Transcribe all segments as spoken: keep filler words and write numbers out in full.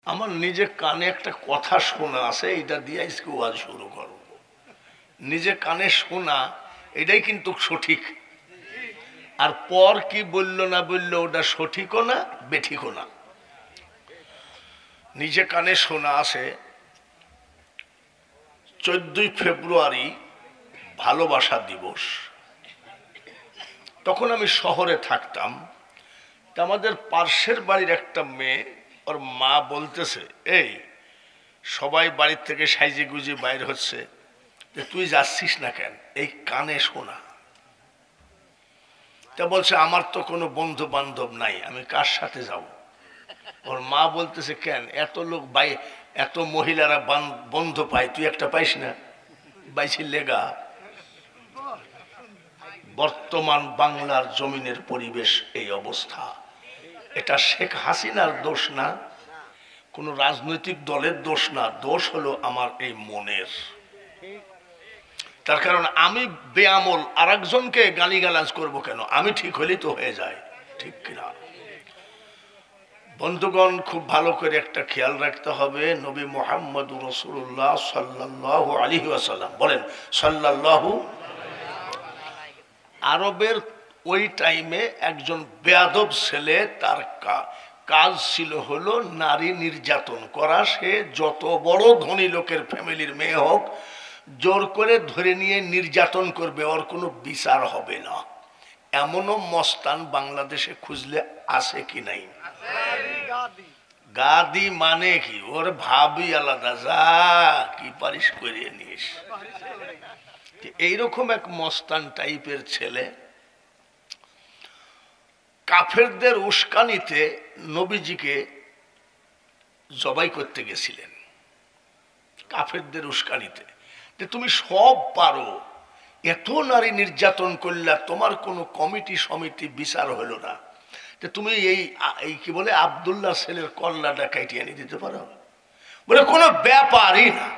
আমার নিজে কানে একটা কথা শোনা আছে, এটা দিয়ে আজকে ওয়াজ শুরু করব। নিজে কানে শোনা এটাই কিন্তু সঠিক, আর পর কি বললো না বললো ওটা সঠিকও না বেঠিকও না। নিজে কানে শোনা আছে চোদ্দই ফেব্রুয়ারি ভালোবাসা দিবস। তখন আমি শহরে থাকতাম, তা আমাদের পার্শ্বের বাড়ির একটা মেয়ে, ওর মা বলতেছে, এই সবাই বাড়ির থেকে সাইজে গুজে বাইর হচ্ছে, যে তুই যাচ্ছিস না কেন, এই কানে শোনা। তা বলছে আমার তো কোনো বন্ধু বান্ধব নাই, আমি কার সাথে যাব? ওর মা বলতেছে, কেন এত লোক বাই এত মহিলারা বন্ধু পায়, তুই একটা পাইস না? বাইছি লেগা। বর্তমান বাংলার জমিনের পরিবেশ এই অবস্থা। এটা শেখ হাসিনার দোষ না, কোনো রাজনৈতিক দলের দোষ না, দোষ হলো আমার এই মনের। তার কারণ আমি বেআমল আর একজনকে গালিগালাজ করবো কেন? আমি ঠিক হলেই তো হয়ে যায়, ঠিক কিনা? বন্ধুগণ, খুব ভালো করে একটা খেয়াল রাখতে হবে, নবী মুহাম্মদ রাসূলুল্লাহ সাল্লাল্লাহু আলাইহি ওয়াসাল্লাম বলেন সাল্লাল্লাহু। আরবের ওই টাইমে একজন বেয়াদব ছেলে, তার কাজ ছিল হলো নারী নির্যাতন করা। সে যত বড় ধনী লোকের ফ্যামিলির মেয়ে হোক, জোর করে ধরে নিয়ে নির্যাতন করবে, ওর কোনো বিচার হবে না। এমনও মস্তান বাংলাদেশে খুঁজলে আছে কি নাই? গাদি মানে কি? ওর ভাবি আলাদা, যা কি পারিস করিয়ে নিস। এইরকম এক মস্তান টাইপের ছেলে কাফেরদের উস্কানিতে নবীজিকে জবাই করতে গেছিলেন। কাফেরদের উস্কানিতে যে তুমি সব পারো, এত নারী নির্যাতন করলা, তোমার কোনো কমিটি সমিতি বিচার হলো না, যে তুমি এই এই কি বলে আব্দুল্লাহ ছেলের কল্লাটা কাটিয়ে এনে দিতে পারো? বলে কোনো ব্যাপারই না।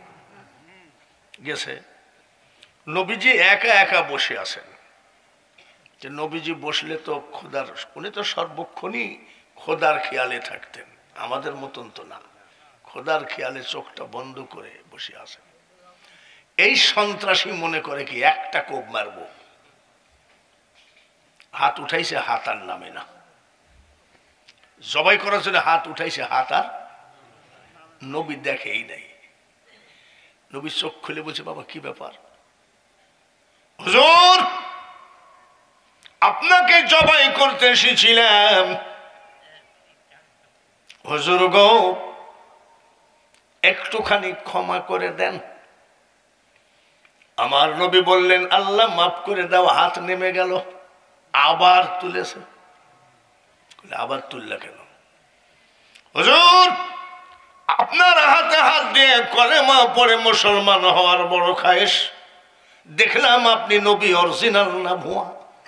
গেছে নবীজি একা একা বসে আছেন। যে নবীজি বসলে তো খোদার, উনি তো সর্বক্ষণই খোদার খেয়ালে থাকতেন, আমাদের মতন তো না। খোদার খেয়ালে চোখটা বন্ধ করে বসে আছেন। এই সন্ত্রাসী মনে করে কি একটা কোপ মারব, হাত উঠাইছে, হাত আর নামে না। জবাই করার জন্য হাত উঠাইছে, হাত আর নবী দেখেই নাই। নবী চোখ খুলে বলছে, বাবা কি ব্যাপার? হুজুর, আপনাকে জবাই করতে এসেছিলাম। হুজুর গো, একটুখানি ক্ষমা করে দেন। আমার নবী বললেন, আল্লাহ মাফ করে দাও। হাত নেমে গেল, আবার তুলেছে। আবার তুললা কেন? হুজুর, আপনার হাতে হাত দিয়ে কলেমা পড়ে মুসলমান হওয়ার বড় খায়েশ, দেখলাম আপনি নবী অরিজিনাল না ভুয়া।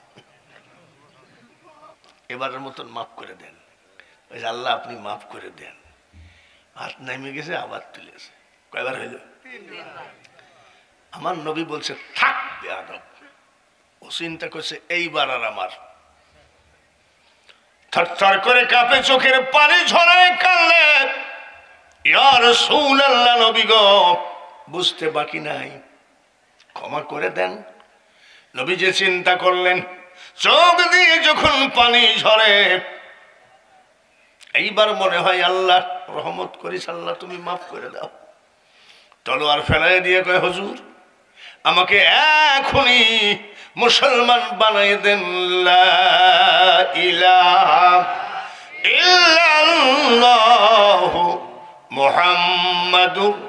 এবারের মতন মাফ করে দেন। আল্লাহ আপনি মাফ করে দেন। হাত নেমে গেছে, আবার তুলেছে। কয়বার হইল? আমার নবী বলছে, থাক বেয়াদব। ও চিন্তা করছে এইবার আর আমার। থরথর করে কাঁপে, চোখের পানি ঝরায় কাঁদলে, ইয়া রাসূলুল্লাহ, নবী গো, বুঝতে বাকি নাই, ক্ষমা করে দেন। নবী যে চিন্তা করলেন, চোখ দিয়ে যখন পানি ঝরে, এইবার মনে হয় আল্লাহ রহমত করিস, আল্লাহ তুমি মাফ করে দাও। তলোয়ার ফেলাই দিয়ে কয়, হুজুর আমাকে এখনই মুসলমান বানাই দেন। লা ইলাহা ইল্লাল্লাহু মুহাম্মাদুর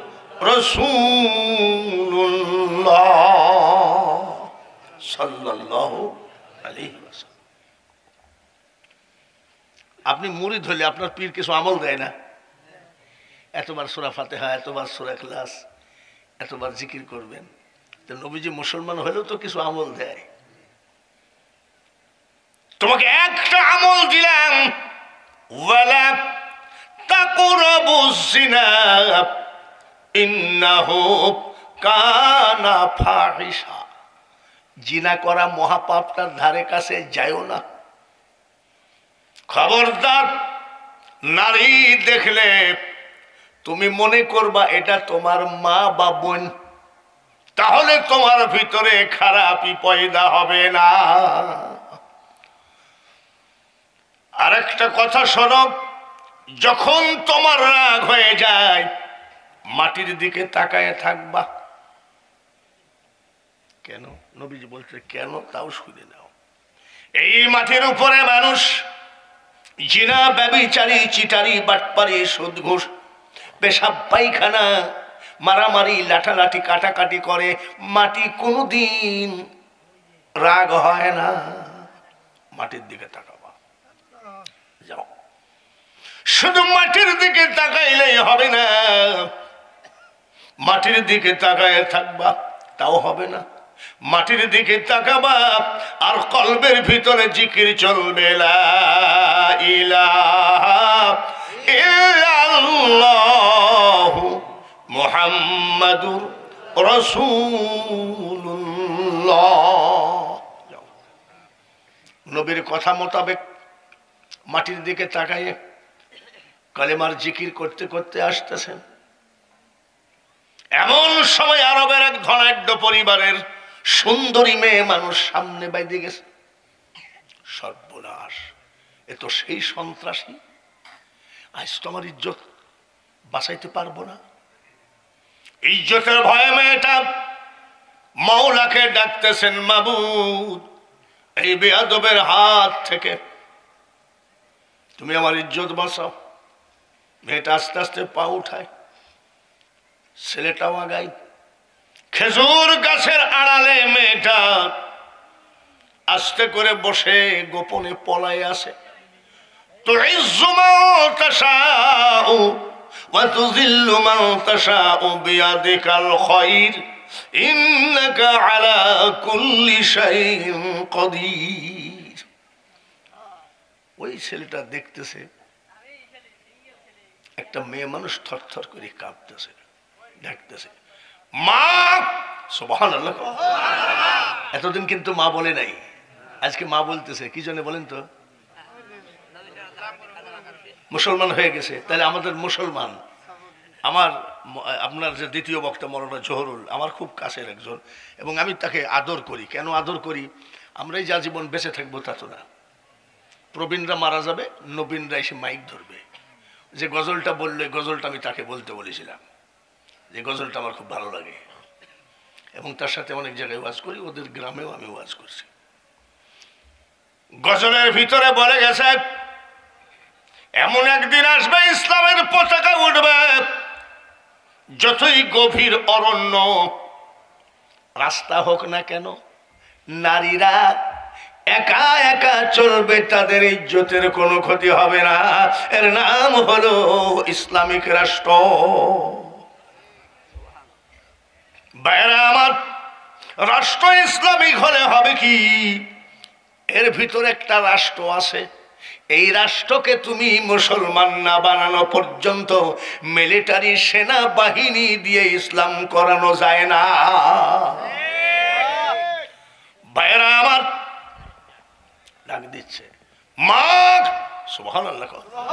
রাসূলুল্লাহ সাল্লাল্লাহু আলাইহি ওয়াসাল্লাম। আপনি মুরিদ হলে আপনার পীর কিছু আমল দেয় না? এতবার সূরা ফাতিহা, এতবার সূরা ইখলাস, এতবার জিকির করবেন। তো নবীজি মুসলমান হলেও তো কিছু আমল দেয়। তোমাকে একটা আমল দিলাম, ওয়ালা তাকরাবুজ জিনা ইন্নাহু কানা ফাহিশা। জিনা করা মহাপাপটার ধারে কাছে যায়ও না। খবরদার, নারী দেখলে তুমি মনে করবা এটা তোমার মা বা বোন, তাহলে তোমার ভিতরে খারাপই পয়দা হবে না। আরেকটা কথা শোনো, যখন তোমার রাগ হয়ে যায় মাটির দিকে তাকায় থাকবা। কেন? নবীজি বলছে কেন, তাও শুনে নাও। এই মাটির উপরে মানুষ জিনা, ব্যভিচারী, চিটারি, বাটপারি, সুদ, ঘুষ, পেশাব পায়খানা, মারামারি, লাঠালাঠি, কাটাকাটি করে। মাটি কোনোদিন রাগ হয় না। মাটির দিকে তাকাবা, যাও। শুধু মাটির দিকে তাকাইলেই হবে না, মাটির দিকে তাকায় থাকবা, তাও হবে না। মাটির দিকে তাকাবা আর কলবের ভিতরে জিকির চলবে, লা ইলাহা ইল্লাল্লাহু মুহাম্মাদুর রাসূলুল্লাহ। নবীর কথা মোতাবেক মাটির দিকে তাকায় কালেমার জিকির করতে করতে আসতেছেন। এমন সময় আরবের এক ধনাঢ্য পরিবারের সুন্দরী মেয়ে মানুষ সামনে বাইরে গেছে। সর্বনাশ, এ তো সেই সন্ত্রাসী, আজ তো আমার ইজ্জত বাঁচাইতে পারবো না। ইজ্জতের ভয়ে মেয়েটা মাওলাকে ডাকতেছেন, মাবুদ এই বেয়াদবের হাত থেকে তুমি আমার ইজ্জত বাঁচাও। মেয়েটা আস্তে আস্তে পা উঠায়, ছেলেটাও আগাই। খেজুর গাছের আড়ালে মেয়েটা আস্তে করে বসে গোপনে পলায় আসে। তুইজ্জু মান তাশাউ ওয়া তুযিল্লু মান তাশাউ বিয়াদিকাল খায়র ইন্নাকা আলা কুল্লি শাইইন কাদির। ওই ছেলেটা দেখতেছে একটা মেয়ে মানুষ থরথর করে কাঁপতেছে, ডাকতেছে মা। সুবহানাল্লাহ। এতদিন কিন্তু মা বলে নাই, আজকে মা বলতেছে। কি জন্য বলেন তো? মুসলমান হয়ে গেছে। তাহলে আমাদের মুসলমান, আমার আপনার যে দ্বিতীয় বক্তা মৌলানা জহুরুল আমার খুব কাছের একজন, এবং আমি তাকে আদর করি। কেন আদর করি? আমরাই যা জীবন বেঁচে থাকবো তা তো না। প্রবীণরা মারা যাবে, নবীনরা এসে মাইক ধরবে। যে গজলটা বললে, গজলটা আমি তাকে বলতে বলেছিলাম, যে গজলটা আমার খুব ভালো লাগে, এবং তার সাথে অনেক জায়গায় ওয়াজ করি, ওদের গ্রামেও আমি ওয়াজ করছি। গজলের ভিতরে বলে গেছে এমন একদিন আসবে ইসলামের পতাকা উঠবে, যতই গভীর অরণ্য রাস্তা হোক না কেন, নারীরা একা একা চলবে, তাদের ইজ্জতের কোনো ক্ষতি হবে না। এর নাম হলো ইসলামিক রাষ্ট্র। বাইরে আমার রাষ্ট্র ইসলামিক হলে হবে কি, এর ভিতরে একটা রাষ্ট্র আছে। এই রাষ্ট্রকে তুমি মুসলমান না বানানো পর্যন্ত মিলিটারি সেনা বাহিনী দিয়ে ইসলাম করানো যায় না। বাইরে আমার ডাক দিচ্ছে মা। সুবহানাল্লাহ।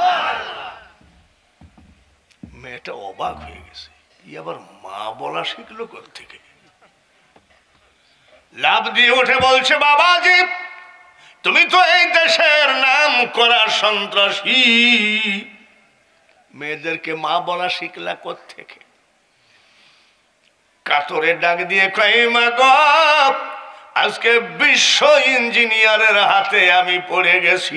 মেয়েটা অবাক হয়ে গেছে, ই আবার মা বলা শিখলো কোত্থেকে? লাভ দিয়ে উঠে বলছে, বাবাজি তুমি তো এই দেশের নাম করা সন্ত্রাসী, মেয়েদেরকে মা বলা শিখলা কোত্থেকে? কাতরে ডাক দিয়ে কয়, মা গো আজকে বিশ্ব ইঞ্জিনিয়ারের হাতে আমি পড়ে গেছি।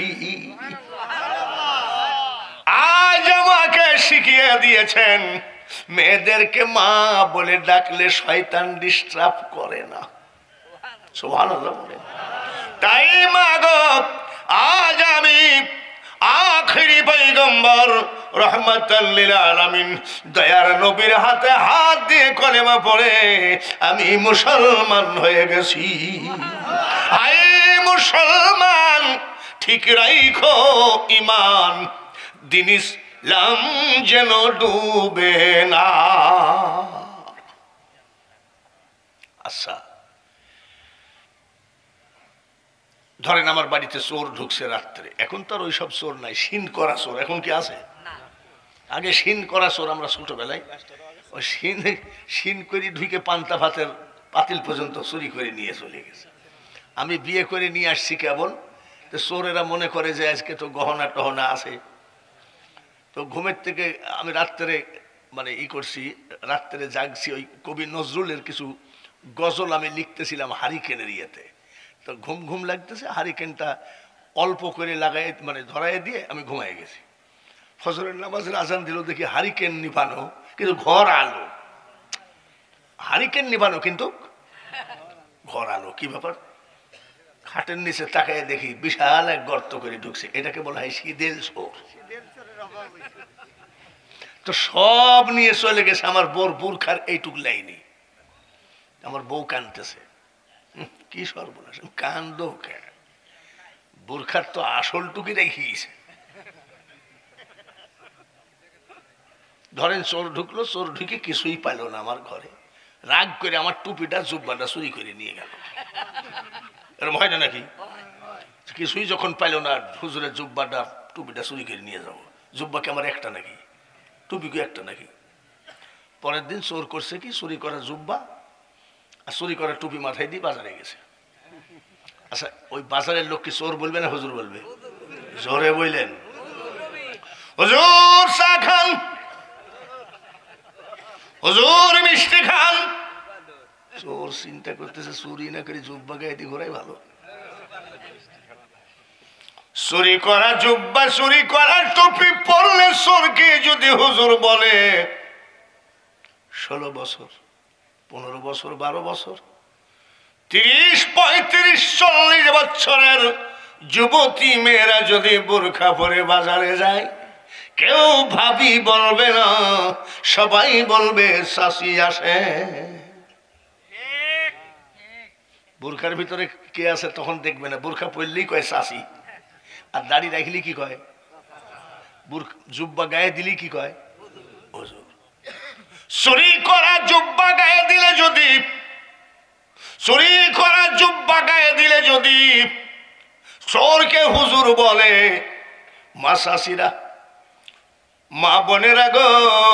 আজ আমাকে শিখিয়ে দিয়েছেন মেয়েদেরকে মা বলে ডাকলে শয়তান ডিস্টার্ব করে না। সুবহানাল্লাহ। তাই মা গো আজ আমি আখিরি পয়গম্বর রহমাতাল লিল আলামিন দয়ার নবীর হাতে হাত দিয়ে কলেমা পড়ে আমি মুসলমান হয়ে গেছি। হায় মুসলমান, ঠিক রাখো ঈমান, দিন ইসলাম যেন ডুবে না। আচ্ছা, ধরেন আমার বাড়িতে চোর ঢুকছে রাত্রে, এখন তো আর ওইসব চোর নাই, শিন করা চোর এখন কি আছে? আগে শিন করা চোর আমরা ছোটবেলায় ওই শিন শিন করে ঢুকে পান্তা ভাতের পাতিল পর্যন্ত চুরি করে নিয়ে চলে গেছে। আমি বিয়ে করে নিয়ে আসছি কেবল, তো চোরেরা মনে করে যে আজকে তো গহনা টহনা আছে। তো ঘুমের থেকে আমি রাত্রে মানে ই করছি, রাত্রে জাগছি, ওই কবি নজরুলের কিছু গজল আমি লিখতেছিলাম হারিকেনের ইয়েতে। তো ঘুম ঘুম লাগতেছে, হারিকেনটা অল্প করে লাগাই মানে ধরাই দিয়ে আমি ঘুমাই গেছি। ফজরের নামাজের আজান দিল, দেখি হারিকেন নিভানো কিন্তু ঘর আলো। হারিকেন নিভানো কিন্তু ঘর আলো, কি ব্যাপার? খাটের নিচে তাকায় দেখি বিশাল এক গর্ত করে ঢুকছে, এটাকে বলা হয় শীদেল চোর। তো সব নিয়ে চলে গেছে। আমার বোর বুরখার এইটুক লাইনি, আমার বউ কানতেছে, কি সর্বনাশ, কান্দ কে? বুরখার তো আসল টুকি রেখেছে। ধরেন চোর ঢুকলো, চোর ঢুকে কিছুই পাইল না আমার ঘরে, রাগ করে আমার টুপিটা জুব্বাটা চুরি করে নিয়ে গেল। এরকম হয় না নাকি? কিছুই যখন পাইল না, হুজুরের জুব্বাটা টুপিটা চুরি করে নিয়ে যাবো। জুব্বাকে আমার একটা নাকি, টুপিকে একটা নাকি? পরের দিন চোর করছে কি, চুরি করা জুব্বা আর চুরি করা টুপি মাথায় দিয়ে বাজারে গেছে। আচ্ছা, ওই বাজারের লোক কি চোর বলবে না হুজুর বলবে? জোরে বললেন, হুজুর চা খান, হুজুর মিষ্টি খান। চোর চিন্তা করতেছে চুরি না করে জুব্বা গায়ে দিয়ে ঘোরাই ভালো। চুরি করা জুব্বা, চুরি করা টুপি পরলে চোরকে যদি হুজুর বলে ষোলো বছর, পনেরো বছর, বারো বছর, তিরিশ পঁয়ত্রিশ চল্লিশ বছরের যুবতী মেয়েরা যদি বোরখা পরে বাজারে যায়, কেউ ভাবি বলবে না, সবাই বলবে শাশি আসে। বোরখার ভিতরে কে আছে তখন দেখবে না, বোরখা পরলেই কয় শাশি, আর দাড়ি রাখলি কি কয়? জুব্বা গায়ে দিলি কি কয়? হুজুর। চুরি করা জুব্বা গায়ে দিলে যদি, চুরি করা জুব্বা গায়ে দিলে যদি চোরকে হুজুর বলে, মা শাশিরা, মা বোনেরা গো,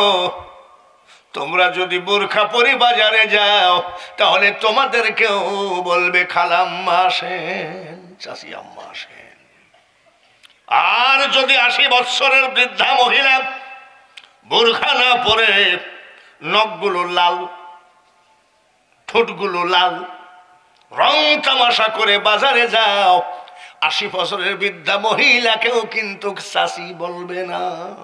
তোমরা যদি বোরখা পরে বাজারে যাও তাহলে তোমাদেরকেও বলবে খালাম্মা আসেন, চাচি আম্মা আসেন। আর যদি আশি বৎসরের বৃদ্ধা মহিলা বোরখা না পরে, নখগুলো লাল, ঠোঁটগুলো লাল, রং তামাশা করে বাজারে যাও, আশি বছরের বৃদ্ধা মহিলাকেও কিন্তু চাচি বলবে না।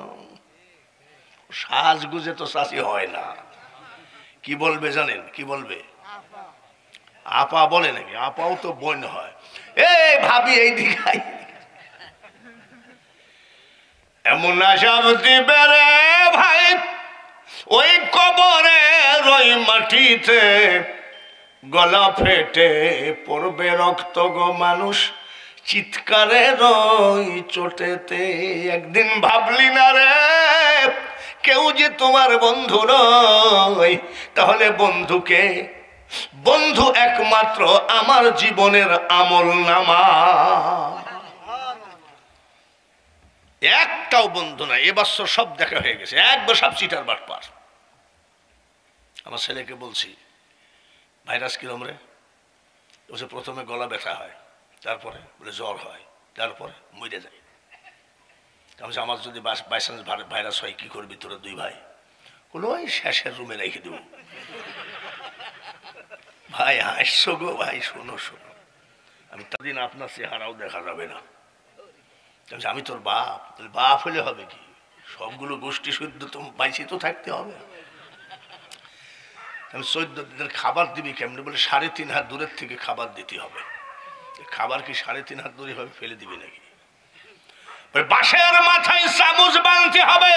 সাজগুজে তো চাচি হয় না, কি বলবে জানেন? কি বলবে? আপা বলে নাকি? আপাও তো বোন হয়। এই ভাবি এই দিকে, এমন আসাব দিবে রে ভাই ওই কবরে ওই মাটিতে, গলা ফেটে পড়বে রক্ত গো মানুষ চিৎকারে রই চোটেতে। একদিন ভাবলি না রে কেউ যে তোমার বন্ধু নয়, তাহলে বন্ধুকে? বন্ধু একমাত্র আমার জীবনের আমল নামা, একটাও বন্ধু নাই। এবার সব দেখা হয়ে গেছে, একবার সব চিটার বাটপার। আমার ছেলেকে বলছি ভাইরাস কিরম রে? বলছে প্রথমে গলা ব্যথা হয়, তারপরে বলে জ্বর হয়, তারপরে মরে যায়। বলছে আমার যদি বাইচান্স ভাইরাস হয় কি করবি তোরা দুই ভাই? বলো ওই শেষের রুমে রেখে দেবো। ভাই হাসছো গো ভাই, শোনো শোনো, আমি তাদিন আপনার চেহারাও দেখা যাবে না। আমি তোর বাপ, বাপ হলে হবে কি, সবগুলো গোষ্ঠী শুদ্ধ তো বাইসি তো থাকতে হবে। আমি চোদ্দ দিনের খাবার দিবি কেমনি? বলে সাড়ে তিন হাত দূরের থেকে খাবার দিতে হবে। খাবার কি সাড়ে তিন হাত দূরে ভাবে ফেলে দিবি নাকি? বাঁশের মাথায় চামচ বাঁধতে হবে।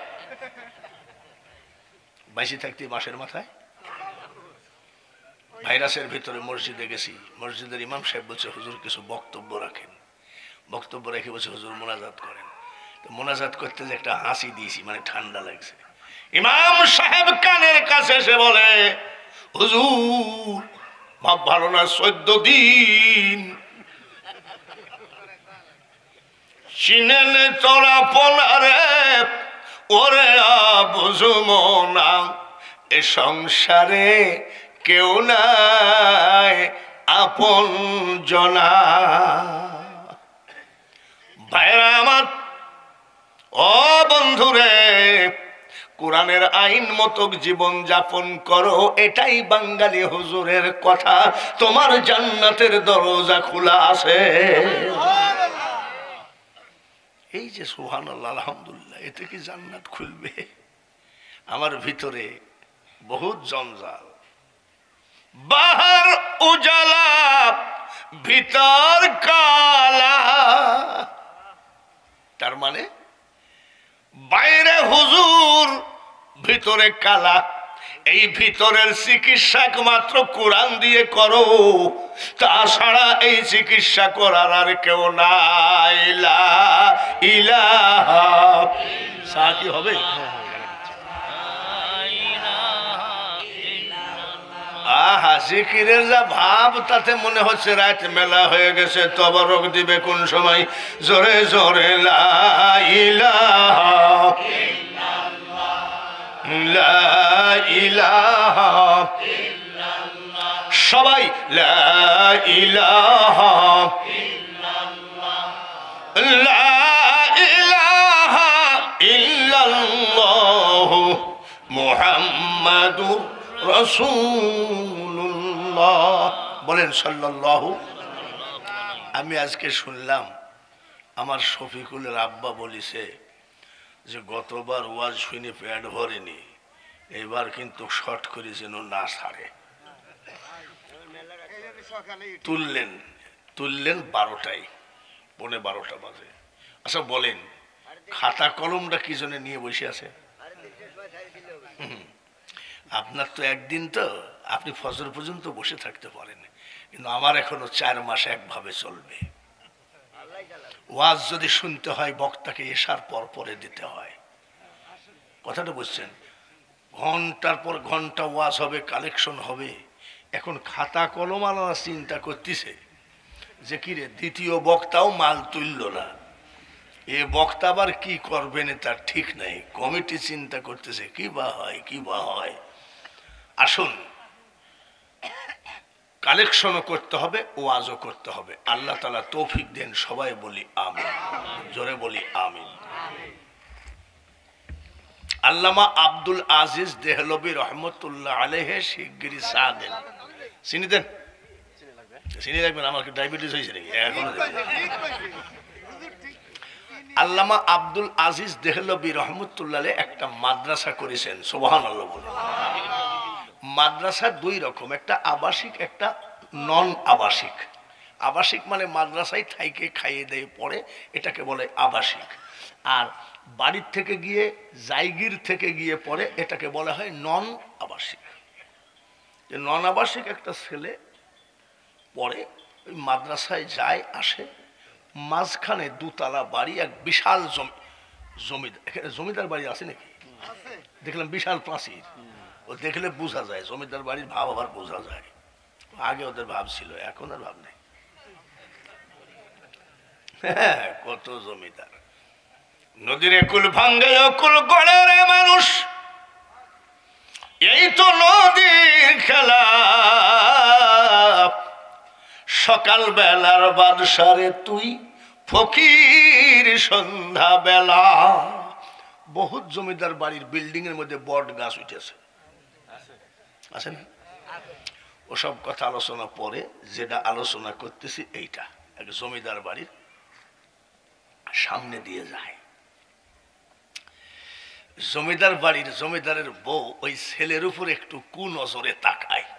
বাইসি থাকতে বাঁশের মাথায়। ভাইরাসের ভিতরে মসজিদে গেছি, মসজিদের ইমাম সাহেব বলছে হুজুর কিছু বক্তব্য রাখেন। বক্তব্য রেখে বলছে হুজুর মোনাজাত করেন। তো মোনাজাত করতে যে একটা হাসি দিয়েছি, মানে ঠান্ডা লাগছে। ইমাম সাহেব কানের কাছে এসে বলে হুজুর ভাব ভালো না, চোদ্দ দিন চিনেলে তোরা পনারে ওরে বুঝুম না এ সংসারে কেউ নাই আপন জনা। ভাইরা আমার, ও বন্ধুরে, কোরআনের আইন মতক জীবন যাপন করো, এটাই বাঙালি হুজুরের কথা। তোমার জান্নাতের দরজা খোলা আছে। এই যে সুবহানাল্লাহ আলহামদুলিল্লাহ, এতে কি জান্নাত খুলবে? আমার ভিতরে বহুত জঞ্জাল। বাহার উজালা ভিতর কালা, তার মানে বাইরে হুজুর ভিতরে কালা। এই ভিতরের চিকিৎসা একমাত্র কোরআন দিয়ে করো, তাছাড়া এই চিকিৎসা করার আর কেউ নাই। লা ইলাহা ইল্লাল্লাহ কি হবে? আহা, জিকিরের যা ভাব, তাতে মনে হচ্ছে রাত মেলা হয়ে গেছে। তবরক দিবে কোন সময়? জোরে জোরে লা ইলাহা ইল্লাল্লাহ, লা ইলাহা ইল্লাল্লাহ। সবাই লা ইলাহা ইল্লাল্লাহ, লা ইলাহা ইল্লাল্লাহ মুহাম্মাদুর রাসূলুল্লাহ। বলেন সাল্লাল্লাহু। আমি আজকে শুনলাম আমার শফিকুলের আব্বা বলিছে যে গতবার ওয়াজ শুনে পেট ভরেনি, এবার কিন্তু শর্ট করে যেন না ছাড়ে। তুললেন তুললেন বারোটায়, পৌনে বারোটা বাজে। আচ্ছা বলেন, খাতা কলমটা কি জন্য নিয়ে বসে আছে? আপনার তো একদিন, তো আপনি ফজর পর্যন্ত বসে থাকতে পারেন, কিন্তু আমার এখনো চার মাস একভাবে চলবে। ওয়াজ যদি শুনতে হয় বক্তাকে এশার পর পরে দিতে হয়। কথাটা বুঝছেন? ঘন্টার পর ঘন্টা ওয়াজ হবে, কালেকশন হবে। এখন খাতা কলম আলাদা চিন্তা করতেছে যে কিরে দ্বিতীয় বক্তাও মাল তুলল না, এ বক্তা আবার কি করবেন তার ঠিক নাই। কমিটি চিন্তা করতেছে কি বা হয়, কি বা হয়। আসুন, কালেকশনও করতে হবে, ওয়াজও করতে হবে। আল্লাহ তাআলা তৌফিক দেন। সবাই বলি আমিন, জোরে বলি আমিন। আল্লামা আব্দুল আজিজ দেহলভী রহমতুল্লাহ আলাইহি শিগগিরই চা দেন। চিনি দেন? চিনি রাখবেন, আমার কি ডায়াবেটিস হয়েছে নাকি? এখনো আল্লামা আব্দুল আজিজ দেহলভী রহমতুল্লাহ আলাইহি একটা মাদ্রাসা করেছেন। সুবহানাল্লাহ বলেন। মাদ্রাসা দুই রকম, একটা আবাসিক, একটা নন আবাসিক। আবাসিক মানে মাদ্রাসায় থাইকে খাইয়ে দেয় পড়ে, এটাকে বলে আবাসিক। আর বাড়ির থেকে গিয়ে, জায়গির থেকে গিয়ে পড়ে, এটাকে বলা হয় নন আবাসিক। নন আবাসিক একটা ছেলে পড়ে, ওই মাদ্রাসায় যায় আসে, মাঝখানে দুতলা বাড়ি, এক বিশাল জমি জমিদার এখানে জমিদার বাড়ি আছে নাকি? দেখলাম বিশাল প্রাচীর। ও দেখলে বোঝা যায় জমিদার বাড়ির ভাব, আবার বোঝা যায়। আগে ওদের ভাব ছিল, এখন আর ভাব নেই। হ্যাঁ, কত জমিদার। নদীর কুল ভাঙ্গে কুল গড়ে রে মানুষ, এই তো নদীর খেলা। সকাল বেলার বাদশারে তুই ফকির সন্ধ্যা বেলা। বহুত জমিদার বাড়ির বিল্ডিং এর মধ্যে বট গাছ উঠেছে, আছে না? ওসব কথা আলোচনা পরে, যেটা আলোচনা করতেছি এইটা এক জমিদার বাড়ির সামনে দিয়ে যায়। জমিদার বাড়ির জমিদারের বউ ওই ছেলের উপর একটু কুনজরে তাকায়।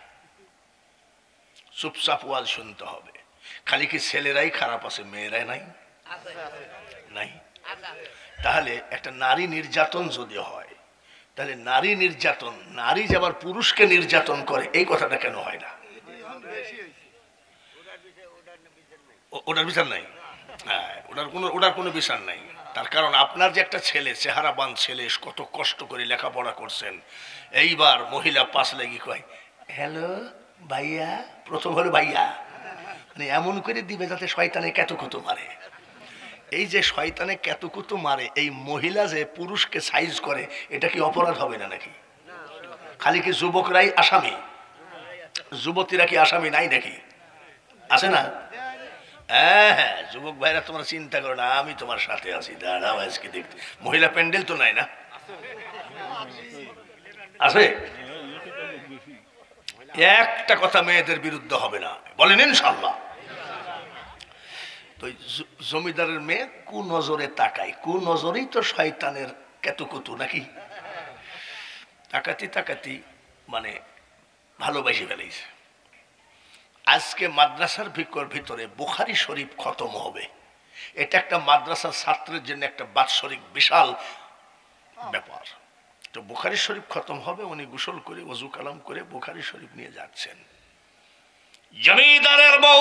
চুপচাপ ওয়াজ শুনতে হবে। খালি কি ছেলেরাই খারাপ আছে, মেয়েরাই নাই? নাই। তাহলে একটা নারী নির্যাতন যদি হয়, তাহলে নারী নির্যাতন, নারী যে আবার পুরুষকে নির্যাতন করে, এই কথাটা কেন হয় না? ওটার বিচার নাই। হ্যাঁ, ওটার কোনো ওটার কোনো বিচার নাই। তার কারণ আপনার যে একটা ছেলে, চেহারাবান ছেলে, কত কষ্ট করে লেখাপড়া করছেন, এইবার মহিলা পাশ লেগে কয় হ্যালো ভাইয়া, প্রথম হলো ভাইয়া, মানে এমন করে দিবে যাতে শয়তানে কেত কত মারে। এই যে শয়তানে কেতুকুতু মারে, এই মহিলা যে পুরুষকে সাইজ করে, এটা কি অপরাধ হবে না নাকি? খালি কি যুবকরাই আসামি? যুবতীরা কি আসামি নাই নাকি? আছে না? হ্যাঁ হ্যাঁ, যুবক ভাইরা তোমরা চিন্তা করো না, আমি তোমার সাথে আছি, দাঁড়াও আজকে দেখতে। মহিলা প্যান্ডেল তো নাই না? আছে? একটা কথা মেয়েদের বিরুদ্ধে হবে না, বলেন ইনশাআল্লাহ। তো জমিদারের মেয়ে কু নজরে তাকায়, কু নজরেই তো শয়তানের কেতুকুতু নাকি? তাকাতি তাকাতি মানে ভালোবাসি ফেলেছে। আজকে মাদ্রাসার ভিতর ভিতরে বুখারী শরীফ খতম হবে। এটা একটা মাদ্রাসার ছাত্রের জন্য একটা বাৎসরিক বিশাল ব্যাপার। তো বুখারী শরীফ খতম হবে, উনি গোসল করে ওযু কালাম করে বুখারী শরীফ নিয়ে যাচ্ছেন। জমিদারের বউ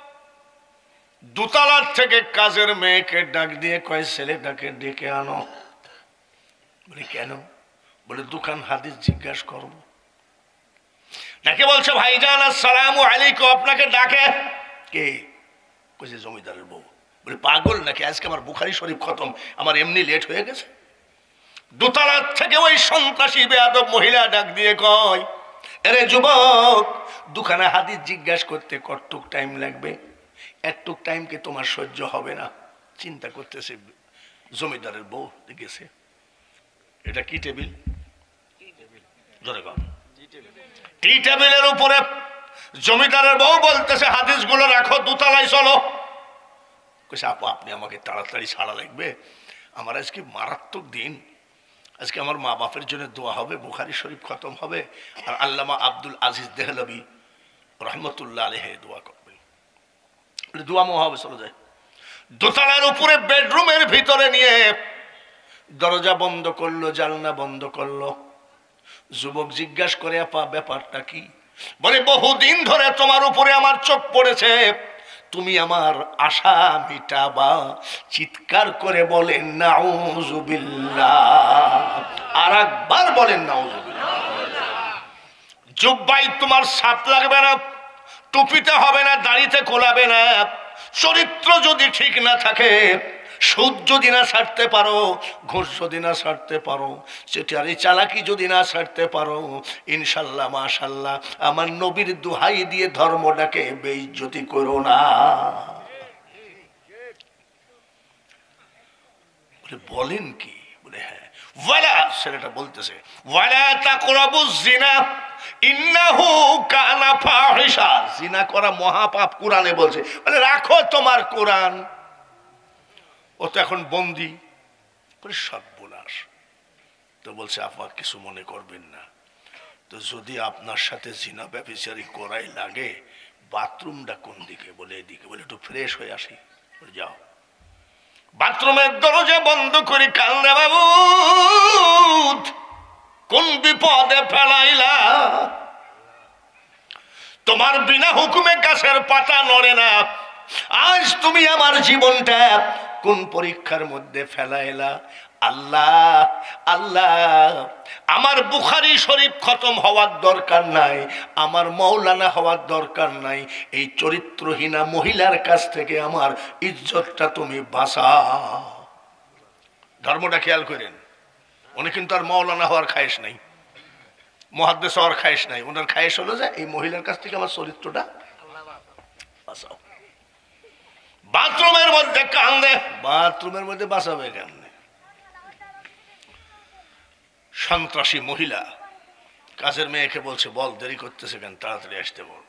দোতলার থেকে কাজের মেয়েকে ডাক দিয়ে কয়, ছেলেটাকে ডেকে আনো। বলে কেন? বলে দোকান হাদিস জিজ্ঞাসা করবো। নাকি বলছে ভাইজান আসসালামু আলাইকুম, আপনাকে ডাকে। কে? কইছে জমিদারের বউ। বলে পাগল নাকি, আজকে আমার বুখারী শরীফ খতম, আমার এমনি লেট হয়ে গেছে। দোতলার থেকে ওই সন্ত্রাসী বেয়াদব মহিলা ডাক দিয়ে কয়, আরে যুবক, দোকানে হাদিস জিজ্ঞাসা করতে কতটুক টাইম লাগবে? একটুক টাইম কি তোমার সহ্য হবে না? চিন্তা করতেছে জমিদারের বউ। গেছে, এটা কি টেবিল? জোরে কম। টি টেবিলের উপরে জমিদারের বউ বলতেছে, হাদিসগুলো রাখো, দোতলায় চলো। কইছে আপু, আপনি আমাকে তাড়াতাড়ি ছাড়া লাগবে, আমার আজকে মারাত্মক দিন। আজকে আমার মা বাপের জন্য দোয়া হবে, বুখারী শরীফ খতম হবে, আর আল্লামা আব্দুল আজিজ দেহলভী রহমতুল্লাহ আলাইহি দোয়া করবেন। দোয়া মোয়া হবে, চলে যায়। দোতলার উপরে বেডরুমের ভিতরে নিয়ে দরজা বন্ধ করলো, জানলা বন্ধ করলো। যুবক জিজ্ঞাসা করে, আপা ব্যাপারটা কি? বলে বহুদিন ধরে তোমার উপরে আমার চোখ পড়েছে, তুমি আমার আশা মিটাবা। চিৎকার করে বলেন নাউযুবিল্লাহ, আর একবার বলেন নাউযুবিল্লাহ। জুব্বাই তোমার সাপ লাগবে না, টুপিতে হবে না, দাড়িতে কোলাবে না। চরিত্র যদি ঠিক না থাকে, সুদ যদি না ছাড়তে পারো, ঘুষ যদি না ছাড়তে পারো, সেটারই চালাকি যদি না ছাড়তে পারো, ইনশাল্লাহ মাশাল্লাহ আমার নবীর দোহাই দিয়ে ধর্মটাকে বেইজ্জতি করো না। বলে বলেন কি? বলে হ্যাঁ। ওয়ালা, ছেলেটা বলতেছে, ওয়ালা তাকরাবুজ জিনা ইন্নাহু কানা ফাহিশা। জিনা করা মহাপাপ, কোরআনে বলছে। বলে রাখো তোমার কোরআন, ও তো এখন বন্দি। করে সর্বনাশ। তো বলছে আপা কিছু মনে করবেন না, তো যদি আপনার সাথে জিনা ব্যভিচারী করাই লাগে, বাথরুমটা কোন দিকে? বলে এদিকে। বলে একটু ফ্রেশ হয়ে আসি। বলে যাও। বাথরুমের দরজা বন্ধ করে, কান্না বাবু কোন বিপদে ফেলাইলা, তোমার বিনা হুকুমে গাছের পাতা নড়ে না, আজ তুমি আমার জীবনটা কোন পরীক্ষার মধ্যে ফেলাইলা। আল্লাহ আল্লাহ, আমার বুখারী শরীফ খতম হওয়ার দরকার নাই, আমার মৌলানা হওয়ার দরকার নাই, এই চরিত্রহীনা মহিলার কাছ থেকে আমার ইজ্জতটা তুমি বাঁচাও। ধর্মটা খেয়াল করেন, উনি কিন্তু আর মৌলানা হওয়ার খায়েশ নাই, মুহাদ্দিস হওয়ার খায়েশ নাই। ওনার খায়েশ হলো যে এই মহিলার কাছ থেকে আমার চরিত্রটা বাঁচাও। বাথরুমের মধ্যে কান্দে, বাথরুমের মধ্যে বাঁচাবে কেমনে? সন্ত্রাসী মহিলা কাজের মেয়েকে বলছে, বল দেরি করতেছে কেন, তাড়াতাড়ি আসতে বল।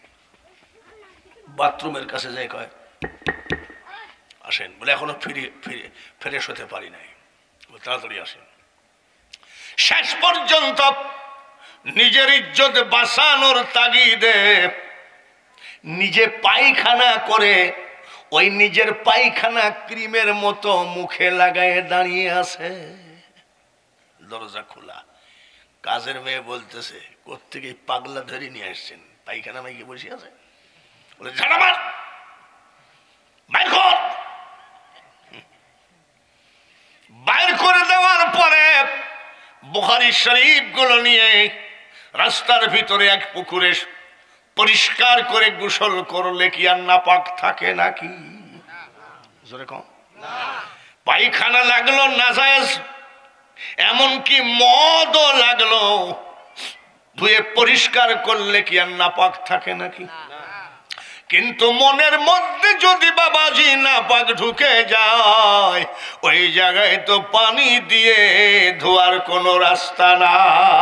বাথরুমের কাছে যাই কয়, আসেন। বলে এখনো ফিরে ফিরে ফ্রেশ হতে পারি নাই, তাড়াতাড়ি আসেন। শেষ পর্যন্ত নিজের ইজ্জত বাঁচানোর তাগিদে নিজে পায়খানা করে, ওই নিজের পায়খানা ক্রিমের মতো মুখে লাগায় দাঁড়িয়ে আছে। দরজা খোলা। কাজের মেয়ে বলতেছে, কোত্থেকে পাগলা ধরে নিয়ে আসছেন, পায়খানা মাইকে বসে আছে। বলে ঝাড়া মার, বাইর কর। বাইর করে দেওয়ার পরে বুখারী শরীফ গুলো নিয়ে রাস্তার ভিতরে এক পুকুরে পরিষ্কার করে গোসল করলে কি আর নাপাক থাকে নাকি? জোরে কম পায়খানা লাগলো নাজায়েজ, এমনকি মদও লাগলো, ধুয়ে পরিষ্কার করলে কি আর নাপাক থাকে নাকি? কিন্তু মনের মধ্যে যদি বাবাজি নাপাক ঢুকে যায়, ওই জায়গায় তো পানি দিয়ে ধোয়ার কোনো রাস্তা না।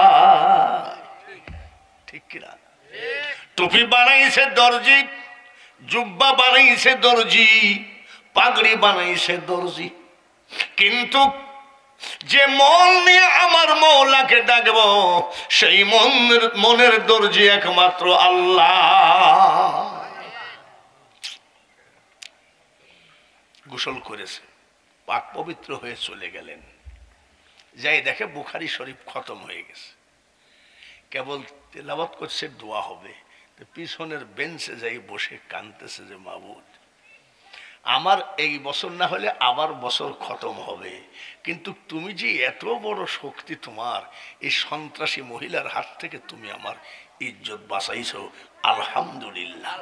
ঠিক কিনা? টুপি বানাইছে দর্জি, জুব্বা বানাইছে দর্জি, পাগড়ি বানাইছে দর্জি, কিন্তু যে মন নিয়ে আমার মৌলাকে ডাকবো, সেই মনের মনের দর্জি একমাত্র আল্লাহ। গোসল করেছে, পাক পবিত্র হয়ে চলে গেলেন, যাই দেখে বুখারী শরীফ খতম হয়ে গেছে, কেবল তেলাওয়াত করছে দোয়া হবে, পিছনের বেঞ্চে যাই বসে কাঁদতেছে যে মাবুদ, আমার এই বছর না হলে আবার বছর খতম হবে, কিন্তু তুমি যে এত বড় শক্তি, তোমার এই সন্ত্রাসী মহিলার হাত থেকে তুমি আমার ইজ্জত বাঁচাইছো, আলহামদুলিল্লাহ।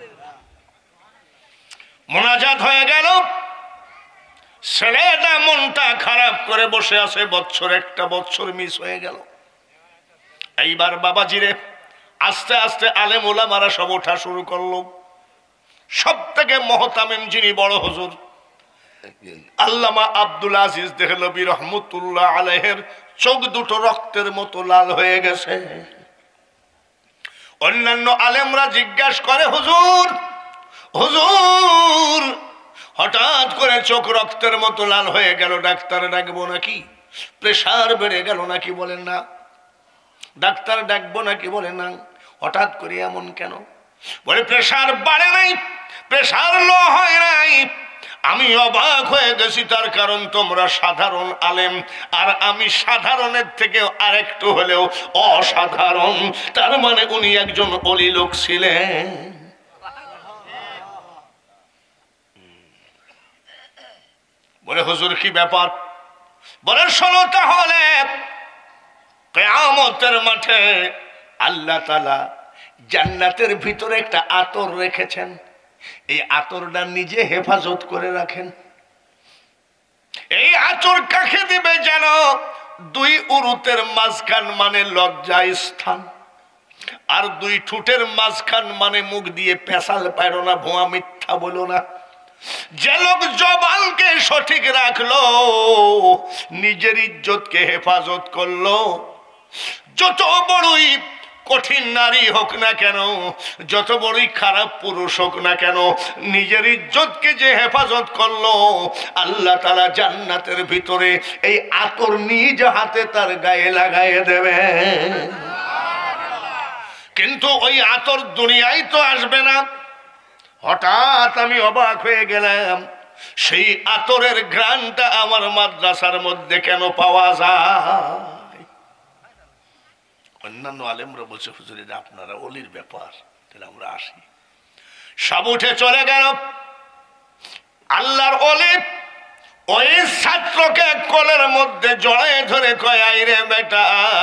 মোনাজাত হয়ে গেল, ছেলেটা মনটা খারাপ করে বসে আছে, বছর একটা বছর মিস হয়ে গেল। এইবার বাবাজিরে আস্তে আস্তে আলেম ওলামারা সব ওঠা শুরু করলো। সব থেকে মহতামিম যিনি বড় হুজুর আল্লামা আব্দুল আজিজ দেহলভী রহমতুল্লাহ আলাইহির চোখ দুটো রক্তের মতো লাল হয়ে গেছে। অন্যান্য আলেমরা জিজ্ঞাসা করে, হুজুর হুজুর হঠাৎ করে চোখ রক্তের মতো লাল হয়ে গেল, ডাক্তার ডাকবো নাকি? প্রেসার বেড়ে গেল নাকি? বলেন না। ডাক্তার ডাকবো নাকি? বলে না। হঠাৎ করে এমন কেন? বলে প্রেসার বাড়ে নাই, প্রেসার লো হয় নাই। আমি অবাক হয়ে গেছি, তার কারণ তোমরা সাধারণ আলেম, আর আমি সাধারণের থেকে আরেকটু হলেও অসাধারণ। তার মানে উনি একজন ওলি লোক ছিলেন। বলে হুজুর কি ব্যাপার? বলে শোনো, তাহলে কিয়ামতের মাঠে আল্লাহ তাআলা জান্নাতের ভিতরে একটা আতর রেখেছেন, এই আতরটা নিজে হেফাজত করে রাখেন। এই আতর কাকে দিবে জানো? দুই উরুতের মাঝখান মানে লজ্জা স্থান, আর দুই ঠোঁটের মাঝখান মানে মুখ দিয়ে পেশাল পাইরো না, ভুয়া মিথ্যা বলো না। যে লোক জবানকে সঠিক রাখলো, নিজের ইজ্জতকে হেফাজত করলো, যত বড়ই কঠিন নারী হোক না কেন, যত বড়ই খারাপ পুরুষ হোক না কেন, নিজের ইজ্জতকে যে হেফাজত করলো, আল্লাহ তাআলা জান্নাতের ভিতরে এই আতর নিজ হাতে তার গায়ে লাগাইয়ে দেবে। কিন্তু ওই আতর দুনিয়ায় তো আসবে না। হঠাৎ আমি অবাক হয়ে গেলাম, সেই আতরের ঘ্রাণটা আমার মাদ্রাসার মধ্যে কেন পাওয়া যায়? অন্যান্য আলেমরা বলছে, হুজুর এটা আপনারা ওলির ব্যাপার, তাহলে আমরা আসি। সব উঠে চলে গেল। আল্লাহর ওলি ওই ছাত্রকে কোলের মধ্যে জড়ায় ধরে কয়, আইরে বেটা,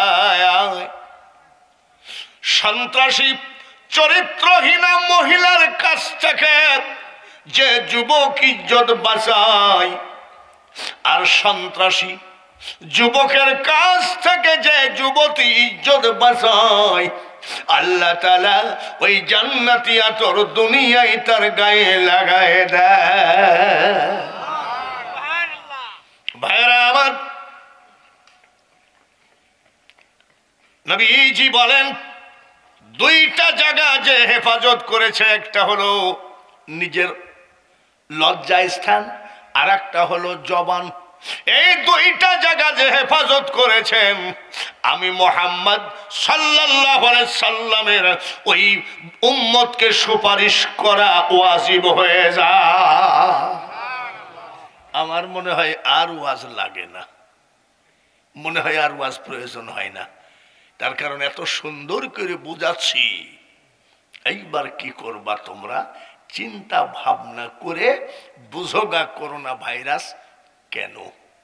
সন্ত্রাসী চরিত্রহীনা মহিলার কাছ থেকে যে যুবক ইজ্জত বাঁচায়, আর সন্ত্রাসী যুবকের কাছ থেকে যে যুবতী ইজ্জত বাঁচায়, আল্লাহ তাআলা ওই জান্নাতি আতর দুনিয়ায় তার গায়ে লাগায় দেয়। ভাইরা আমার, নবীজি বলেন দুইটা জায়গা যে হেফাজত করেছে, একটা হলো নিজের লজ্জা স্থান, আর একটা হলো জবান। এই দুইটা জায়গা যে হেফাজত করেছেন, আমি মুহাম্মদ সাল্লাল্লাহু আলাইহি সাল্লামের ওই উম্মতকে সুপারিশ করা ওয়াজিব হয়ে যায়। আমার মনে হয় আর ওয়াজ লাগে না, মনে হয় আর ওয়াজ প্রয়োজন হয় না। তার কারণ এত সুন্দর করে বুঝাচ্ছি, এইবার কি করবা তোমরা চিন্তা ভাবনা করে বুঝোগা করোনা ভাইরাস কেন।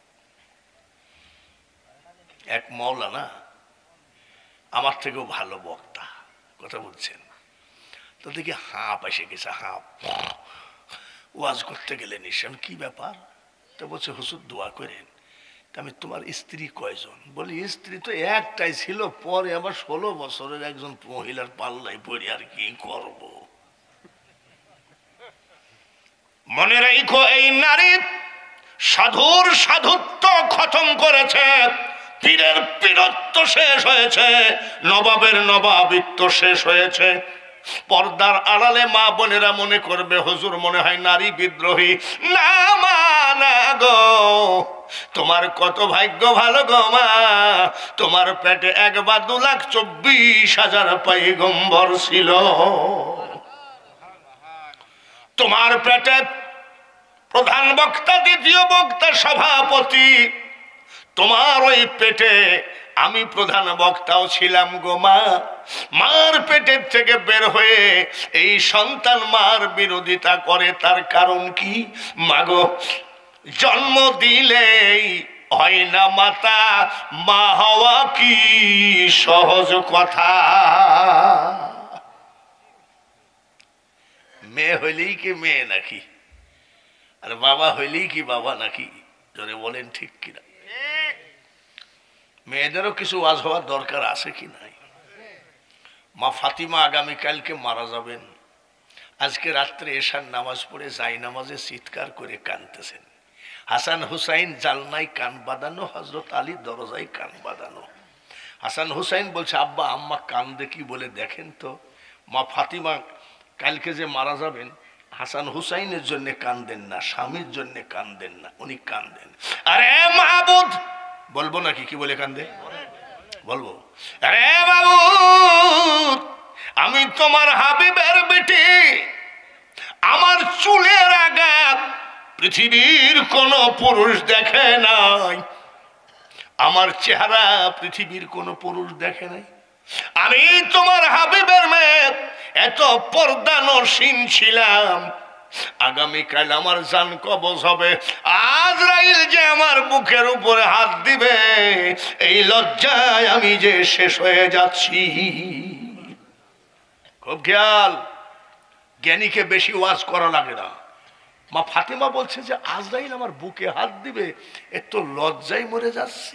এক মাওলানা আমার থেকেও ভালো বক্তা, কথা বলছেন, তো দেখি হাঁপ এসে গেছে, হাঁপ ওয়াজ করতে গেলে নিশ্চয় কি ব্যাপার, তো বলছে হুজুর দোয়া করেন। আমি তোমার স্ত্রী কয়জন? বলি স্ত্রী তো একটাই ছিল, পরে আবার ষোলো বছরের একজন মহিলার পাল্লাই পড়ি, আর কি করব। মনে রাখো এই নারী সাধুর সাধুত্ব খতম করেছে, পীরের পীরত্ব শেষ হয়েছে, নবাবের নবাবিত্ব শেষ হয়েছে। পর্দার আড়ালে মা বোনেরা মনে করবে হুজুর মনে হয় নারী বিদ্রোহী। না মা না গো, তোমার কত ভাগ্য ভালো গো মা, তোমার পেটে এক বা দু লাখ চব্বিশ হাজার পয়গম্বর ছিল। তোমার পেটে প্রধান বক্তা, দ্বিতীয় বক্তা, সভাপতি, তোমার ওই পেটে আমি প্রধান বক্তাও ছিলাম গো মা। মার পেটের থেকে বের হয়ে এই সন্তান মার বিরোধিতা করে, তার কারণ কি? মাগো জন্ম দিলেই হয় না মাতা, মা হওয়া কি সহজ কথা। মেয়ে হইলেই কি মেয়ে নাকি, আর বাবা হইলেই কি বাবা নাকি? জোরে বলেন ঠিক কিনা? মেয়েদেরও কিছু ওয়াজ হওয়ার দরকার আছে কি নাই? মা ফাতিমা আগামীকালকে মারা যাবেন। আজকে রাত্রে এশার নামাজ পড়ে যাই নামাজে চিৎকার করে কাঁদতেছেন। হাসান হুসাইন জালনায় কান বাঁধানো, হজরত আলী দরজায় কান বাঁধানো। হাসান হুসাইন বলছে আব্বা আম্মা কান্দে কি বলে দেখেন তো। মা ফাতিমা কালকে যে মারা যাবেন, হাসান হুসাইনের জন্য কান্দেন না, স্বামীর জন্য কান্দেন না, উনি কান্দেন। আরে মাহবুদ বলবো নাকি কি বলে কান্দে? বলবো। আরে বাবু আমি তোমার হাবিবের বেটি, আমার চুলের আঘাত পৃথিবীর কোন পুরুষ দেখে নাই, আমার চেহারা পৃথিবীর কোন পুরুষ দেখে নাই। আমি তোমার হাবিবের মেয়ে, এত পর্দানসীন ছিলাম। আগামীকাল আমার জান কবজ হবে, আজরাইল যে আমার বুকের উপরে হাত দিবে, এই লজ্জায় আমি যে শেষ হয়ে যাচ্ছি। খুব খেয়াল, জ্ঞানীকে বেশি ওয়াজ করা লাগে না। মা ফাতেমা বলছে যে আজরাইল আমার বুকে হাত দিবে, এত লজ্জায় মরে যাচ্ছি।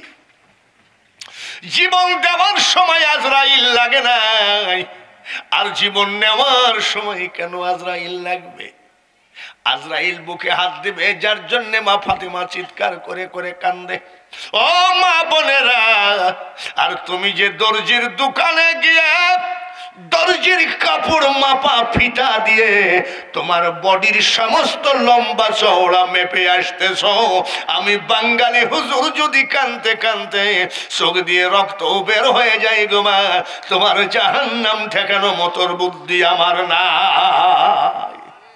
জীবন দেওয়ার সময় আজরাইল লাগে নাই, আর জীবন নেওয়ার সময় কেন আজরাইল লাগবে? আজরাইল বুকে হাত দিবে, যার জন্য মা ফাতেমা চিৎকার করে করে কান্দে। ও মা বোনেরা, আর তুমি যে দর্জির দোকানে গিয়ে দর্জির কাপড় মাপা ফিতা দিয়ে তোমার বডির সমস্ত লম্বা চওড়া মেপে আসতেছ, আমি বাঙালি হুজুর যদি কানতে কানতে চোখ দিয়ে রক্ত বের হয়ে যায় গো মা, তোমার জাহান্নাম ঠেকানো মতর বুদ্ধি আমার নাই।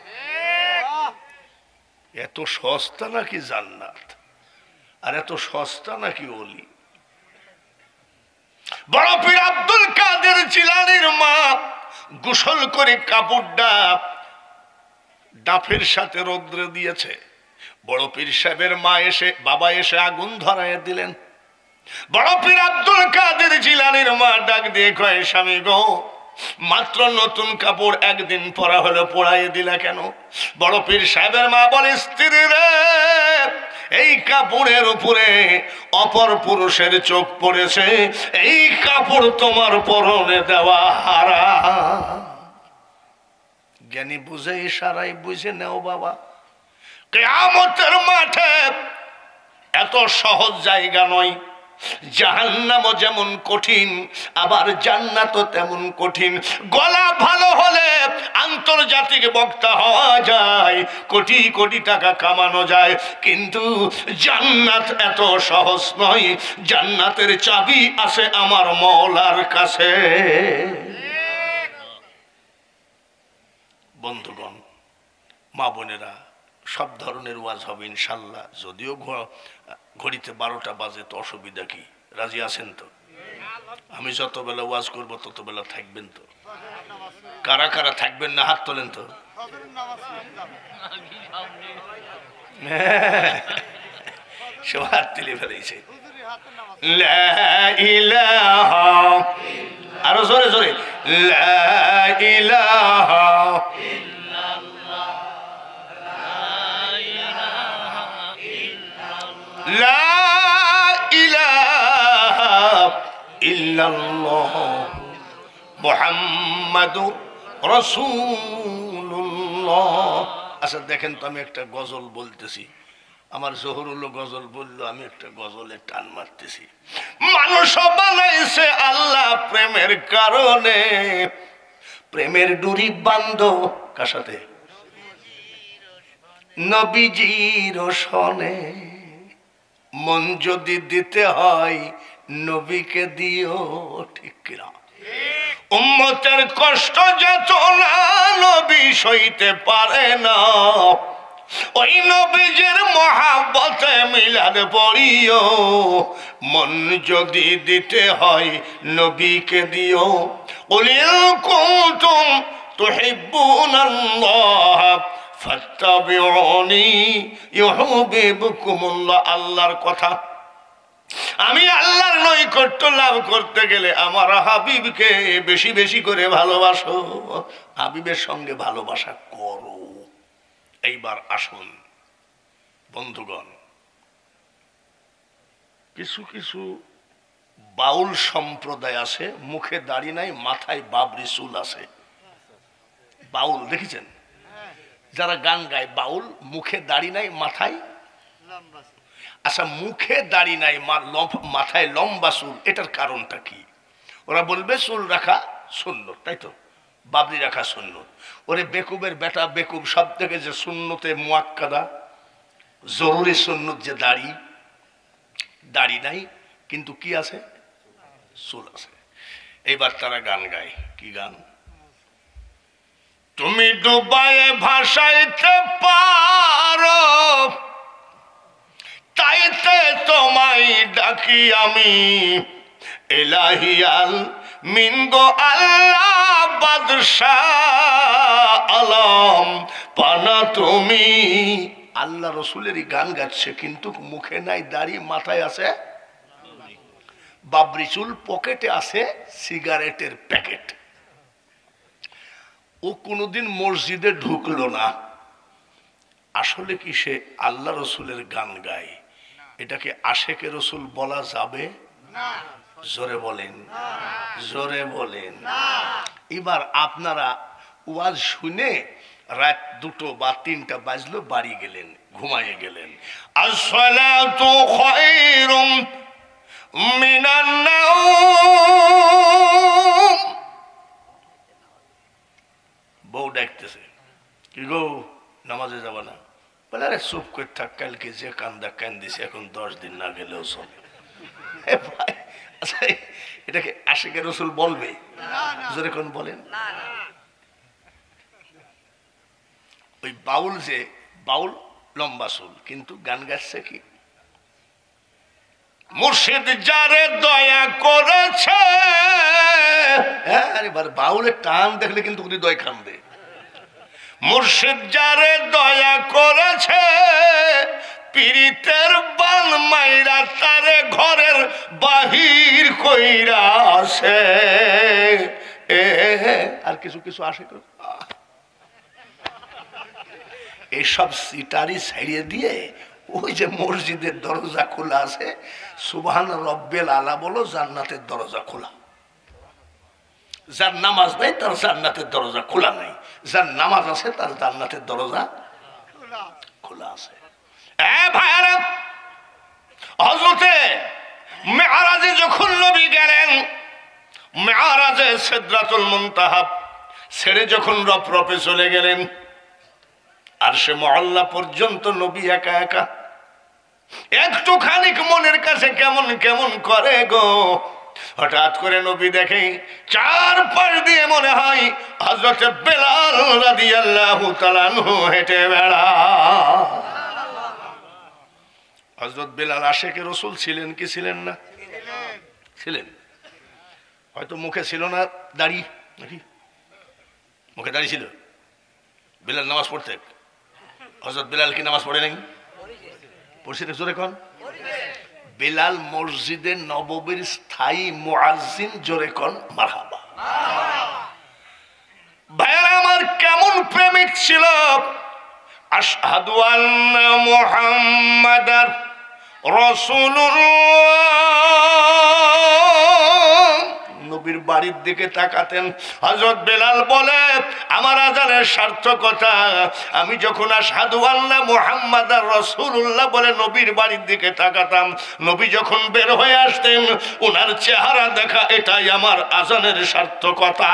এত সস্তা নাকি জান্নাত, আর এত সস্তা নাকি ওলি? বড় পীর আব্দুল কাদের জিলানীর মা গোসল করে কাপড়টা ডাফের সাথে রৌদ্রে দিয়েছে। বড় পীর সাহেবের মা এসে বাবা এসে আগুন ধরাইয়া দিলেন। বড় পীর আব্দুল কাদের জিলানীর মা ডাক দিয়ে কয়, স্বামী গো, মাত্র নতুন কাপড় একদিন পরা হলো, পরাইয়ে দিলা কেন? বড় পীর সাহেবের মা বলে, স্ত্রী রে, এই কাপড়ের উপরে অপর পুরুষের চোখ পড়েছে, এই কাপড় তোমার পরনে দেওয়া হারাম। জ্ঞানী বুঝে ইশারায় বুঝে নেও বাবা, কিয়ামতের মাঠে এত সহজ জায়গা নয়। জাহান্নামও যেমন কঠিন, আবার জান্নাতও তেমন কঠিন। গলা ভালো হলে আন্তর্জাতিক বক্তা হওয়া যায়, কোটি কোটি টাকা কামানো যায়, কিন্তু জান্নাত এত সহজ নয়। জান্নাতের চাবি আছে আমার মওলার কাছে। বন্ধুগণ, মা বোনেরা, সব ধরনের ওয়াজ হবে ইনশাল্লাহ। যদিও ঘড়িতে বারোটা বাজে, তো অসুবিধা কি? রাজি আছেন তো? আমি যত বেলা ওয়াজ করবো তত বেলা থাকবেন তো? কারা কারা থাকবেন না হাত তোলেন তো? সব হাত তুলে ফেলেছে। আরো জোরে জোরে, লা ইলাহা ইল্লাল্লাহ, লা ইলাহা ইল্লাল্লাহ। ইল্লাল্লাহ মুহাম্মাদুর রাসূলুল্লাহ। আচ্ছা দেখেন তো, আমি একটা গজল বলতেছি, আমার জহুরুল গজল বললো, আমি একটা গজলে টান মারতেছি। মানুষ বানাইছে আল্লাহ প্রেমের কারণে, প্রেমের ডুরি বান্ধ কার সাথে? নবীজির সনে। মন যদি দিতে হয় নবীকে দিও, ঠিক কিনা? উম্মতের কষ্ট যত না নবী সইতে পারে না, ওই নবীজির মহাব্বতে মিলাদ পড়িও। মন যদি দিতে হয় নবীকে দিও। কুলিন কুনতুম তুহিব্বুনাল্লাহ ফাত্তাবিউনি ইউহিব্বুকুমুল্লাহ। আল্লাহর কথা, আমি আল্লাহর নৈকট্য লাভ করতে গেলে আমার হাবিবকে বেশি বেশি করে ভালোবাসো, হাবিবের সঙ্গে ভালোবাসা করো। এইবার আসুন বন্ধুগণ, কিছু কিছু বাউল সম্প্রদায় আছে, মুখে দাড়ি নাই, মাথায় বাবরি চুল আছে। বাউল দেখেছেন? যারা গান গায় বাউল, মুখে দাড়ি নাই, মাথায়। আচ্ছা, মুখে দাড়ি নাই, মাথায় লম্বা চুল, এটার কারণটা কি? ওরা বলবে চুল রাখা সুন্নত, তাই তো, বাবরি রাখা সুন্নত। ওরে বেকুবের বেটা বেকুব, সব থেকে যে সুন্নতে মুয়াক্কাদা জরুরি সুন্নত, যে দাড়ি, দাড়ি নাই কিন্তু কি আছে? চুল আছে। এইবার তারা গান গায়, কি গান? তুমি ডুবায়ে ভাসাইতে পারো, তাইতে তোমায় ডাকি আমি। ইলাহিয়াল মিনগো আল্লাহ বাদশাহ আলম পানা তুমি। আল্লাহ রসুলেরই গান গাচ্ছে, কিন্তু মুখে নাই দাড়ি, মাথায় আছে বাবরি চুল, পকেটে আছে সিগারেটের প্যাকেট। ও কোনোদিন মসজিদে ঢুকলো না। আসলে কি সে আল্লাহ রসুলের গান গায়? এটাকে আশেকে রসুল বলা যাবে? জোরে বলেন, জোরে বলেন। এবার আপনারা ওয়াজ শুনে রাত দুটো বা তিনটা বাজলো, বাড়ি গেলেন, ঘুমাইয়ে গেলেন। আসসালাতু খায়রুম মিনান নাওম। বউ ডাকতেছে, কি গো নামাজে যাবা না? বলে আরে চুপ করে থাক, কালকে যে কান্দা কান্দিছে এখন দশ দিন না গেলেও চলে। আচ্ছা, এটাকে আশিকের রসুল বলবে? জোরে কোন বলেন। ওই বাউল, যে বাউল লম্বা চুল, কিন্তু গান গাচ্ছে কি? মুর্শিদ যারে দয়া করেছে। হ্যাঁ, এবার বাউলের টান দেখলে কিন্তু হৃদয় কান্দে। মুর্শিদ যারে দয়া করেছে, পীড়িতের বান মাইরা তারে ঘরের বাহির কইরা আছে। আর কিছু কিছু আসে, এইসব সিটারি ছাড়িয়ে দিয়ে ওই যে মসজিদের দরজা খোলা আছে, সুবহান রব্বেল আলা বলো, জান্নাতের দরজা খোলা। যার নামাজ নাই তার জান্নাতের দরজা খোলা নাই, যার নামাজ আছে তার জান্নাতের দরজা খোলা আছে। ভাইয়ারা, হযরতে মেরাজে যখন নবী গেলেন, মেরাজে সিদরাতুল মুনতাহা ছেড়ে যখন রপরপে চলে গেলেন, আর সে মহল্লা পর্যন্ত নবী একা একা। একটু খানিক মনের কাছে কেমন কেমন করে গো। হঠাৎ করে নবী দেখে চার পাশ দিয়ে মনে হয় হযরত বেলাল রাদিয়াল্লাহু তাআলা আনহু হেঁটে বেড়া। হযরত বেলাল আশেকে রসুল ছিলেন কি ছিলেন না? ছিলেন। হয়তো মুখে ছিল না দাড়ি, নাকি মুখে দাড়ি ছিল? বেলাল নামাজ পড়তে? হযরত বেলাল কি নামাজ পড়ে নাই? পড়ছে? জোরে কোন? বেলাল মসজিদে নববীর স্থায়ী মুয়াজ্জিন, জোরে কোন মারহাবা। ভাইরা আমার, কেমন প্রেমিক ছিল! আশহাদু আন্না মুহাম্মাদার রাসূলুল্লাহ, নবীর বাড়ির দিকে তাকাতেন। হযরত বেলাল বলে আমার আযানের সার্থকতা, আমি যখন আশহাদু আন্না মুহাম্মাদার রাসূলুল্লাহ বলে নবীর বাড়ির দিকে তাকাতাম, নবী যখন বের হয়ে আসতেন ওনার চেহারা দেখা, এটাই আমার আযানের সার্থকতা।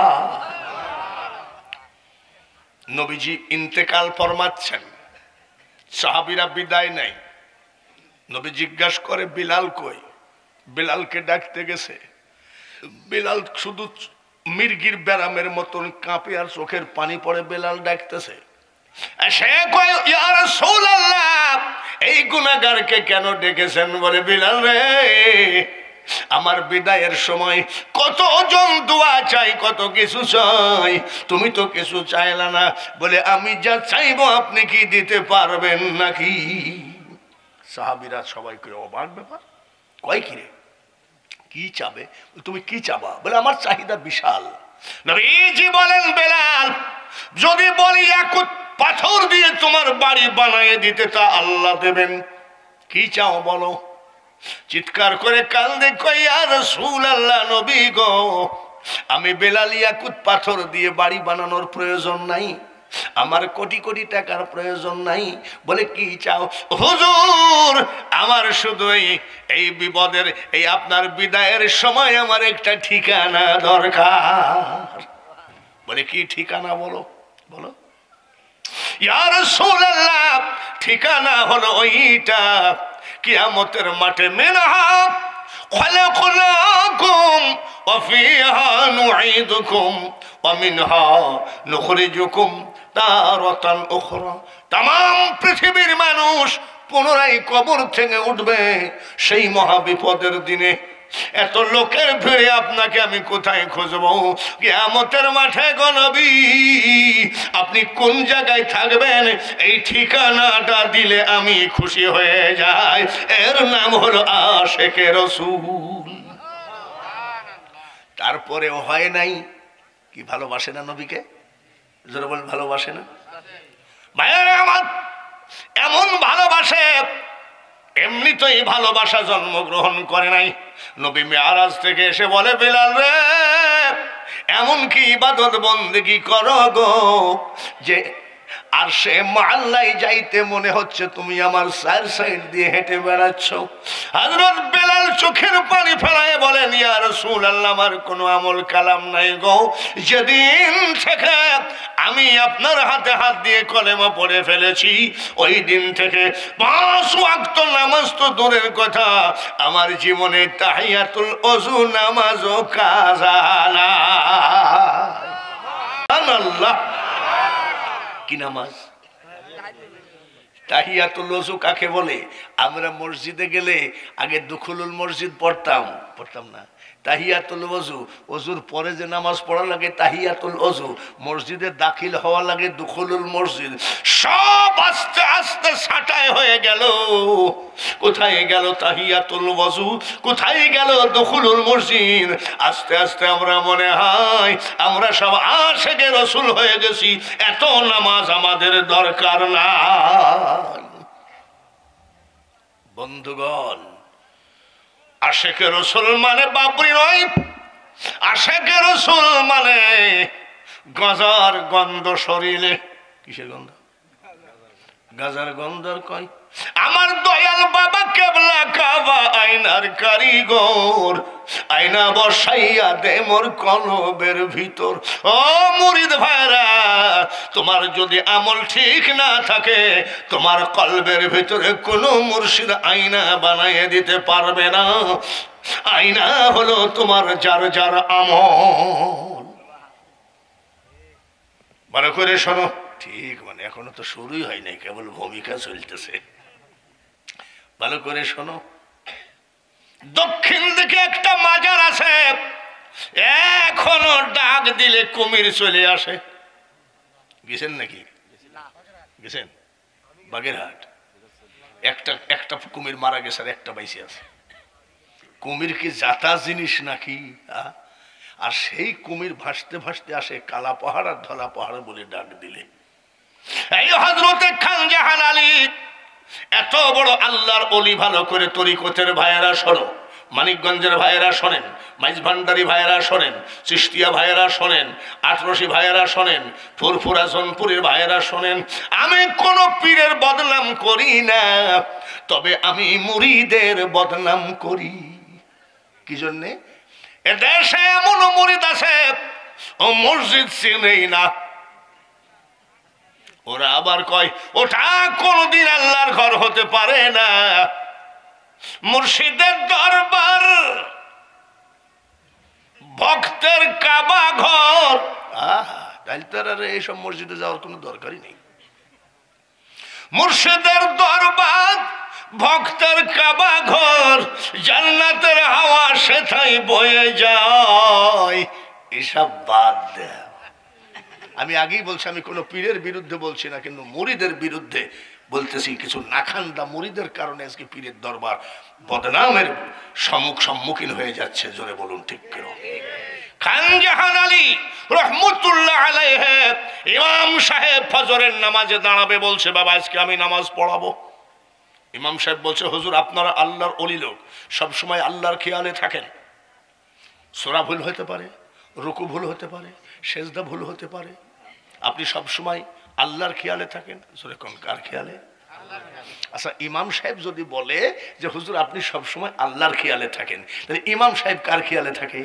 নবীজি ইন্তেকাল ফরমাচ্ছেন, সাহাবীরা বিদায় নেয়। নবী জিজ্ঞাসা করে বিলাল কই? বিলালকে ডাকতে গেছে। বিলাল শুধু মির্গির ব্যারামের মতন কাঁপে আর চোখের পানি পড়ে বেলাল ডাকতেছে। সে কয় ইয়া রাসূলুল্লাহ, এই গুনাহগারকে কেন ডেকেছেন? বলে বিলাল রে, আমার বিদায়ের সময় কতজন দোয়া চাই, কত কিছু চাই, তুমি তো কিছু চাইলা না। বলে আমি যা চাইবো আপনি কি দিতে পারবেন নাকি? সাহাবীরা সবাই কই অবাক ব্যাপার, কয় কি রে, কি চাবে? তুমি কি চাবা? বলে আমার চাহিদা বিশাল। নবীজি বলেন বেলাল, যদি বলি ইয়াকুত পাথর দিয়ে তোমার বাড়ি বানিয়ে দিতে, তা আল্লাহ দেবেন। কি চাও বলো? চিৎকার করে কান্দে কই ইয়া রাসূলুল্লাহ, নবী গো, আমি বেলাল ইয়াকুত পাথর দিয়ে বাড়ি বানানোর প্রয়োজন নাই, আমার কোটি কোটি টাকার প্রয়োজন নাই। বলে কি চাও? হুজুর, আমার শুধু এই বিপদের, এই আপনার বিদায়ের সময় আমার একটা ঠিকানা দরকার। বলে কি ঠিকানা? বলো বলো। ইয়া রাসূলুল্লাহ, ঠিকানা হলো ওইটা, কিয়ামতের মাঠে মিনহা খলাকনাকুম ওয়া ফিহা নুঈদুকুম ওয়া মিনহা নুখরিজুকুম তারাতান উখরা। तमाम পৃথিবীর মানুষ পুনরায় কবর থেকে উঠবে সেই মহা বিপদের দিনে। এত লোকের ভিড়ে আপনাকে আমি কোথায় খুঁজবো? কিয়ামতের মাঠে গো নবী, আপনি কোন জায়গায় থাকবেন এই ঠিকানাটা দিলে আমি খুশি হয়ে যাই। এর নাম হলো আশিকে রাসূল। তারপরেও হয় নাই কি? ভালোবাসে না নবীকে? জোরে বল, ভালোবাসে না? ভাইরা আমার, এমন ভালোবাসে, এমনি তো এই ভালোবাসা জন্মগ্রহণ করে নাই। নবী মেরাজ থেকে এসে বলে বেলাল রে, এমন কি ইবাদত বন্দেগী করো গো যে আর সে মহল্লায় যাইতে মনে হচ্ছে তুমি আমার চার সাইড দিয়ে হেঁটে বেড়াচ্ছ। হযরত বেলাল চোখের পানি ফেলায় বলেন ইয়া রাসূলুল্লাহ, আমার কোনো আমল কালাম নাই গো, যেদিন থেকে আমি আপনার হাতে হাত দিয়ে কলেমা পড়ে ফেলেছি ওই দিন থেকে পাঁচ ওয়াক্ত নামাজ তো দূরের কথা, আমার জীবনে তাহিয়াতুল ওযু নামাজও কাজা না। সুবহানাল্লাহ। কি নামাজ? তাহিয়াতুল ওযু কাকে বলে? আমরা মসজিদে গেলে আগে দুখুলুল মসজিদ পড়তাম, পড়তাম না? তাহিয়াতুল ওযু, ওযুর পরে যে নামাজ পড়া লাগে তাহিয়াতুল ওযু, মসজিদে দাখিল হওয়া লাগে দুখুলুল মসজিদ। সব আস্তে আস্তে ছাঁটাই হয়ে গেল। কোথায় গেল তাহিয়াতুল ওযু? কোথায় গেল দুখুলুল মসজিদ? আস্তে আস্তে আমরা মনে হয় আমরা সব আশিকে রাসূল হয়ে গেছি, এত নামাজ আমাদের দরকার নাই। বন্ধুগণ, আশিকে রাসূল মানে বাবরি নয়, আশিকে রাসূল মানে গাজার গন্ধ শরীরে। কিসের গন্ধ? গাজার গন্ধর কয়। আমার দয়াল বাবা কেবলা কাবা আয়নার কারিগর, আয়না বসাইয়া দে মোর কলবের ভিতর। ও মুরিদ ভাইরা, তোমার যদি আমল ঠিক না থাকে তোমার কলবের ভিতরে কোনো মুর্শিদ আয়না বানাইয়ে দিতে পারবে না। আয়না হলো তোমার যার যার আমল। ভালো করে শোনো, ঠিক মানে এখনো তো শুরুই হয় নাই, কেবল ভূমিকা চলতেছে। ভালো করে শোনো, দক্ষিণ দিকে একটা মাজার আছে, এখনো ডাক দিলে কুমির চলে আসে। গেছেন নাকি? গেছেন? বাগেরহাট একটা একটা কুমির মারা গেছে আর একটা বাইসে আছে। কুমির কি জাতা জিনিস নাকি? আর সেই কুমির ভাসতে ভাসতে আসে কালা পাহাড় আর ধলা পাহাড় বলে ডাক দিলে। এই হযরতে খান জাহান আলী এত বড় আল্লাহর ওলি। ভালো করে তরিকতের ভাইয়েরা শোনো, মানিকগঞ্জের ভাইয়েরা শোনেন, মাইজ ভান্ডারী ভাইয়েরা শোনেন, চিস্তিয়া ভাইয়েরা শোনেন, আটরশি ভাইয়েরা শোনেন, ফুরফুরা জনপুরের ভাইয়েরা শোনেন, আমি কোন পীরের বদনাম করি না, তবে আমি মুরিদের বদনাম করি। কি জন্যে? এ দেশে এমন মুরিদ আছে ও মসজিদ চিনেই না, ওরা আবার কয় ওটা কোনদিন আল্লাহর ঘর হতে পারে না, মুর্শিদের দরবার, ভক্তের কাবা ঘর। আহা, তাহলে তো আর এইসব মসজিদে যাওয়ার কোনো দরকারই নেই। মুর্শিদের দরবার, ভক্তের কাবা ঘর, জান্নাতের হাওয়া সেথায় বয়ে যায়, এসব বাদ দেয়। আমি আগেই বলছি আমি কোনো পীরের বিরুদ্ধে বলছি না, কিন্তু মুরিদের বিরুদ্ধে বলতেছি। কিছু নাখান্দা মুরিদের কারণে আজকে পীরের দরবার বদনামের সম্মুখ সম্মুখীন হয়ে যাচ্ছে। জোরে বলুন ঠিক কেন? খান জাহান আলী রহমতুল্লাহ আলাইহি ইমাম সাহেব ফজরের নামাজে দাঁড়াবে, বলছে বাবা আজকে আমি নামাজ পড়াবো। ইমাম সাহেব বলছে হুজুর আপনারা আল্লাহর ওলি লোক, সবসময় আল্লাহর খেয়ালে থাকেন, সূরা ভুল হতে পারে, রুকু ভুল হতে পারে, সেজদা ভুল হতে পারে, আপনি সবসময় আল্লাহর খেয়ালে থাকেন। জোরে কোন কার খেয়ালে? আচ্ছা ইমাম সাহেব যদি বলে যে হুজুর আপনি সবসময় আল্লাহর খেয়ালে থাকেন, তাহলে ইমাম সাহেব কার খেয়ালে থাকে?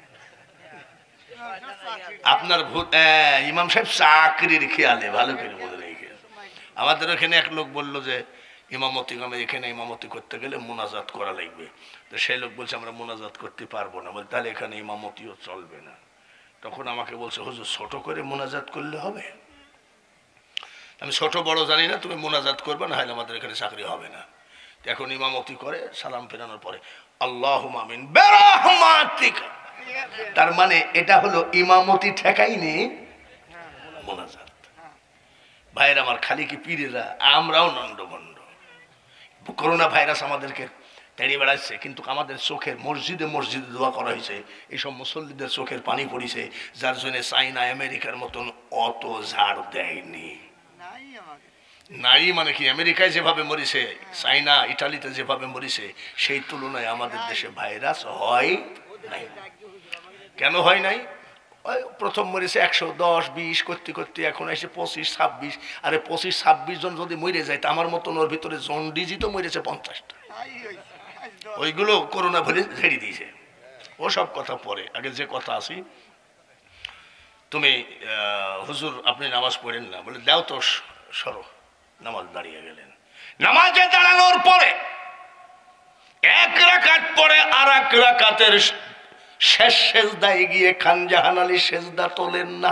আপনার ভুল। ইমাম সাহেব চাকরির খেয়ালে। ভালো করে মনে রেখে। আমাদের এখানে এক লোক বললো যে ইমামতি গ্রামে এখানে ইমামতি করতে গেলে মোনাজাত করা লাগবে, তো সেই লোক বলছে আমরা মোনাজাত করতে পারবো না, বলে তাহলে এখানে ইমামতিও চলবে না। তখন আমাকে বলছে হুজুর ছোট করে মোনাজাত করলে হবে? আমি ছোট বড় জানি না, তুমি মোনাজাত করবে, না হলে আমাদের এখানে চাকরি হবে না। এখন ইমামতি করে সালাম ফেরানোর পরে আল্লাহুম্মা আমিন বিরহমাতিকা, তার মানে এটা হলো ইমামতি ঠেকাইনি মোনাজাত। ভাইরা আমার, খালি কি পীরেরা, আমরাও নন্ডভন্ড। করোনা ভাইরাস আমাদেরকে তেড়ে বেড়াচ্ছে, কিন্তু আমাদের চোখের মসজিদে মসজিদে দোয়া করা হয়েছে, এইসব মুসল্লিদের চোখের পানি পড়েছে, যার জন্য চাইনা আমেরিকার মতন অত ঝাড় দেয়নি। নাই মানে কি, আমেরিকায় যেভাবে মরিছে, চাইনা ইটালিতে যেভাবে মরিছে, সেই তুলনায় আমাদের দেশে ভাইরাস হয় নাই। কেন হয় নাই? প্রথম মরেছে একশো দশ বিশ করতে করতে এখন এসে পঁচিশ ছাব্বিশ। আরে পঁচিশ ছাব্বিশ জন যদি মরে যায়, তা আমার মতন ওর ভিতরে জন্ডিজি তো মরেছে পঞ্চাশটা, ওইগুলো করোনা ভরে ঝেড়ে দিয়েছে। ও সব কথা পরে, আগে যে কথা আসি, তুমি হুজুর আপনি নামাজ পড়েন না, বলে দাও তো সরো। নামাজ দাঁড়িয়ে গেলেন, নামাজে দাঁড়ানোর পরে এক রাকাত পরে আর এক রাকাতের শেষ সেজদায় গিয়ে খান জাহান আলী সেজদা তোলেন না।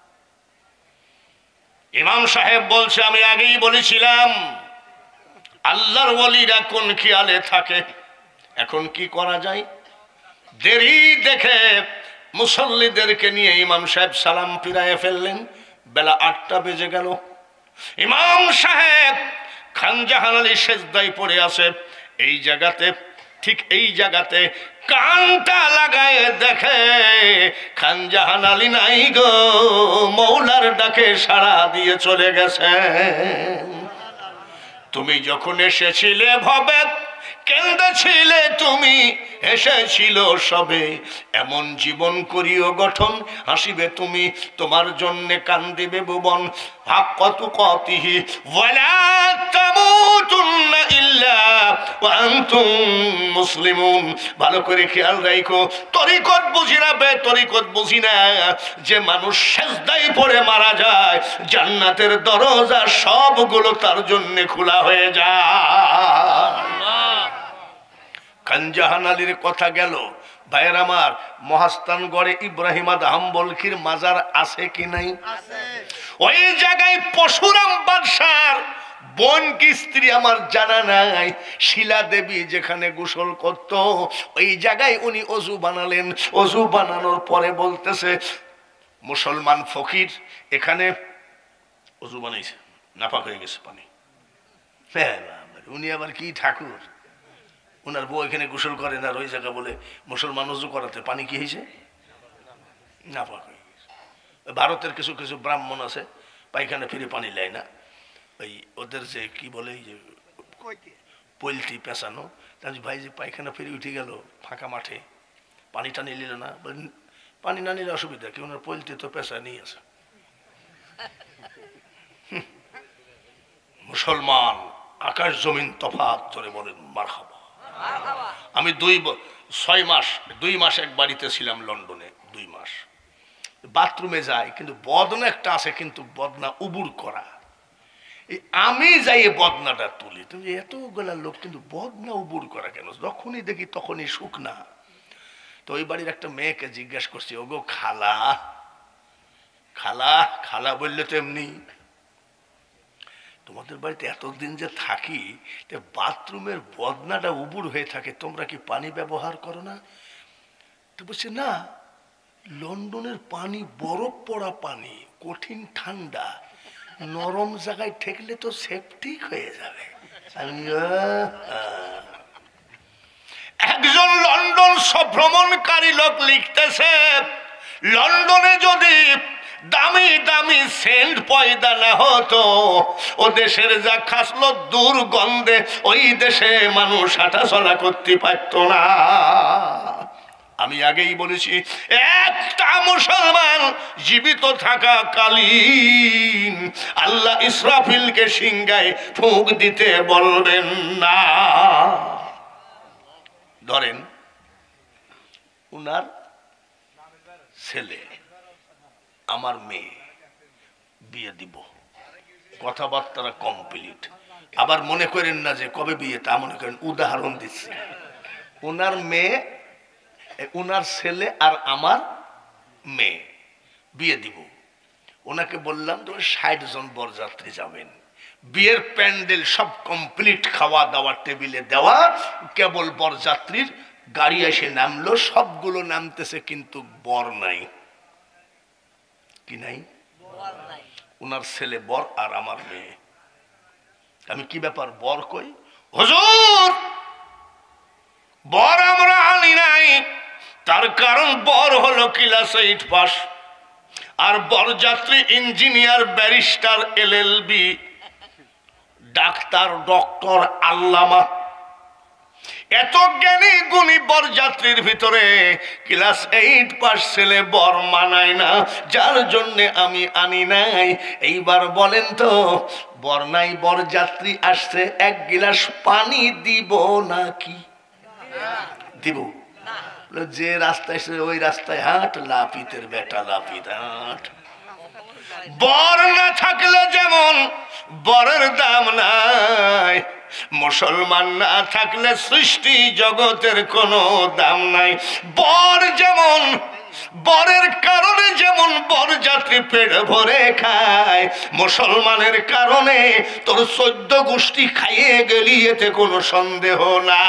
ইমাম সাহেব বলছে আমি আগেই বলেছিলাম আল্লাহর ওলিরা কোন খেয়ালে থাকে। এখন কি করা যায়? দেরি দেখে মুসল্লিদেরকে নিয়ে ইমাম সাহেব সালাম ফিরায় ফেললেন। বেলা আটটা বেজে গেল। ইমাম সাহেব খান জাহান আলী সেজদায় পড়ে আছে। এই জায়গাতে, ঠিক এই জায়গাতে কানটা লাগায় দেখে খান জাহান আলী নাই গো, মৌলার ডাকে সাড়া দিয়ে চলে গেছে। তুমি যখন এসেছিলে ভবে কেন্দেছিলে, তুমি এসেছিল সবে, এমন জীবন করিও গঠন, হাসিবে তুমি তোমার জন্যে কান্দিবে ভুবন। হাক্কাত তুকাতিহি ওয়ালা তামুতুন্না ইল্লা ওয়া আনতুম মুসলিমুন। ভালো করে খেয়াল রাখো, তরিকত বুঝি না বে তরিকত বুঝি না, যে মানুষ সেজদায় পড়ে মারা যায়, জান্নাতের দরজা সবগুলো তার জন্য খোলা হয়ে যায়। খান জাহান আলীর কথা গেল। ভাইয়ের আমার, মহাস্থানগড়ে ইব্রাহিম আদ হাম্বলকির মাজার আছে কি নাই? ওই জায়গায় পরশুরাম বাদশার বোন কি স্ত্রী আমার জানা নাই, শিলা দেবী যেখানে গোসল করত, ওই জায়গায় উনি অজু বানালেন। অজু বানানোর পরে বলতেছে মুসলমান ফকির এখানে অজু বানাইছে, নাপাক হয়ে গেছে পানি। উনি আবার কি ঠাকুর, ওনার বউ এখানে গোসল করে না, ওই জায়গা বলে মুসলমান উজু করাতে পানি কি হয়েছে, নাপাক হয়ে গেছে। ভারতের কিছু কিছু ব্রাহ্মণ আছে পায়খানা ফিরে পানি নেয় না, ওই ওদের যে কি বলে এই যে পৈলতি পেঁচানো, তার ভাই যে পায়খানা ফিরে উঠে গেল ফাঁকা মাঠে, পানিটা নিল না, পানি না নিলে অসুবিধা কি, ওনার পলতে তো পেশা নিয়ে আছে। মুসলমান আকাশ জমিন তফাৎ, ধরে বলেন মারহাবা। আমি দুই ছয় মাস দুই মাস এক বাড়িতে ছিলাম লন্ডনে, দুই মাস বাথরুমে যাই, কিন্তু বদনা একটা আছে, কিন্তু বদনা উবুর করা। আমি যাই বদনাটা তুলি, তুমি এতগুলা লোক কিন্তু বদনা উবুর করা কেন? যখনই দেখি তখনই শুকনা। তো ওই বাড়ির একটা মেয়েকে জিজ্ঞাসা করছি, ওগো খালা, খালা খালা বললে তো এমনি, তোমাদের বাড়িতে এতদিন যে থাকি, বাথরুমের বদনাটা উবুর হয়ে থাকে, তোমরা কি পানি ব্যবহার করো না? তো বলছে না, লন্ডনের পানি বরফ পড়া পানি, কঠিন ঠান্ডা, নরম জায়গায় ঠেকলে তো সেপটিক হয়ে যাবে। একজন লন্ডন ভ্রমণকারী লোক লিখতেছে, লন্ডনে যদি দামি দামি সেন্ট পয়দা না হতো, ও দেশের যা খাসলো দুর্গন্ধে ওই দেশে মানুষ হাঁটাচলা করতে পারত না। আমি আগেই বলেছি, একটা মুসলমান জীবিত থাকা কালীন আল্লাহ ইসরাফিলকে সিংহায় ফুঁক দিতে বলবেন না। ধরেন উনার ছেলে, আমার মেয়ে, বিয়ে দিব, কথাবার্তা কমপ্লিট। আবার মনে করেন না যে কবে বিয়ে, তা মনে করেন, উদাহরণ দিচ্ছি। উনার মেয়ে, উনার ছেলে আর আমার মেয়ে বিয়ে দিব। ওনাকে বললাম তো ষাট জন বরযাত্রী যাবেন, বিয়ের প্যান্ডেল সব কমপ্লিট, খাওয়া দাওয়া টেবিলে দেওয়া, কেবল বরযাত্রীর গাড়ি এসে নামলো, সবগুলো নামতেছে, কিন্তু বর নাই। কি নাই? ওনার ছেলে বর আর আমার মেয়ে। আমি কি ব্যাপার বর কই? হুজুর বর আমরা আনি নাই, তার কারণ বর হলো ক্লাস এইট পাস, আর বরযাত্রী engineer, barrister, L L B, ডাক্তার, ডক্টর, আল্লামা, এত জ্ঞানী গুণী বরযাত্রীর ভিতরে ক্লাস এইট পাস ছেলে বর মানায় না, যার জন্য আমি আনি নাই। এইবার বলেন তো, বর নাই, বরযাত্রী আসছে, এক গিলাস পানি দিব নাকি? দিব। যে রাস্তায় ওই রাস্তায় হাঁট, লাপিতের বেটা লাপিত হাঁট। বর না থাকলে যেমন বরের দাম নাই, মুসলমান না থাকলে সৃষ্টি জগতের কোনো দাম নাই। বর যেমন, বরের কারণে যেমন বরযাত্রী পেট ভরে খায়, মুসলমানের কারণে তোর চোদ্দ গোষ্ঠী খাইয়ে গেলি, এতে কোনো সন্দেহ না।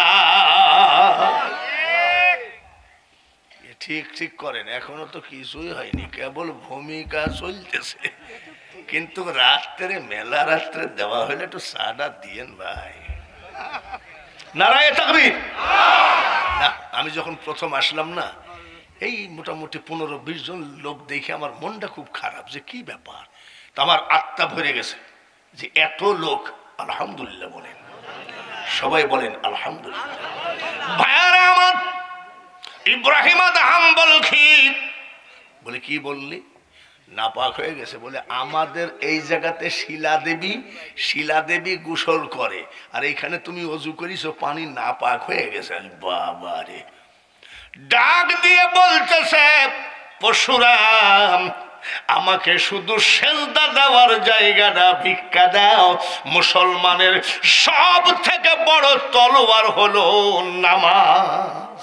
ঠিক ঠিক করেন, এখনো তো কিছুই হয়নি, কেবল ভূমিকা চলতেছে। কিন্তু রাত্রে, মেলা রাত্রে দেওয়া হলে একটু চাটা দিয়েন ভাই। নারায়ে তাকবীর। না, আমি যখন প্রথম আসলাম না, এই মোটামুটি পনেরো বিশ জন লোক দেখে আমার মনটা খুব খারাপ, যে কি ব্যাপার। তো আমার আত্মা ভরে গেছে যে এত লোক, আলহামদুলিল্লাহ বলেন, সবাই বলেন আলহামদুলিল্লাহ। ভাইয়ারা আমার, ইব্রাহিম হাম্বল কি বলে, কি বললি? নাপাক হয়ে গেছে বলে, আমাদের এই জায়গাতে শিলা দেবী, শিলা দেবী গোসল করে, আর এইখানে তুমি অজু করিস, পানি নাপাক হয়ে গেছে। বাবা রে, ডাক দিয়ে বলতেছে, পরশুরাম আমাকে শুধু সেজদা দেওয়ার জায়গাটা ভিক্ষা দাও। মুসলমানের সব থেকে বড় তলোয়ার হলো নামাজ।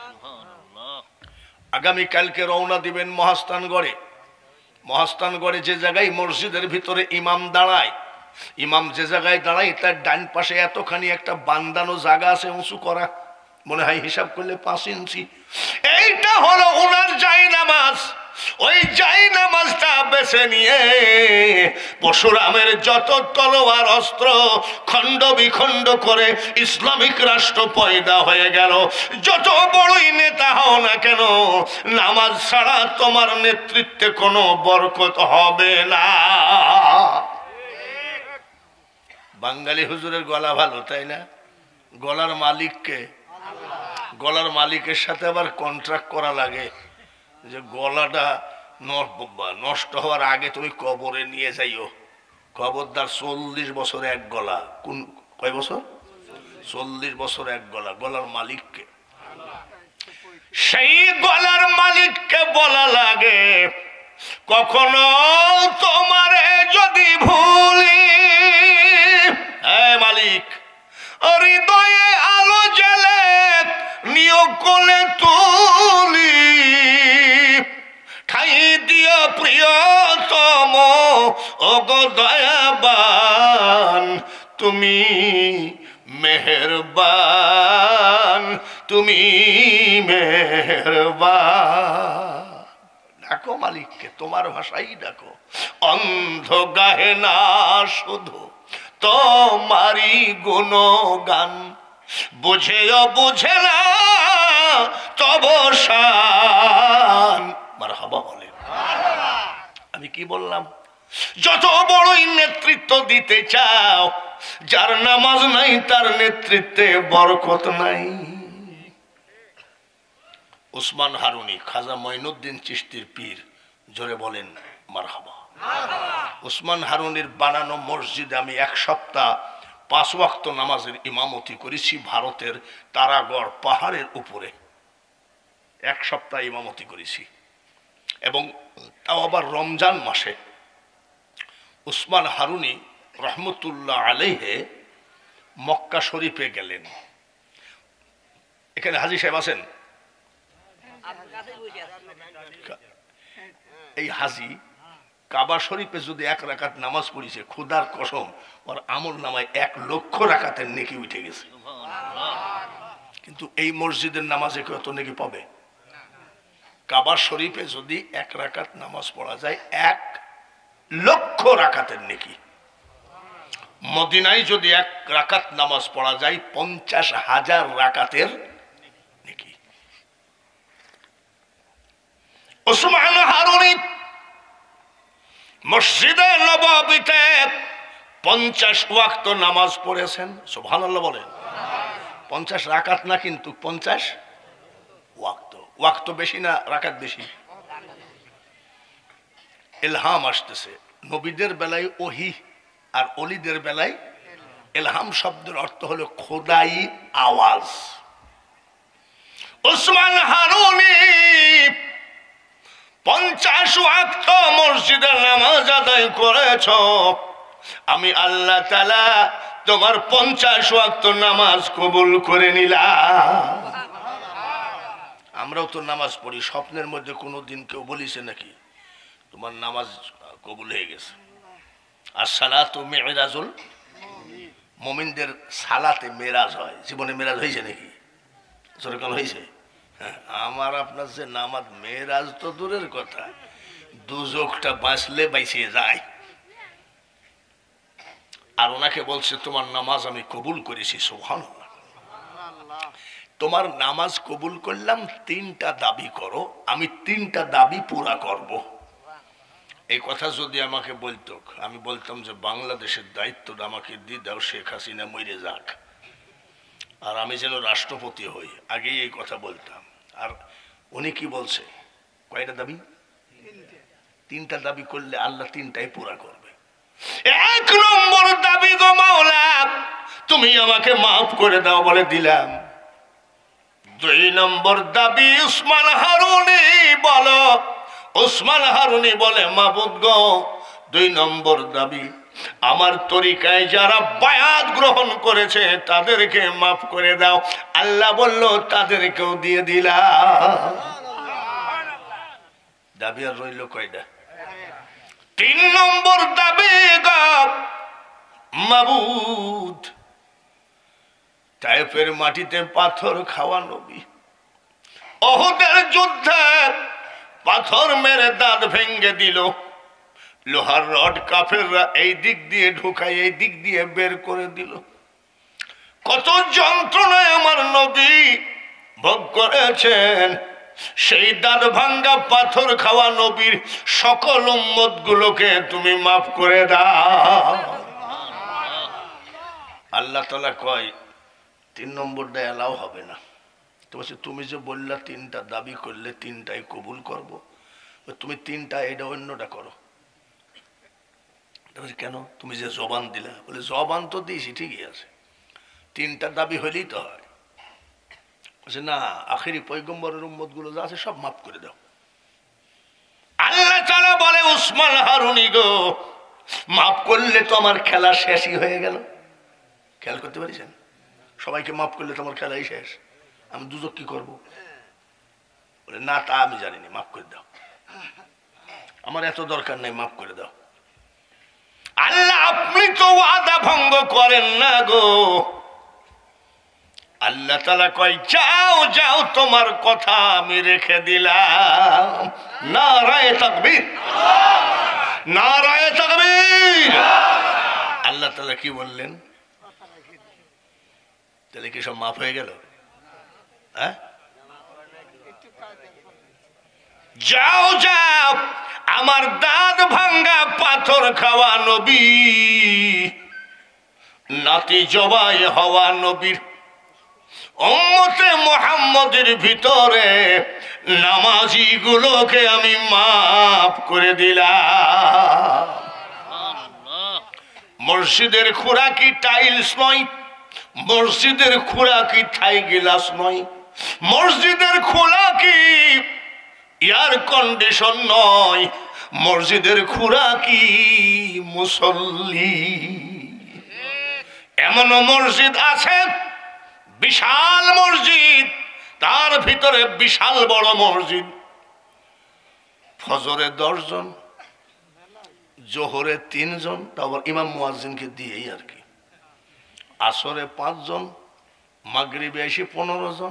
আগামীকালকে রওনা দিবেন মহাস্থানগড়ে। মহাস্থানগড়ে যে জায়গায় মসজিদের ভিতরে ইমাম দাঁড়ায়, ইমাম যে জায়গায় দাঁড়ায় তার ডান পাশে এতখানি একটা বান্দানো জায়গা আছে উঁচু করা, মনে হয় হিসাব করলে পাঁচ ইঞ্চি। এইটা হলো ওনার জায়নামাজ। ওই জায়নামাজটা বেছে নিয়ে পরশুরামের যত তলোয়ার অস্ত্র খণ্ড বিখণ্ড করে ইসলামিক রাষ্ট্র পয়দা হয়ে গেল। যত বড়ই নেতা হও না কেন, নামাজ ছাড়া তোমার নেতৃত্বে কোনো বরকত হবে না। বাঙালি হুজুরের গলা ভালো, তাই না? গলার মালিককে, গলার মালিকের সাথে আবার কন্ট্রাক্ট করা লাগে যে গলাটা নষ্ট হওয়ার আগে তুমি কবরে নিয়ে যাইও। খবরদার, চল্লিশ বছর এক গলা। কোন কয় বছর? চল্লিশ বছর এক গলা। গলার মালিককে, সেই গলার মালিককে বলা লাগে, কখনো তোমারে যদি ভুলি, হ্যাঁ মালিক, হৃদয়ে আলো জ্বেলে নিয়োগ কোলে তুলি, ঠাই দিও প্রিয়তম ওগো দয়াবান, তুমি মেহেরবান, তুমি মেহেরবান। ডাকো মালিককে, তোমার ভাষাই ডাকো। অন্ধ গাহে না শুধু তোমারি গুণগান, বুঝেও বুঝে না তব শান। মারহাবা বলে। আমি কি বললাম? যত বড়ই নেতৃত্ব দিতে চাও, যার নামাজ নাই তার নেতৃত্বে বরকত নাই। উসমান হারুনি, খাজা মঈনুদ্দিন চিশতির পীর, জোরে বলেন মারহাবা। উসমান হারুনির বানানো মসজিদে আমি এক সপ্তাহ পাঁচ ওয়াক্ত নামাজের ইমামতি করেছি ভারতের তারাগড় পাহাড়ের উপরে। এক সপ্তাহ ইমামতি করেছি, এবং তাও আবার রমজান মাসে। উসমান হারুনি রহমতুল্লাহ আলাইহে মক্কা শরীফে গেলেন। এখানে হাজী সাহেব আছেন? এই হাজী কাবা শরীফে যদি এক রাকাত নামাজ পড়িছে, খুদার কসম ওর আমল নামায় এক লক্ষ রাকাতের নেকি উঠে গেছে। কিন্তু এই মসজিদের নামাজে কেউ তো নেকি পাবে? কাবা শরীফে যদি এক রাকাত নামাজ পড়া যায়, এক লক্ষ রাকাতের নেকি। মদিনায় যদি এক রাকাত নামাজ পড়া যায়, পঞ্চাশ হাজার রাকাতের নেকি। উসমান হারুনি মসজিদে নববীতে পঞ্চাশ ওয়াক্ত নামাজ পড়েছেন। সুবহানাল্লাহ বলেন। পঞ্চাশ রাকাত না, কিন্তু পঞ্চাশ ওয়াক্ত। ওয়াক্ত বেশি না রাকাত বেশি? ইলহাম আসতেছে। নবীদের বেলায় ওহি আর অলিদের বেলায় ইলহাম শব্দের অর্থ হলো খোদাই আওয়াজ। উসমান হারুনি পঞ্চাশ ওয়াক্ত মসজিদে নামাজ আদায় করেছ, আমি আল্লাহ তাআলা তোমার পঞ্চাশ ওয়াক্ত নামাজ কবুল করে নিলাম। আমরাও তো নামাজ পড়ি, স্বপ্নের মধ্যে কোনো দিন কেউ বলিছে নাকি তোমার নামাজ কবুল হয়ে গেছে? আর সালাতু মিরাজুল মুমিনদের, সালাতে মেরাজ হয়। জীবনে মেরাজ হয়েছে নাকি? সরকার হয়েছে? আমার আপনার যে নামাজ, মেরাজ তো দূরের কথা, দুজকটা বাঁচলে বাইসিয়ে যায়। আর ওনাকে বলছে তোমার নামাজ আমি কবুল করেছি। সুবহানাল্লাহ। তোমার নামাজ কবুল করলাম, তিনটা দাবি করো, আমি তিনটা দাবি পুরা করব। এই কথা যদি আমাকে বলতো, আমি বলতাম যে বাংলাদেশের দায়িত্বটা আমাকে দিয়ে দাও, শেখ হাসিনা মরে যাক, আর আমি যেন রাষ্ট্রপতি হই। আগেই এই কথা বলতাম। আর উনি কি বলছে? কয়টা দাবি? তিনটা দাবি করলে আল্লাহ তিনটাই পুরা করবে। এক নম্বর দাবি, গো মাওলা তুমি আমাকে মাফ করে দাও, বলে দিলাম। দুই নম্বর দাবি, উসমান হারুনি বলো, উসমান হারুনি বলে মাবুদ গো, দুই নম্বর দাবি, আমার তরিকায় যারা বায়াত গ্রহণ করেছে তাদেরকে মাফ করে দাও। আল্লাহ বলল তাদেরকেও দিয়ে দিলাম। দাবি আর রইল কয়টা? তিন নম্বর দাবি, গো মাবুদ তায়েফের মাটিতে পাথর খাওয়া নবী, উহুদের যুদ্ধে পাথর মেরে দাঁত ভেঙে দিল, লোহার রড কাফেররা এই দিক দিয়ে ঢুকাই এই দিক দিয়ে বের করে দিল। কত যন্ত্রণায় আমার নবী ভোগ করেছেন। সেই দাঁত ভাঙ্গা পাথর খাওয়া নবীর সকল উম্মত গুলোকে তুমি মাফ করে দাও। আল্লাহ তাআলা কয় তিন নম্বরটা এলাও হবে না। তো বলছে তুমি যে বললা তিনটা দাবি করলে তিনটাই কবুল করব, তুমি তিনটা এটা অন্যটা করো। কেন? তুমি যে জবান দিলা। বলে জবান তো দিয়েছি ঠিকই আছে, তিনটা দাবি হইলেই তো হয়। বলছে না, আখেরি পয়গম্বরের উম্মত গুলো যা আছে সব মাফ করে দাও। আল্লাহ তাআলা বলে উসমান হারুনি গো, মাফ করলে তো আমার খেলা শেষই হয়ে গেল। খেয়াল করতে পারিছেন? সবাইকে মাফ করলে তো আমার খেলাই শেষ, আমি দুজক কি করবো? বলে না, তা আমি জানিনি, মাফ করে দাও, আমার এত দরকার নেই, মাফ করে দাও। আল্লাহ আপনি তো ওয়াদা ভঙ্গ করেন না গো। আল্লাহ তাআলা কয় যাও যাও, তোমার কথা আমি রেখে দিলাম। নারায়ে তাকবীর, নারায়ে তাকবীর। আল্লাহ তাআলা কি বললেন? তাহলে কি সব মাফ হয়ে গেল? হ্যাঁ, যাও যাও, আমার দাঁত ভাঙ্গা পাথর খাওয়া নবী, নাতি জবাই হওয়া নবীর উম্মতে মুহাম্মদের ভিতরে নামাজি গুলোকে আমি মাফ করে দিলাম। মসজিদের খোরাকি টাইলস নয়, মসজিদের খোরাকি থাই গিলাস নয়, মসজিদের খোরাকি এয়ার কন্ডিশন নয়, মসজিদের খোরাকি মুসল্লি। এমন মসজিদ আছে, বিশাল মসজিদ, তার ভিতরে বিশাল বড় মসজিদ, ফজরে দশ জন, জোহরে তিনজন, তারপর ইমাম মুয়াজ্জিনকে দিয়েই আর কি, আসরে পাঁচজন, মাগরিবে এসে পনেরো জন,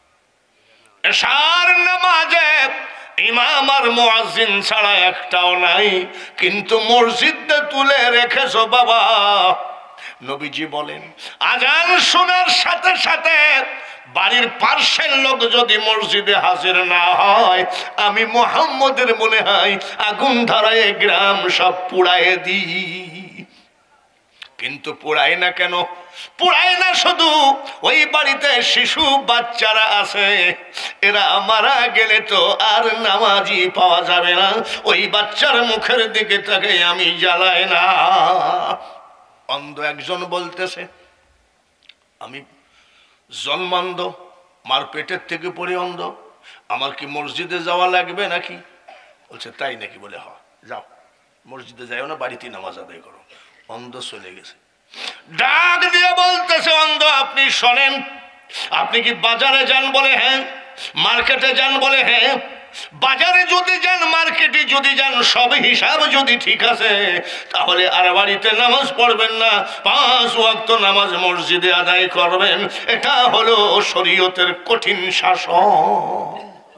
এশার নামাজে ইমাম আর মুয়াজ্জিন ছাড়া একটাও নাই। কিন্তু মসজিদে তুলে রেখেছো বাবা। নবীজি বলেন আজান শোনার সাথে সাথে বাড়ির পার্শ্বের লোক যদি মসজিদে হাজির না হয়, আমি মুহাম্মদের মনে হয় আগুন ধরায় গ্রাম সব পুড়ায় দিই। কিন্তু পুড়ায় না কেন? পুড়ায় না শুধু ওই বাড়িতে শিশু বাচ্চারা আছে, এরা মারা গেলে তো আর নামাজি পাওয়া যাবে না, ওই বাচ্চার মুখের দিকে তাকে আমি জ্বালাই না। অন্ধ একজন বলতেছে আমি জন্মান্ধ, মার পেটের থেকে পড়ে অন্ধ, আমার কি মসজিদে যাওয়া লাগবে নাকি? বলছে তাই নাকি? বলে হ, যাও, মসজিদে যাও না, বাড়িতে নামাজ আদায় করো। অন্ধ চলে গেছে। ডাক দিয়ে বলতেছে অন্ধ আপনি শোনেন, আপনি কি বাজারে যান? বলে হ্যাঁ। মার্কেটে যান? বলে হ্যাঁ। বাজারে যদি যান, মার্কেটে যদি যান, সব হিসাব যদি ঠিক আছে, তাহলে আর বাড়িতে নামাজ পড়বেন না, পাঁচ ওয়াক্ত নামাজ মসজিদে আদায় করবেন। এটা হলো শরীয়তের কঠিন শাসন।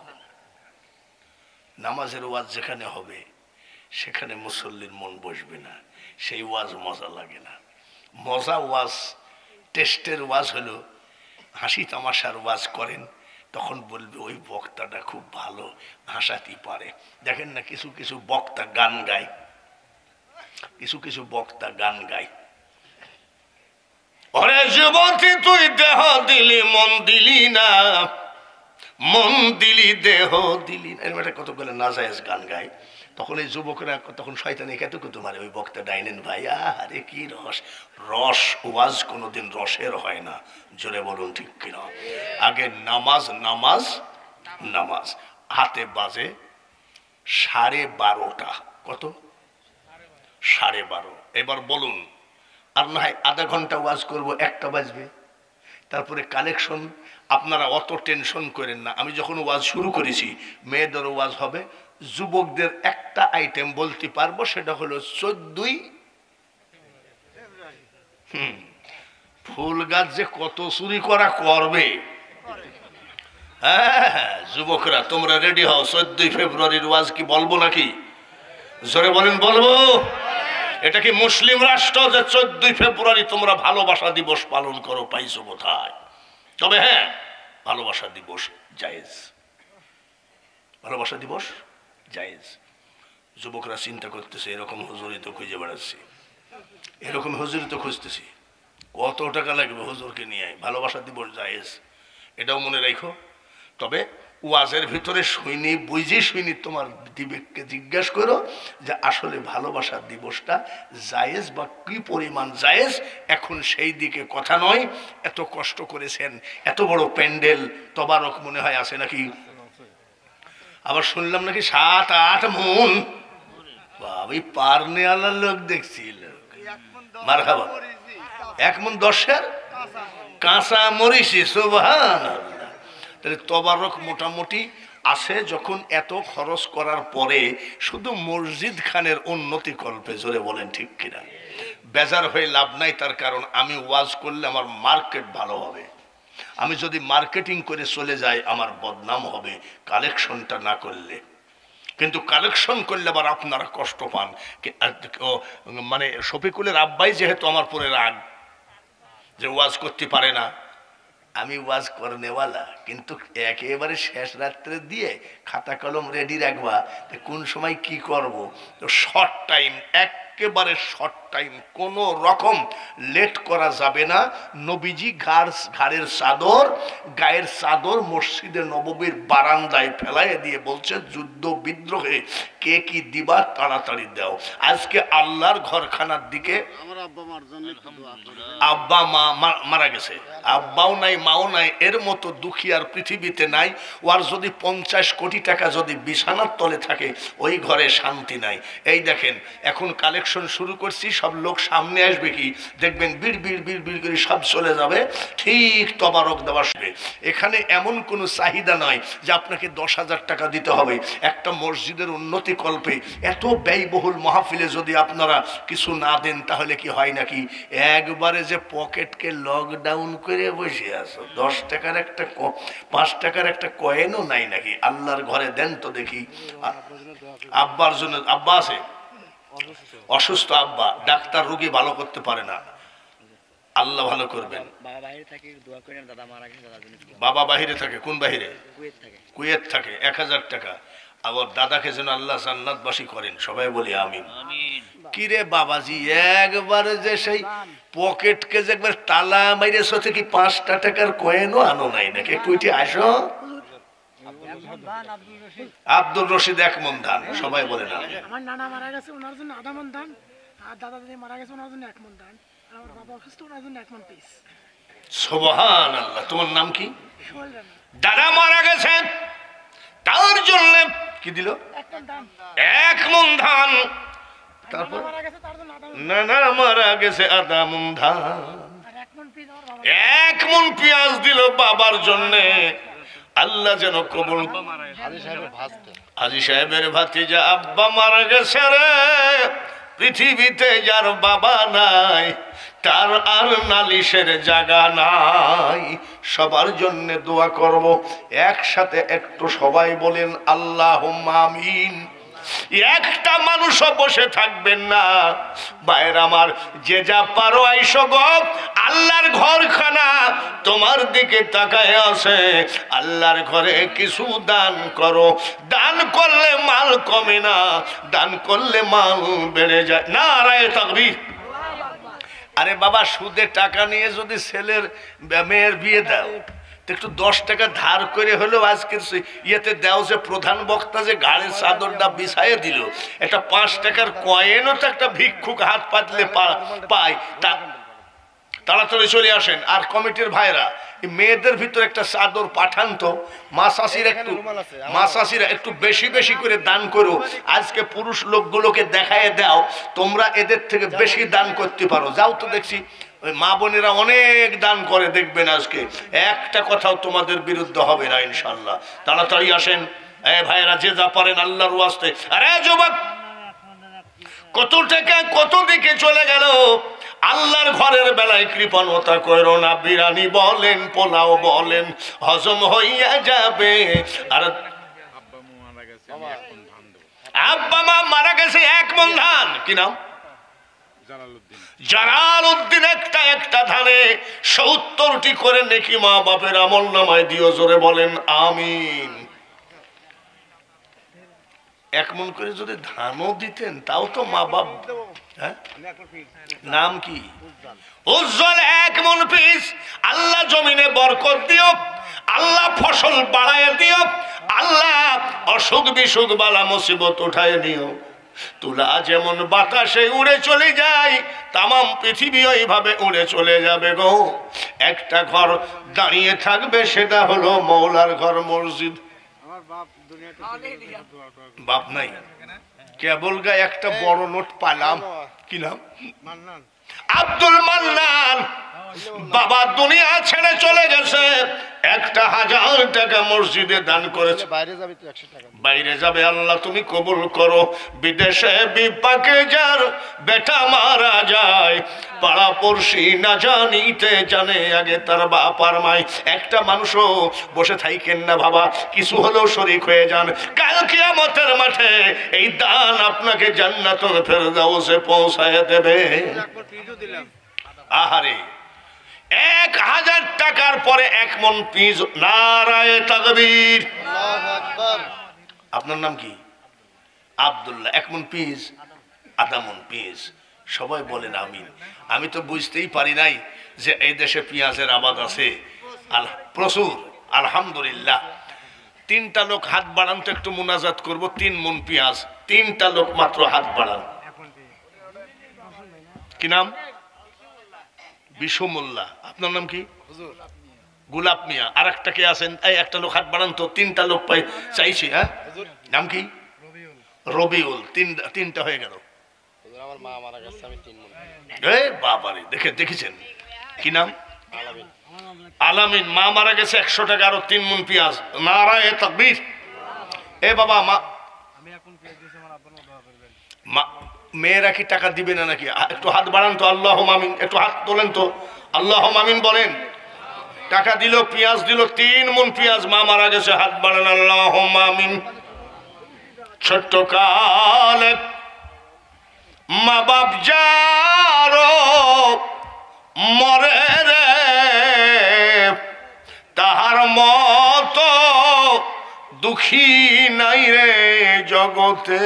নামাজের ওয়াজ যেখানে হবে সেখানে মুসল্লির মন বসবে না, সেই ওয়াজ মজা লাগে না। মজা ওয়াজ, টেস্টের ওয়াজ হলো হাসি তামাশার ওয়াজ করেন, তখন বলবে ওই বক্তাটা খুব ভালো, হাসাতেই পারে। দেখেন না কিছু কিছু বক্তা গান গায়, কিছু কিছু বক্তা গান গায়, ওরে যুবতী তুই দেহ দিলি মন দিলি না, মন দিলি দেহ দিলি না, এরকম একটা কতগুলো নাজায়েজ গান গায়। তখন এই যুবকরা তখন শয়তানি কত কত মারে, ওই বক্তা ডাইনেন ভাই, আরে কি রস। রস ওয়াজ কোনোদিন রসের হয় না, জোরে বলুন ঠিক কিনা? আগে নামাজ নামাজ নামাজ। হাতে বাজে সাড়ে বারোটা। কত? সাড়ে বারো। এবার বলুন, আর না হয় আধা ঘন্টা ওয়াজ করব, একটা বাজবে। তারপরে কালেকশন। আপনারা অত টেনশন করেন না, আমি যখন ওয়াজ শুরু করেছি মেয়েদের ওয়াজ হবে, যুবকদের একটা আইটেম বলতে পারবো, সেটা হলো চোদ্দই হুম ফুল গাছ যে কত চুরি করা করবে। হ্যাঁ যুবকরা তোমরা রেডি হও, চোদ্দই ফেব্রুয়ারির ওয়াজ কি বলবো নাকি? জোরে বলেন বলবো? এটা কি মুসলিম রাষ্ট্র যে চোদ্দই ফেব্রুয়ারি তোমরা ভালোবাসা দিবস পালন করো? পাইছো কোথায়? তবে হ্যাঁ, ভালোবাসা দিবস জায়েজ, ভালোবাসা দিবস জায়েজ। যুবকরা চিন্তা করতেছে এরকম হুজুরই তো খুঁজে বেড়াচ্ছি, এরকম হুজুরই তো খুঁজতেছি, কত টাকা লাগবে হুজুরকে নিয়ে, ভালোবাসা দিবস জায়েজ। এটাও মনে রাখো। তবে ওয়াজের ভিতরে শুইনি বুঝি শুইনি তোমার বিবেককে জিজ্ঞাসা করো যে আসলে ভালোবাসার দিবসটা জায়েজ বা কি পরিমাণ জায়েজ। এখন সেই দিকে কথা নয়। এত কষ্ট করেছেন, এত বড় প্যান্ডেল, তবারক মনে হয় আছে নাকি? আবার শুনলাম নাকি সাত আট মন। বাবি পার নেওয়ালার লোক দেখছিল। মারহাবা। এক মন দশের কাঁচা মরিচি, সুবহানাল্লাহ। তাহলে তবারক মোটামুটি আছে। যখন এত খরচ করার পরে শুধু মসজিদ খানের উন্নতি কল্পে, জোরে বলেন ঠিক কিনা? বেজার হয়ে লাভ নাই। তার কারণ আমি ওয়াজ করলে আমার মার্কেট ভালো হবে। আমি যদি মার্কেটিং করে চলে যাই আমার বদনাম হবে কালেকশনটা না করলে। কিন্তু কালেকশন করলে আবার আপনারা কষ্ট পান। মানে শফিকুলের আব্বাই যেহেতু আমার পরে রাগ যে ওয়াজ করতে পারে না, আমি ওয়াজ করনেওয়ালা, কিন্তু একেবারে শেষ রাত্রে দিয়ে খাতা কলম রেডি রাখবা কোন সময় কি করব। তো শর্ট টাইম, একেবারে শর্ট টাইম, কোনো রকম লেট করা যাবে না। নবীজি ঘাড় ঘাড়ের চাদর, গায়ের চাদর মসজিদে নববীর বারান্দায় ফেলাইয়ে দিয়ে বলছে যুদ্ধ বিদ্রোহে কে কি দিবা তাড়াতাড়ি দাও। আজকে আল্লাহর ঘরখানার দিকে আব্বা মা মারা গেছে, আব্বাও নাই মাও নাই, এর মতো দুঃখী আর পৃথিবীতে নাই। ওর যদি পঞ্চাশ কোটি টাকা যদি বিছানার তলে থাকে ওই ঘরে শান্তি নাই। এই দেখেন এখন কালেকশন শুরু করছি, সব লোক সামনে আসবে, কি দেখবেন বিড় বিড় বিড় বিড় করে সব চলে যাবে। ঠিক তবারক দেওয়া আসবে। এখানে এমন কোনো চাহিদা নয় যে আপনাকে দশ হাজার টাকা দিতে হবে। একটা মসজিদের উন্নতি কল্পে এত ব্যয়বহুল মাহফিলে যদি আপনারা কিছু না দেন তাহলে কি হয় নাকি? একবারে যে পকেটকে লকডাউন করে বসে আছো, দশ টাকার একটা পাঁচ টাকার একটা কয়েনও নাই নাকি? আল্লাহর ঘরে দেন তো দেখি। আব্বার জন্য, আব্বা আছে অসুস্থ, আব্বা ডাক্তার রোগী ভালো করতে পারে না, আল্লাহ ভালো করবেন। বাবা বাহিরে থাকে, কোন বাহিরে? কুয়েত থাকে। এক হাজার টাকা আবার দাদাকে যেন আল্লাহ জান্নাতবাসী করেন, সবাই বলি আমিন। কিরে বাবাজি, একবারে যে সেই পকেটকে যে একবার তালা মাইরেছ থেকে পাঁচটা টাকার কয়েনও আনো নাই নাকি? কুইটি আসো। আব্দুল রশিদ এক মন ধান, সবাই বলে না। আমার নানা মারা গেছে, ওনার জন্য আধা মন ধান, আর দাদা দাদি মারা গেছে, ওনার জন্য এক মন ধান, আর আমার বাবা অসুস্থ, ওনার জন্য এক মন পিস। সুবহানাল্লাহ। তোমার নাম কি? দাদা মারা গেছে, তার জন্য কি দিল? এক মন ধান। তারপর নানা মারা গেছে আধা মন ধান, এক মন পেঁয়াজ দিল বাবার জন্যে। আল্লাহ যেন কবুল। হাজী সাহেবের ভাতিজা আব্বা মারা গেছে রে, পৃথিবীতে যার বাবা নাই তার আর নালিশের জায়গা নাই। সবার জন্য দোয়া করব একসাথে, একটু সবাই বলেন আল্লাহুম্মা আমিন। একটা মানুষও বসে থাকবেন না ভাইয়ের আমার, যে যা পারো আইসো গো, আল্লাহর ঘরখানা তোমার দিকে তাকায় আছে। আল্লাহর ঘরে কিছু দান করো, দান করলে মাল কমে না, দান করলে মাল বেড়ে যায়। নারায়ে তাকবীর। আরে বাবা, সুদে টাকা নিয়ে যদি ছেলের মেয়ের বিয়ে দাও একটু দশ টাকা ধার করে হলেও আজকের ইয়েতে দেও, যে প্রধান বক্তা যে গাড়ির চাদরটা বিছাইয়ে দিল, একটা পাঁচ টাকার কয়েনও তো একটা ভিক্ষুক হাত পাতলে পায়। তা তাড়াতাড়ি চলে আসেন। আর কমিটির ভাইরা মেয়েদের ভিতরে একটা চাদর পাঠান তো, মা শাশিরা একটু মা শাশিরা একটু বেশি বেশি করে দান করো। আজকে পুরুষ লোকগুলোকে দেখায় দাও তোমরা এদের থেকে বেশি দান করতে পারো। যাও তো দেখছি ওই মা বোনেরা অনেক দান করে, দেখবেন আজকে একটা কথাও তোমাদের বিরুদ্ধে হবে না ইনশাল্লাহ। তাড়াতাড়ি আসেন এ ভাইরা, যে যা পারেন আল্লাহর ওয়াস্তে। আরে যুবক, কত টাকা কত দিকে চলে গেল। আল্লাহর ঘরের বেলায় কৃপণতা করো না। বিরিয়ানি বলেন, পোলাও বলেন, হজম হইয়া যাবে। আর আব্বা মা মারা গেছে এক মন ধান। কি নাম? জালালউদ্দিন। একটা একটা ধানে সত্তরটি করে নেকি মা বাপের আমল নামায় দিও, জোরে বলেন আমিন। এক মন করে যদি ধানও দিতেন তাও তো মা বাপ। হ্যাঁ, নাম কি? উজ্জ্বল। এক মন পিস। আল্লাহ জমিনে বরকত দিও। আল্লাহ ফসল বাড়ায় দিও, আল্লাহ অসুখ বিসুখ বালা মুসিবত উঠায় নিও। তুলা যেমন বাতাসে উড়ে চলে যায়, তামাম পৃথিবী ওইভাবে উড়ে চলে যাবে গো। একটা ঘর দাঁড়িয়ে থাকবে, সেটা হলো মৌলার ঘর, মসজিদ। বাপ নাই, কেবল গায়ে একটা বড় নোট পালাম, কি নাম? আব্দুল মান্নান। বাবা দুনিয়া ছেড়ে চলে গেছে, একটা হাজার টাকা মসজিদে দান করেছে। বাইরে যাবে তো একশো টাকা, বাইরে যাবে, আল্লাহ তুমি কবুল করো। বিদেশে বিপাকে যার বেটা মারা যায়, পাড়া পড়শি না জানিতে জানে আগে তার বাপ আর মাই। একটা মানুষও বসে থাকেন না বাবা, কিছু হলেও শরীক হয়ে যান। কাল কিয়ামতের মাঠে এই দান আপনাকে জান্নাতুল ফেরদাউসে পৌঁছায় দেবে। আহারে, এক হাজার টাকার পরে এক মন পিস। নারায়ে তাকবীর। আপনার নাম কি? আব্দুল্লাহ। এক মন পিস, আধা মন পিস। সবাই বলেন আমিন। আমি তো বুঝতেই পারি নাই যে এই দেশে পেঁয়াজের আবাদ আছে প্রচুর, আলহামদুলিল্লাহ। তিনটা লোক হাত বাড়ান তো, একটু মুনাজাত করব। তিন মন পেঁয়াজ, তিনটা লোক মাত্র হাত বাড়ান। কি নাম? বিশ্বমোল্লা। আপনার নাম কি? গোলাপ মিয়া। আর একটা কে আছেন? এই একটা লোক হাত বাড়ান তো, তিনটা লোক পাই চাইছি। হ্যাঁ, নাম কি? রবিউল। তিনটা তিনটা হয়ে গেল। বাবারে, দেখে দেখেছেন কি নাম? আলামিন। মা মারা গেছে, একশো টাকা আরো তিন মন পেঁয়াজ। নারায়ে তাকবীর। এ বাবা, মা মেয়েরা কি টাকা দিবে না নাকি? একটু হাত বাড়ান তো, আল্লাহ আমিন। একটু হাত তোলেন তো, আল্লাহ আমিন বলেন। টাকা দিল, পেঁয়াজ দিল, তিন মন পেঁয়াজ। মা মারা গেছে, হাত বাড়ান, আল্লাহ আমিন। ছোট্ট কালে মা বাপ যারো মরে রে, তাহার মতো দুঃখী নাই রে জগতে।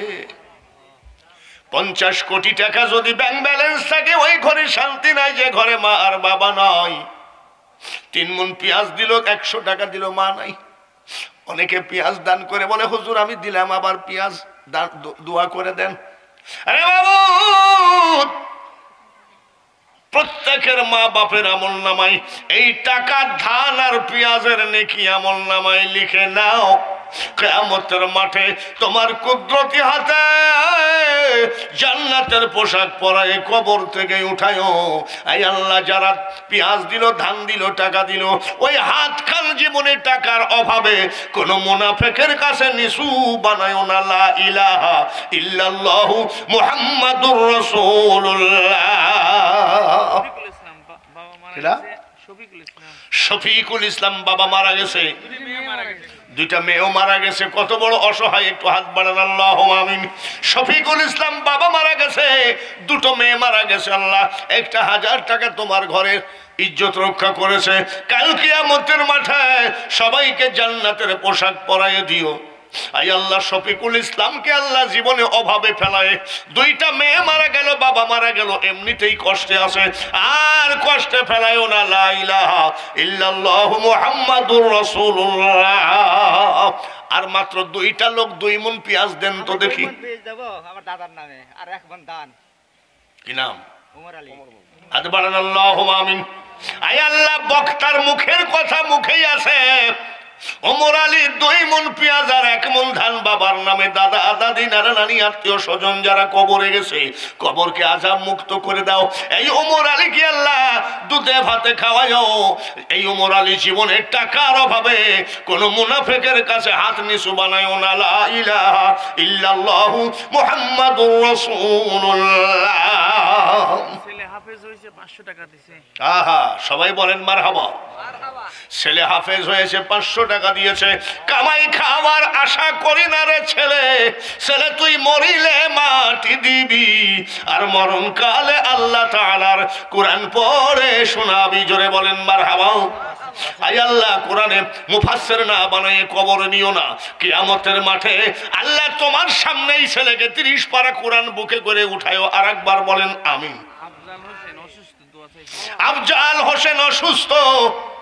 পঞ্চাশ কোটি টাকা যদি ব্যাংক ব্যালেন্স থাকে, ওই ঘরে শান্তি নাই যে ঘরে মা আর বাবা নাই। তিন মন পেঁয়াজ দিল, একশো টাকা দিল, মা নাই। অনেকে পেঁয়াজ দান করে বলে, হুজুর আমি দিলাম, আবার পেঁয়াজ দান দোয়া করে দেন। আরে বাবু, প্রত্যেকের মা বাপের আমল নামায় এই টাকা, ধান আর পেঁয়াজের নেকি আমল নামায় লিখে নাও। কিয়ামতের মাঠে তোমার কুদরতি হাতে জান্নাতের পোশাক পরায় কবর থেকে উঠায়ও। এই আল্লাহ, যারা পেঁয়াজ দিল, ধান দিল, টাকা দিল, ওই হাত খান জীবনে টাকার অভাবে কোন মুনাফিকের কাছে নিসু বানায় না। লা ইলাহা ইল্লাল্লাহু মুহাম্মাদুর রাসূলুল্লাহ। শফিকুল ইসলাম বাবা মারা গেছে, দুইটা মেয়েও মারা গেছে। কত বড় অসহায়, একটু হাত বাড়ান, আল্লাহ আমিন। শফিকুল ইসলাম বাবা মারা গেছে, দুটো মেয়ে মারা গেছে। আল্লাহ একটা হাজার টাকা তোমার ঘরের ইজ্জত রক্ষা করেছে। কাল কিয়ামতের মাঠে সবাইকে জান্নাতের পোশাক পরাইয়ে দিও। আই আল্লাহ, শফিকুল ইসলামকে আল্লাহ জীবনে অভাবে ফেলায়। দুইটা মেয়ে মারা গেল, বাবা মারা গেল, এমনিতেই কষ্টে আছে, আর কষ্টে ফেলায়ও না। লা ইলাহা ইল্লাল্লাহু মুহাম্মাদুর রাসূলুল্লাহ। আর মাত্র দুইটা লোক দুই মন পেঁয়াজ দেন তো দেখি। আমার দাদার নামে আর এক মন দান। কি নাম? ওমর আলী। হাত বাড়ান, আল্লাহুম্মা আমিন। আই আল্লাহ, বক্তার মুখের কথা মুখেই আছে। ওমর আলী দুই মন পেঁয়াজ আর এক মন ধান বাবার নামে। দাদা দাদি নানা নানি আত্মীয় স্বজন যারা কবরে গেছে, কবরকে আযাব মুক্ত করে দাও। এই ওমর আলী কি আল্লাহ দুধে ভাতে খাওয়ায়ও। এই ওমর আলী জীবনের টাকার অভাবে কোন মুনাফিকের কাছে হাত নিচু বানায়ও না। লা ইলাহা ইল্লাল্লাহু মুহাম্মাদুর রাসূলুল্লাহ। ছেলে হাফেজ হইছে, পাঁচশো টাকা দিয়েছে। আহা, সবাই বলেন মারহাবা। ছেলে হাফেজ হয়েছে, পাঁচশো টাকা দিয়েছে। কামাই খাওয়ার আশা করি না রে ছেলে, ছেলে তুই মরিলে মাটি দিবি, আর মরণ কালে আল্লাহ তাআলার কোরআন পড়ে শোনাবি। জোরে বলেন মারহাবা। আই আল্লাহ, কোরআনে মুফাসসির না বানায়ে কবর নিও না। কিয়ামতের মাঠে আল্লাহ তোমার সামনেই ছেলেকে তিরিশ পারা কোরআন বুকে করে উঠায়ও। আর একবার বলেন আমিন। আফজাল হোসেন অসুস্থ,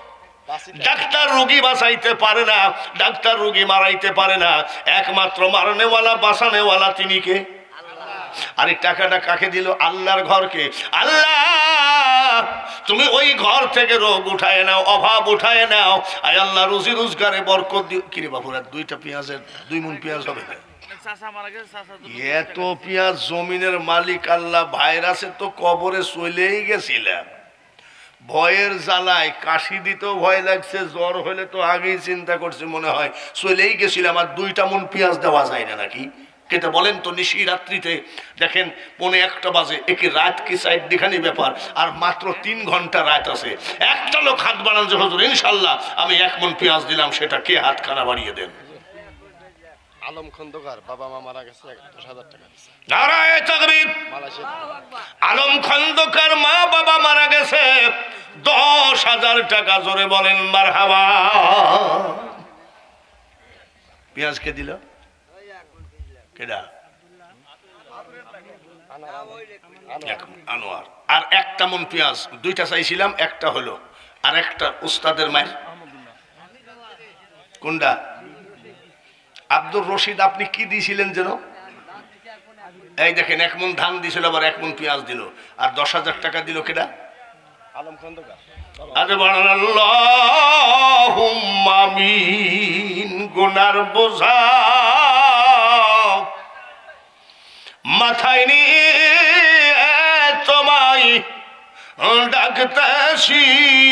ডাক্তার রোগী বাঁচাইতে পারে না, ডাক্তার রোগী মারাইতে পারে না, একমাত্র মারনেওয়ালা বাঁচানেওয়ালা তিনি কে? আর এই টাকাটা কাকে দিল? আল্লাহর ঘরকে। আল্লাহ তুমি ওই ঘর থেকে রোগ উঠায় নাও, অভাব উঠায় নাও। আয় আল্লাহ রুজি রোজগারে বরকত দিও। কিরে বাপুরা, দুইটা পেঁয়াজের দুই মন পেঁয়াজ হবে না? এত পেঁয়াজ জমিনের মালিক আল্লাহ। ভাইরাসে তো কবরে চলেই গেছিলাম, ভয়ের জ্বালায় কাশি দিতেও ভয় লাগছে, জ্বর হলে তো আগেই চিন্তা করছে মনে হয় চলেই গেছিলাম। আর দুইটা মন পেঁয়াজ দেওয়া যায় না নাকি? কেটে বলেন তো, নিশি রাত্রিতে দেখেন পৌনে একটা বাজে, একে রাত কি সাইড দেখানি ব্যাপার, আর মাত্র তিন ঘন্টা রাত আছে। একটা লোক হাত বাড়ান যে হুজুর ইনশাল্লাহ আমি এক মন পেঁয়াজ দিলাম, সেটা কে হাত খানা বাড়িয়ে দেন? আলম খন্দকার বাবা মা মারা গেছে, দশ হাজার টাকা দিচ্ছে। নারায়ে তাকবীর। আলম খন্দকার মা বাবা মারা গেছে, দশ হাজার টাকা। জোরে বলেন মারহাবা। পেঁয়াজ কে দিল? কেডা? আনোয়ার। আর একটা মন পেঁয়াজ, দুইটা চাইছিলাম, একটা হলো, আর একটা উস্তাদের মায়ের। কোনটা? আব্দুর রশিদ। আপনি কি দিয়েছিলেন যেন? এই দেখেন, এক মন ধান দিয়েছিল, আবার এক মন পেঁয়াজ দিল, আর দশ হাজার টাকা দিল কেডা? আলম খন্দকার। আরে বলেন আল্লাহুম্মা আমিন। গুনার বোঝা মাথায় নিয়ে তোমায় ডাকতেছি,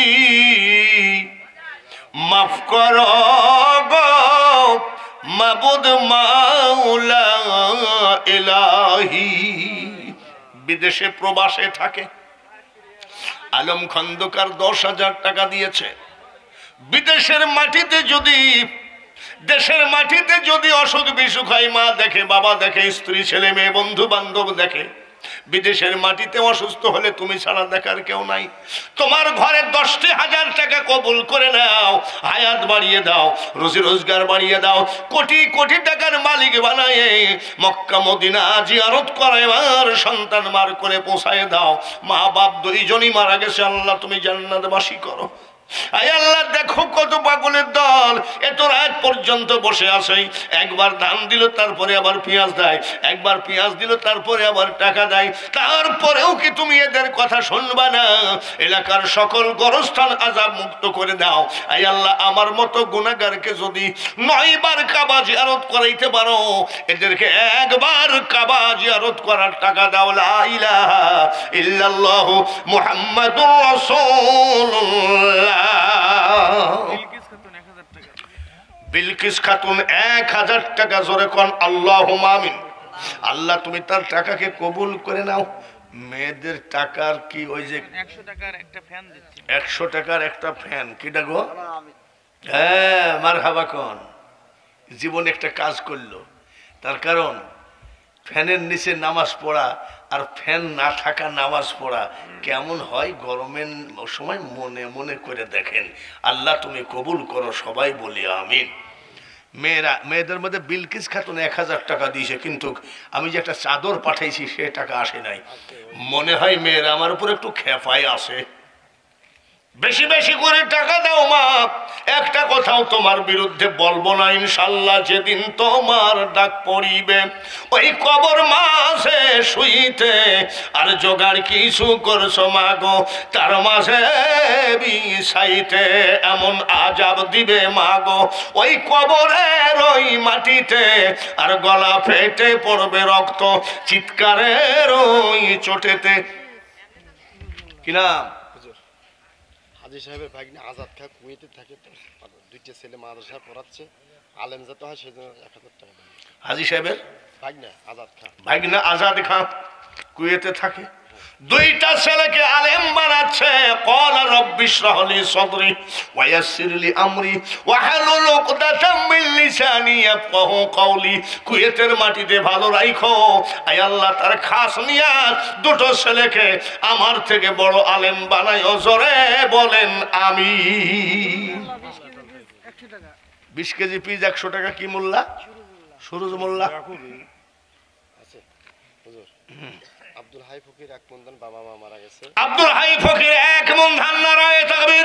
মাফ করো গো মাবুদ মাওলা ইলাহি। বিদেশে প্রবাসে থাকে আলম খন্দকার, দশ হাজার টাকা দিয়েছে। বিদেশের মাটিতে যদি, দেশের মাটিতে যদি অসুখ বিসুখ হয়, মা দেখে, বাবা দেখে, স্ত্রী ছেলে মেয়ে বন্ধু বান্ধব দেখে, বিদেশের মাটিতে অসুস্থ হলে তুমি ছাড়া দেখার কেউ নাই। তোমার ঘরে দশটি হাজার টাকা কবুল করে নাও, হায়াত বাড়িয়ে দাও, রুজি রোজগার বাড়িয়ে দাও, কোটি কোটি টাকার মালিক বানায় মক্কা মদিনা জিয়ারত করাইবার সন্তান মার করে পৌঁছায় দাও। মা বাপ দুইজনই মারা গেছে, আল্লাহ তুমি জান্নাতবাসী করো। আয় আল্লাহ দেখো কত পাগলের দল এত রাত পর্যন্ত বসে আছে। একবার ধান দিল, তারপরে আবার পেঁয়াজ দেয়, একবার পেঁয়াজ দিল, তারপরে আবার টাকা দেয়। তারপরেও কি তুমি এদের কথা শুনবা না? এলাকার সকল গোরস্থান আযাব মুক্ত করে দাও। আয় আল্লাহ আমার মতো গুনাহগারকে যদি নয়বার কাবা জিয়ারত করাইতে পারো, এদেরকে একবার কাবা জিয়ারত করার টাকা দাও। লা ইলাহা ইল্লাল্লাহু মুহাম্মাদুর রাসূলুল্লাহ। বিলকিস খাতুন এক হাজার টাকা। জোরে কোন আল্লাহুম্মা আমিন। আল্লাহ তুমি তার টাকাকে কবুল করে নাও। মেয়েদের টাকার কি ওই যে একশো টাকার একটা ফ্যান দিচ্ছি। একশো টাকার একটা ফ্যান, কিটা গো? হ্যাঁ মারহাবা কোন। জীবন একটা কাজ করলো, তার কারণ ফ্যানের নিচে নামাজ পড়া আর ফ্যান না থাকা নামাজ পড়া কেমন হয় গরমের সময় মনে মনে করে দেখেন। আল্লাহ তুমি কবুল করো, সবাই বলি আমিন। মেয়েরা, মেয়েদের মধ্যে বিলকিস খাতুন এক হাজার টাকা দিয়েছে, কিন্তু আমি যে একটা চাদর পাঠাইছি সে টাকা আসে নাই। মনে হয় মেয়েরা আমার উপর একটু খেপাই আসে। বেশি বেশি করে টাকা দাও মা, একটা কথাও তোমার বিরুদ্ধে বলবো না ইনশাল্লাহ। যেদিন তোমার ডাক পড়িবে ওই কবর মাঝে শুইতে, আর জোগাড় কিছু করছো মাগো তার মাঝে বিছাইতে, এমন আজাব দিবে মাগো ওই কবরের ওই মাটিতে, আর গলা ফেটে পড়বে রক্ত চিৎকারের ওই চোটেতে। কি নাম? হাজী সাহেবের ভাগ্নে আজাদ খা কুয়েতে থাকে, তো দুইটা ছেলে মাদ্রাসা পড়াচ্ছে, আলেম যাতে হয় সেজন্য এক হাজার টাকা দেন। হাজী সাহেবের ভাগ্নে আজাদ খা, ভাগ্নে আজাদ খা কুয়েতে থাকে, দুইটা ছেলেকে আলেম বানাচ্ছে। ক্বালা রাব্বি ইশরাহ লি সাদরি ওয়া ইয়াসসির লি আমরি ওয়াহলুল উকদাতাম মিন লিসানি ইয়াফকাহু কওলি। কুয়েতের মাটিতে ভালো রাখো। আয় আল্লাহ তার খাস নিয়াত দুটো ছেলেকে আমার থেকে বড় আলেম বানায়ো। জোরে বলেন আমিন। বিশ কেজি পিস একশো টাকা। কি মোল্লা? সুরজ মোল্লা। আছে হুজুর আব্দুল হাই ফকির এক মন ধান বাবা মা মারা গেছে। আব্দুল হাই ফকির এক মন ধান, নারায়ে তাকবীর।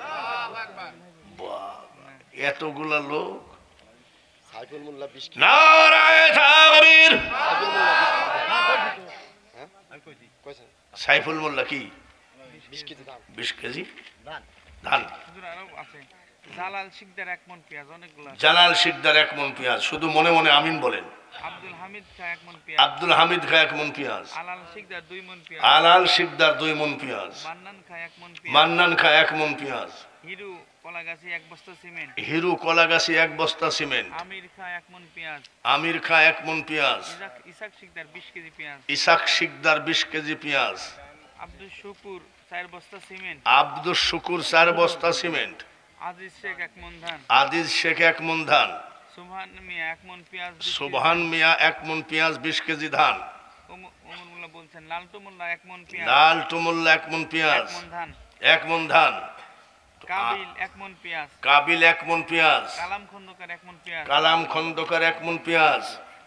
বাবা, এতগুলা লোক। সাইফুল মোল্লা বিশ কেজি। নারায়ে তাকবীর। সাইফুল মোল্লা হ্যাঁ কইছেন সাইফুল মোল্লা কি বিশ কেজি ধান। বিশ কেজি ধান। হুজুর আরো আছে জালাল শিকদার এক মন পেঁয়াজ, অনেকগুলা। জালাল শিকদার এক মন পেঁয়াজ, শুধু মনে মনে আমিন বলেন। আব্দুল হামিদ খা এক মন পেঁয়াজ। আব্দুল হামিদ খা এক মন পেঁয়াজ। আলাল শিকদার দুই মন পেঁয়াজ। আলাল শিকদার দুই মন পেঁয়াজ। মান্নান খা এক মন পেঁয়াজ। মান্নান খা এক মন পেঁয়াজ। হিরু কলাগাছি এক বস্তা সিমেন্ট। হিরু কলাগাছি এক বস্তা সিমেন্ট। আমির খা এক মন পেঁয়াজ। আমির খা এক মন পেঁয়াজ। ইসাক ইসাক শিকদার বিশ কেজি পেঁয়াজ। ইসাক শিকদার বিশ কেজি পেঁয়াজ। আব্দুল শুকুর চার বস্তা সিমেন্ট। আব্দুল শুকুর চার বস্তা সিমেন্ট। আজিজ শেখ এক মন ধান। আদিজ শেখ এক মন ধান। সুবহান মিয়া এক মন পেঁয়াজ। বিশ কেজি। সুবহান মিয়া এক মন পেঁয়াজ বিশ কেজি ধান। ওম- ওমর মোল্লা বলছেন লালটু মোল্লা এক মন পেঁয়াজ। লাল টুমুল্লা এক মন এক পেঁয়াজ। মন ধান। এক মন ধান। কাবিল এক মন পেঁয়াজ। কাবিল এক মন পেঁয়াজ। কালাম খন্দকার এক মন পেঁয়াজ। কালাম খন্দকার এক মন পেঁয়াজ।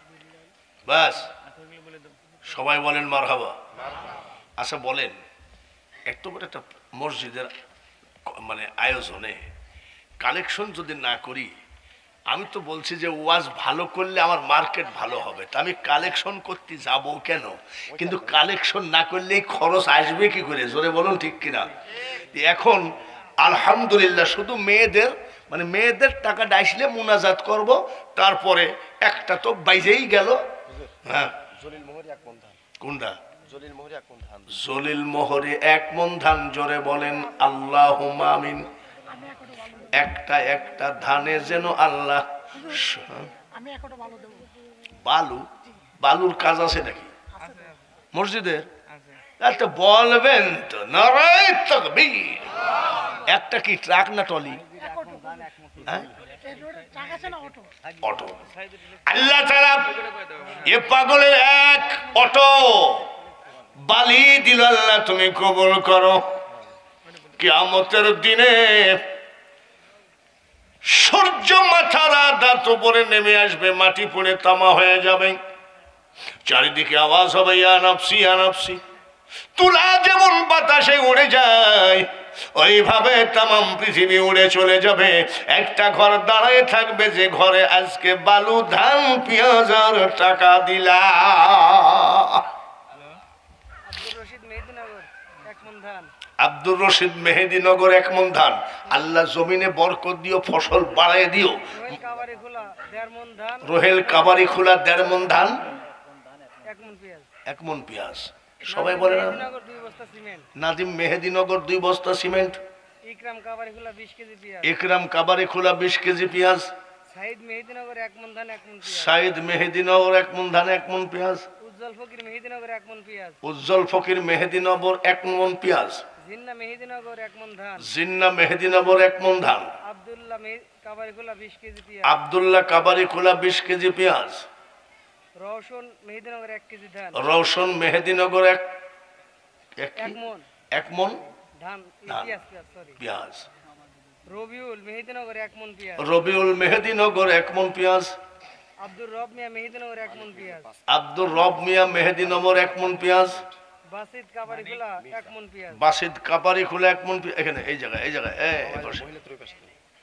বাস এতগুলো বলে দাও। সবাই বলেন মারহাবা। আচ্ছা বলেন, এত বড় একটা মসজিদের ক- মানে আয়োজনে কালেকশন যদি না করি, আমি তো বলছি যে ওয়াজ ভালো করলে আমার মার্কেট ভালো হবে, তা আমি কালেকশন করতে যাব কেন? কিন্তু কালেকশন না করলেই খরচ আসবে কি করে, জোরে বলুন ঠিক কিনা? এখন আলহামদুলিল্লাহ শুধু মেয়েদের মানে মেয়েদের টাকাটা আসলে মুনাজাত করব, তারপরে একটা তো বাইজেই গেল। হ্যাঁ জলিল মোহরি এক মন ধান। কোনটা? জলিল মোহরি এক মন ধান। জলিল মোহরে এক মন ধান, জোরে বলেন আল্লাহুম্মা আমিন। একটা একটা ধানে যেন আল্লাহ। আমি একটা ভালো দেবো। বালু বালুর কাজ আছে নাকি আছে আছে, মসজিদের? আছে। একটা বলবেন তো, নারায়ে তাকবীর। একটা কি ট্রাক না টলি? হ্যাঁ এই রোড টাকা আছে না অটো? অটো। আল্লাহ তাআলা এ পাগলের এক অটো বালি দিল, আল্লাহ তুমি কবুল করো। কিয়ামতের দিনে সূর্য মাথার আদাত উপরে নেমে আসবে, মাটি পড়ে তামা হয়ে যাবে, চারিদিকে আওয়াজ হবে ইয়া নাফসি ইয়া নাফসি। তুলা যেমন বাতাসে উড়ে যায়, ওইভাবে তামাম পৃথিবী উড়ে চলে যাবে। একটা ঘর দাঁড়ায় থাকবে, যে ঘরে আজকে বালু ধান পেঁয়াজ আর টাকা দিলা। আব্দুর রশিদ মেহেদিনগর এক মন ধান। আব্দুর রশিদ মেহেদিনগর এক মন ধান। আল্লাহ জমিনে বরকত দিও, ফসল বাড়ায় দিও। রোহেল কাবারি খোলা দেড় মন ধান। রোহেল কাবারি খোলা দেড় মন ধান, এক মন পেঁয়াজ। এক মন পেঁয়াজ। সবাই বলে না? মেহেদিনগর দুই বস্তা সিমেন্ট। নাদিম মেহেদিনগর দুই বস্তা সিমেন্ট। ইকরাম কাবারি খোলা বিশ কেজি পেঁয়াজ। একরাম কাবারি খোলা বিশ কেজি পেঁয়াজ। সাইদ মেহেদিনগর এক মন ধান এক মন পেঁয়াজ। সাইদ মেহেদিনগর এক মন ধান এক মন পেঁয়াজ। উজ্জ্বল ফকির মেহেদিনগর এক মন পেঁয়াজ। উজ্জ্বল ফকির মেহেদিনগর এক মন পেঁয়াজ। জিন্না মেহেদিনগর এক মন ধান। জিন্না মেহেদিনগর এক মন ধান। আব্দুল্লাহ কাবারি খোলা বিশ কেজি পেঁয়াজ। আব্দুল্লাহ কাবারি খোলা বিশ কেজি পেঁয়াজ। রওশন মেহেদিনগর এক কেজি ধান। রওশন মেহেদিনগর এক এক- এক মন এক মন ধান। ধান। পেঁয়াজ পেঁয়াজ সরি। পেঁয়াজ। রবিউল মেহেদিনগর এক মন পেঁয়াজ। রবিউল মেহেদিনগর এক মন পেঁয়াজ। আব্দুর রব মিয়া মেহেদিনগর এক মন পেঁয়াজ। আব্দুর রব মিয়া মেহেদিনগর এক মন পেঁয়াজ। বাসিদ কাবারি খোলা এক মন পেঁয়াজ। বাসিদ কাবারি খোলা এক মন পেঁয়াজ। এখানে এই জায়গায় এই জায়গায় এই পাশে। মহিলা ত্রয় পাশে।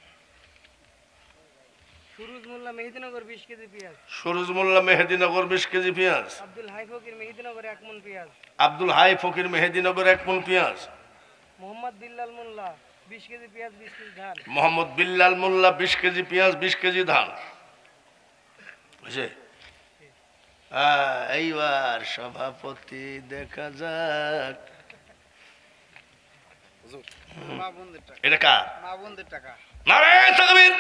সুরুজ মোল্লা মেহেদিনগর বিশ কেজি পেঁয়াজ। সুরজ মোল্লা মেহেদিনগর বিশ কেজি পেঁয়াজ। আব্দুল হাই ফকির মেহেদিনগর এক মন পেঁয়াজ। আব্দুল হাই ফকির মেহেদিনগর এক মন পেঁয়াজ। মোহাম্মদ বিল্লাল মোল্লা বিশ কেজি পেঁয়াজ বিশ কেজি ধান। মোহাম্মদ বিল্লাল মোল্লা বিশ কেজি পেঁয়াজ বিশ কেজি ধান। বুঝছে? আহ, এইবার সভাপতি দেখা যাক। হুজুর মা বোনদের টাকা। এটা কার? মা বোনদের টাকা নারায়ে তাকবীর।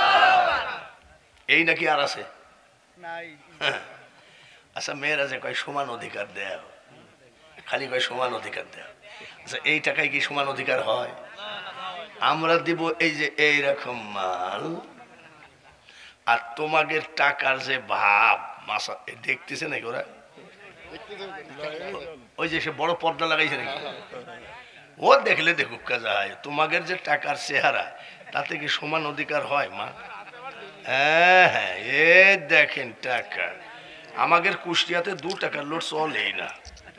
এই নাকি আর আছে? নাই। আচ্ছা মেয়েরা যে কয় সমান অধিকার দেয়, খালি কয় সমান অধিকার দেয়। আচ্ছা এই টাকায় কি সমান অধিকার হয়? আমরা দিব এই যে এইরকম মাল, আর তোমাদের টাকার যে ভাব মাসা দেখতেছে নাকি ওরা? ওই যে সে বড় পর্দা লাগাইছে নাকি? ও দেখলে দেখুক কাজা হয়। তোমাদের যে টাকার চেহারা, তাতে কি সমান অধিকার হয় মা? হ্যাঁ হ্যাঁ, এ দেখেন টাকা, আমাদের কুষ্টিয়াতে দু টাকার লোড চলেই না,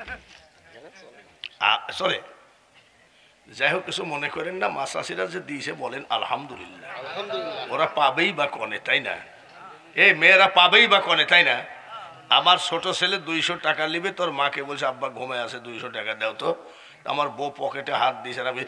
চলে। যাই হোক, কিছু মনে করেন না, মাসাসিরা যে দিয়েছে বলেন আলহামদুলিল্লাহ। ওরা পাবেই বা কনে, তাই না? এই মেয়েরা পাবেই বা কনে, তাই না? আমার ছোট ছেলে দুইশো টাকা নিবে, তোর মাকে বলছে আব্বা ঘুমায় আছে, দুইশো টাকা দাও তো। আমার বউ পকেটে হাত দিয়েছে, আমি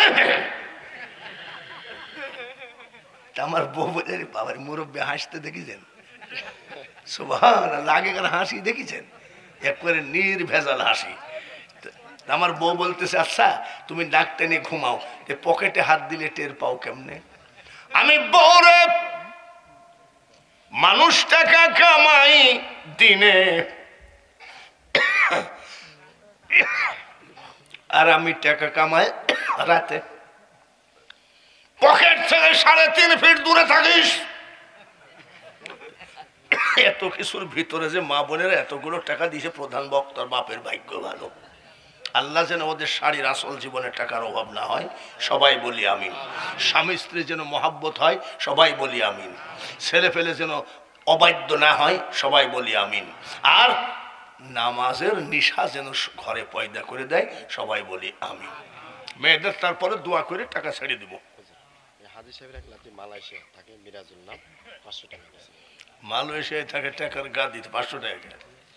আমার বউ বলে বাবার মুরব্বী হাসতে দেখেছেন, সুবহানাল্লাহ, আগেকার হাসি দেখেছেন, একবারে নির্ভেজাল হাসি। আমার বউ বলতেছে আচ্ছা তুমি নাক টেনে ঘুমাও, পকেটে হাত দিলে টের পাও কেমনে? আমি বউরে মানুষ টাকা কামাই দিনে, আর আমি টাকা কামাই রাতে। পকেট থেকে সাড়ে তিন ফিট দূরে থাকিস। এত কিছুর ভিতরে যে মা বোনেরা এতগুলো টাকা দিয়েছে, প্রধান বক্তার বাপের ভাগ্য ভালো। আল্লাহ যেন ওদের শাড়ির আসল জীবনে টাকার অভাব না হয়, সবাই বলি আমিন। স্বামী স্ত্রী যেন মহাব্বত হয়, সবাই বলি আমিন। ছেলে ফেলে যেন অবাধ্য না হয়, সবাই বলি আমিন। আর নামাজের নিশা যেন ঘরে পয়দা করে দেয়, সবাই বলি আমিন। মেয়েদের তারপরে দোয়া করে টাকা ছেড়ে দিব। হাজি সাহেবের এক নাতি মালয়েশিয়া থাকে, মিরাজুল নাম, পাঁচশো টাকা দিয়েছে। মালয়েশিয়ায় থাকে, টাকার গা দিতে পাঁচশো টাকা।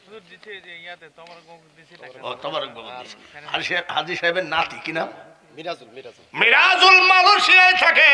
হাজি সাহেবের নাতি কি নাম? মিরাজুল। মিরাজুল মিরাজুল মালয়েশিয়ায় থাকে,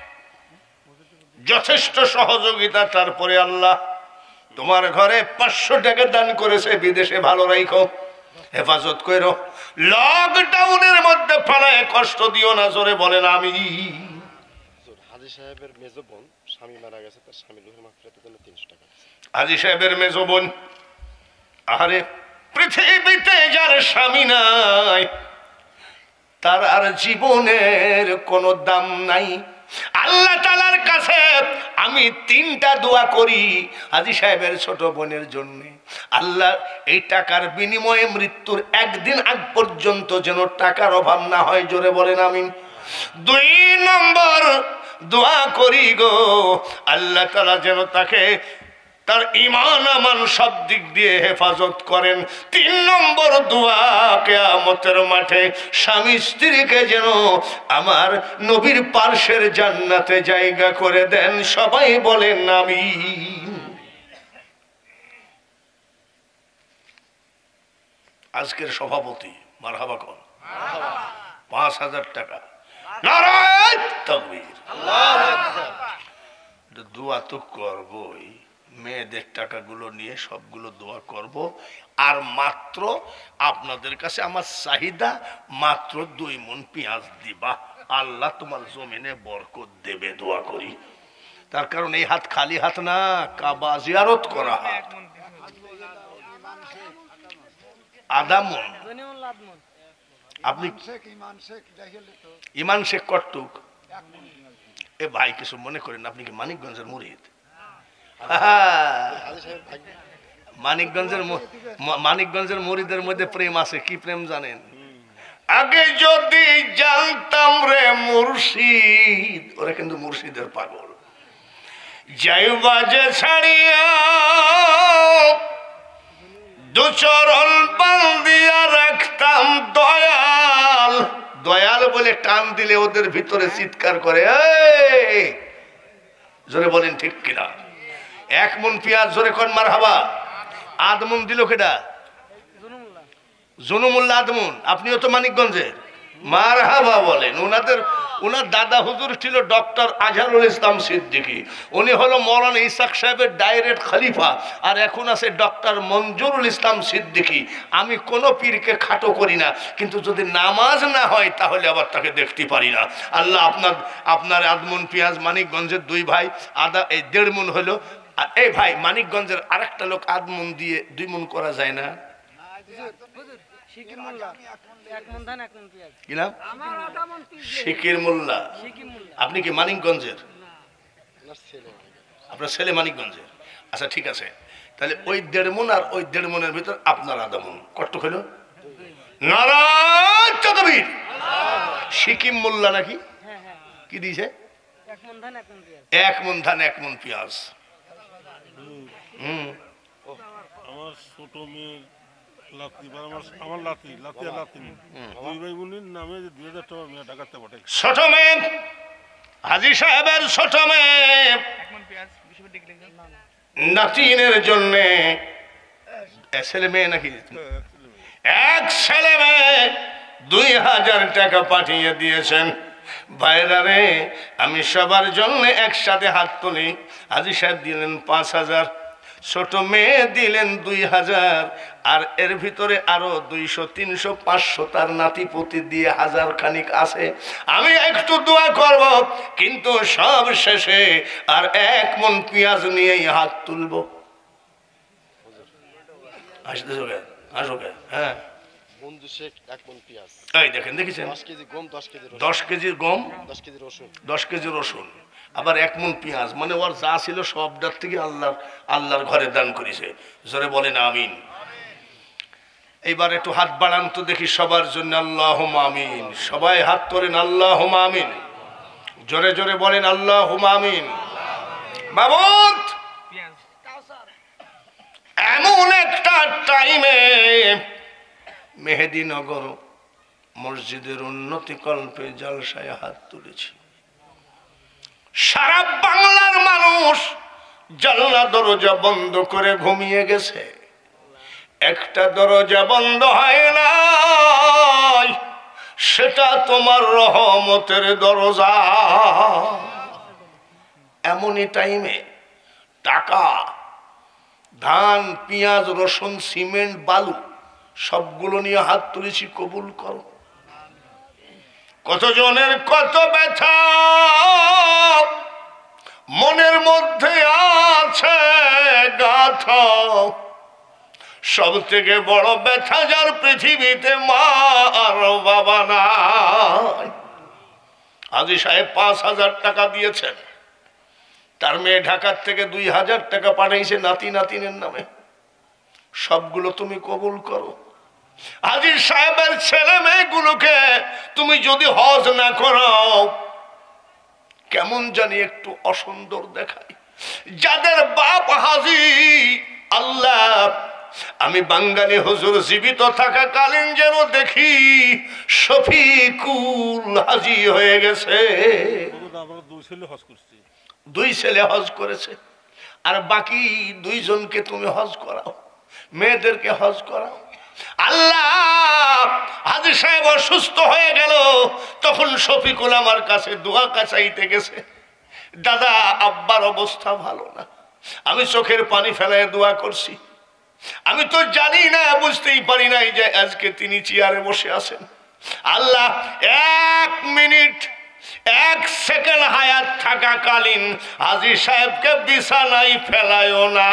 যথেষ্ট সহযোগিতা। তারপরে আল্লাহ তোমার ঘরে পাঁচশো টাকা দান করেছে, বিদেশে ভালো রাখো, হেফাজত করো, লকডাউনের মধ্যে ফালায় কষ্ট দিও না, জোরে বলেন আমি। হাজি সাহেবের মেজো বোন স্বামী মারা গেছে, তার স্বামী রুহের মাগফিরাতের জন্য তিনশো টাকা। হাজি সাহেবের মেজো বোন, আরে পৃথিবীতে যার স্বামী নাই তার আর জীবনের কোনো দাম নাই। আল্লাহ তাআলার কাছে আমি তিনটা দোয়া করি হাজি সাহেবের ছোট বোনের জন্য। আল্লাহ এই টাকার বিনিময়ে মৃত্যুর একদিন আগ পর্যন্ত যেন টাকার অভাব না হয়, জোরে বলেন আমিন। দুই নম্বর দোয়া করি গো, আল্লাহ তাআলা যেন তাকে তার ঈমান আমান সব দিক দিয়ে হেফাজত করেন। তিন নম্বর দোয়া, কিয়ামতের মাঠে স্বামী স্ত্রীকে যেন আমার নবীর পার্শ্বের জান্নাতে জায়গা করে দেন, সবাই বলেন আমিন। আজকের সভাপতি মারহাবা কোন, পাঁচ হাজার টাকা। নারায়ে তাকবীর। দোয়া তো করবই, মেয়েদের টাকাগুলো নিয়ে সবগুলো দোয়া করব। আর মাত্র আপনাদের কাছে আমার চাহিদা মাত্র দুই মন পেঁয়াজ দিবা, আল্লাহ তোমার জমিনে বরকত দেবে, দোয়া করি। তার কারণ এই হাত খালি হাত না, কাবা জিয়ারত করা হাত। আধা মন। আপনি ইমান শেখ কটুক। এ ভাই কিছু মনে করেন, আপনি কি মানিকগঞ্জের মুরিদ? মানিকগঞ্জের মানিকগঞ্জের মুরিদের মধ্যে প্রেম আছে, কি প্রেম জানেন? আগে যদি জানতাম রে মুর্শিদ, ওরা কিন্তু মুর্শিদের পাগল, যাইবা যে ছাড়িয়া দুচরণ বান্ধিয়া রাখতাম দয়াল। দয়াল বলে টান দিলে ওদের ভিতরে চিৎকার করে, এই জোরে বলেন ঠিক কিনা? এক মন পেঁয়াজ, জোরে কোন মারহাবা। আদমন দিল কেডা? জুনুমুল্লাহ আদমন। আপনিও তো মানিকগঞ্জের, মারহাবা বলেন। ওনাদের ওনার দাদা হুজুর ছিল ডক্টর আজহারুল ইসলাম সিদ্দিকী, উনি হলো মৌলানা ইসাক সাহেবের ডাইরেক্ট খলিফা, আর এখন আছে ডক্টর মঞ্জুরুল ইসলাম সিদ্দিকী। আমি কোনো পীরকে খাটো করি না, কিন্তু যদি নামাজ না হয় তাহলে আবার তাকে দেখতে পারি না। আল্লাহ আপনার আপনার আদমন পেঁয়াজ মানিকগঞ্জের দুই ভাই আদা এই দেড় মন হলো। এই ভাই মানিকগঞ্জের আরেকটা লোক আদমন দিয়ে দুই মন করা যায় না? শিকির মোল্লা। আপনি কি মানিকগঞ্জের? আপনার ছেলে মানিকগঞ্জের? আচ্ছা ঠিক আছে, তাহলে ওই দেড় মন আর ওই দেড় মনের ভিতর আপনার আধা মন কট্টক হইল। নারায়ে তাকবীর। শিকিম মোল্লা নাকি কি দিয়েছে? এক মন ধান এক মন পেঁয়াজ। হম আমার ছোট মেয়ের লাতি বা আমার আমার লাতি লাতি আর লাতি দুই ভাই বোনের নামে যে দুই হাজার টাকা মেয়ে ঢাকাতে পাঠাই। ছোট মেয়ে হাজী সাহেবের ছোট মেয়ে নাতিনের জন্য ছেলে মেয়ে নাকি এক ছেলে মেয়ে দুই হাজার টাকা পাঠিয়ে দিয়েছেন। ভাইরা রে, আমি সবার জন্য একসাথে হাত তুলি। হাজী সাহেব দিলেন পাঁচ হাজার, ছোট মেয়ে দিলেন দুই হাজার, আর এর ভিতরে আরো দুইশো তিনশো পাঁচশো তার নাতিপতি দিয়ে হাজার খানিক আছে। আমি একটু দোয়া করব, কিন্তু সব শেষে আর এক মন পেঁয়াজ নিয়েই হাত তুলব। আসতেছো কেন? আসো কেন? হ্যাঁ, বন্ধু শেখ এক মন পেঁয়াজ, এই দেখেন, দেখেছেন? দশ কেজি গম, দশ কেজি রসুন, দশ কেজির গম, দশ কেজি রসুন, দশ কেজি রসুন, আবার এক মন পেঁয়াজ। মানে ওর যা ছিল সবটার থেকে আল্লাহ আল্লাহর ঘরে দান করেছে। জোরে বলেন আমিন। এইবার একটু হাত বাড়ান তো দেখি সবার জন্য। আল্লাহুম্মা আমিন। সবাই হাত তোলেন, আল্লাহুম্মা আমিন। জোরে জোরে বলেন আল্লাহুম্মা আমিন। বাবুত, এমন একটা টাইমে মেহেদীনগর মসজিদের উন্নতি কল্পে জলসায় হাত তুলেছি। সারা বাংলার মানুষ জানলা দরজা বন্ধ করে ঘুমিয়ে গেছে, একটা দরজা বন্ধ হয় না, সেটা তোমার রহমতের দরজা। এমনই টাইমে টাকা, ধান, পেঁয়াজ, রসুন, সিমেন্ট, বালু সবগুলো নিয়ে হাত তুলেছি, কবুল করো। কতজনের কত ব্যথা মনের মধ্যে আছে গাথা। সব থেকে বড় ব্যথা যার পৃথিবীতে মা আর বাবা নাই। হাজী সাহেব পাঁচ হাজার টাকা দিয়েছেন, তার মেয়ে ঢাকার থেকে দুই হাজার টাকা পাঠাইছে নাতি নাতিনের নামে। সবগুলো তুমি কবুল করো। হাজী সাহেবের ছেলে মেয়েগুলোকে তুমি যদি হজ না করো, কেমন জানি একটু অসুন্দর দেখায়। যাদের বাপ হাজী, আল্লাহ, আমি বাঙালি হুজুর জীবিত থাকাকালীন যেন দেখি শফিকুল হাজী হয়ে গেছে। আমরা দুই ছেলে হজ করছি, দুই ছেলে হজ করেছে, আর বাকি দুইজনকে তুমি হজ করাও, মেয়েদেরকে হজ করাও। আল্লাহ, হাজী সাহেব অসুস্থ হয়ে গেল, তখন শফিকুল আমার কাছে দোয়া কাচাইতে গেছে। দাদা, আব্বার অবস্থা ভালো না, আমি চোখের পানি ফেলায় দোয়া করছি। আমি তো জানি না, বুঝতেই পারি নাই যে আজকে তিনি চেয়ারে বসে আছেন। আল্লাহ, এক মিনিট এক সেকেন্ড হায়াত থাকাকালীন হাজী সাহেবকে বিছানায় ফেলায়ও না।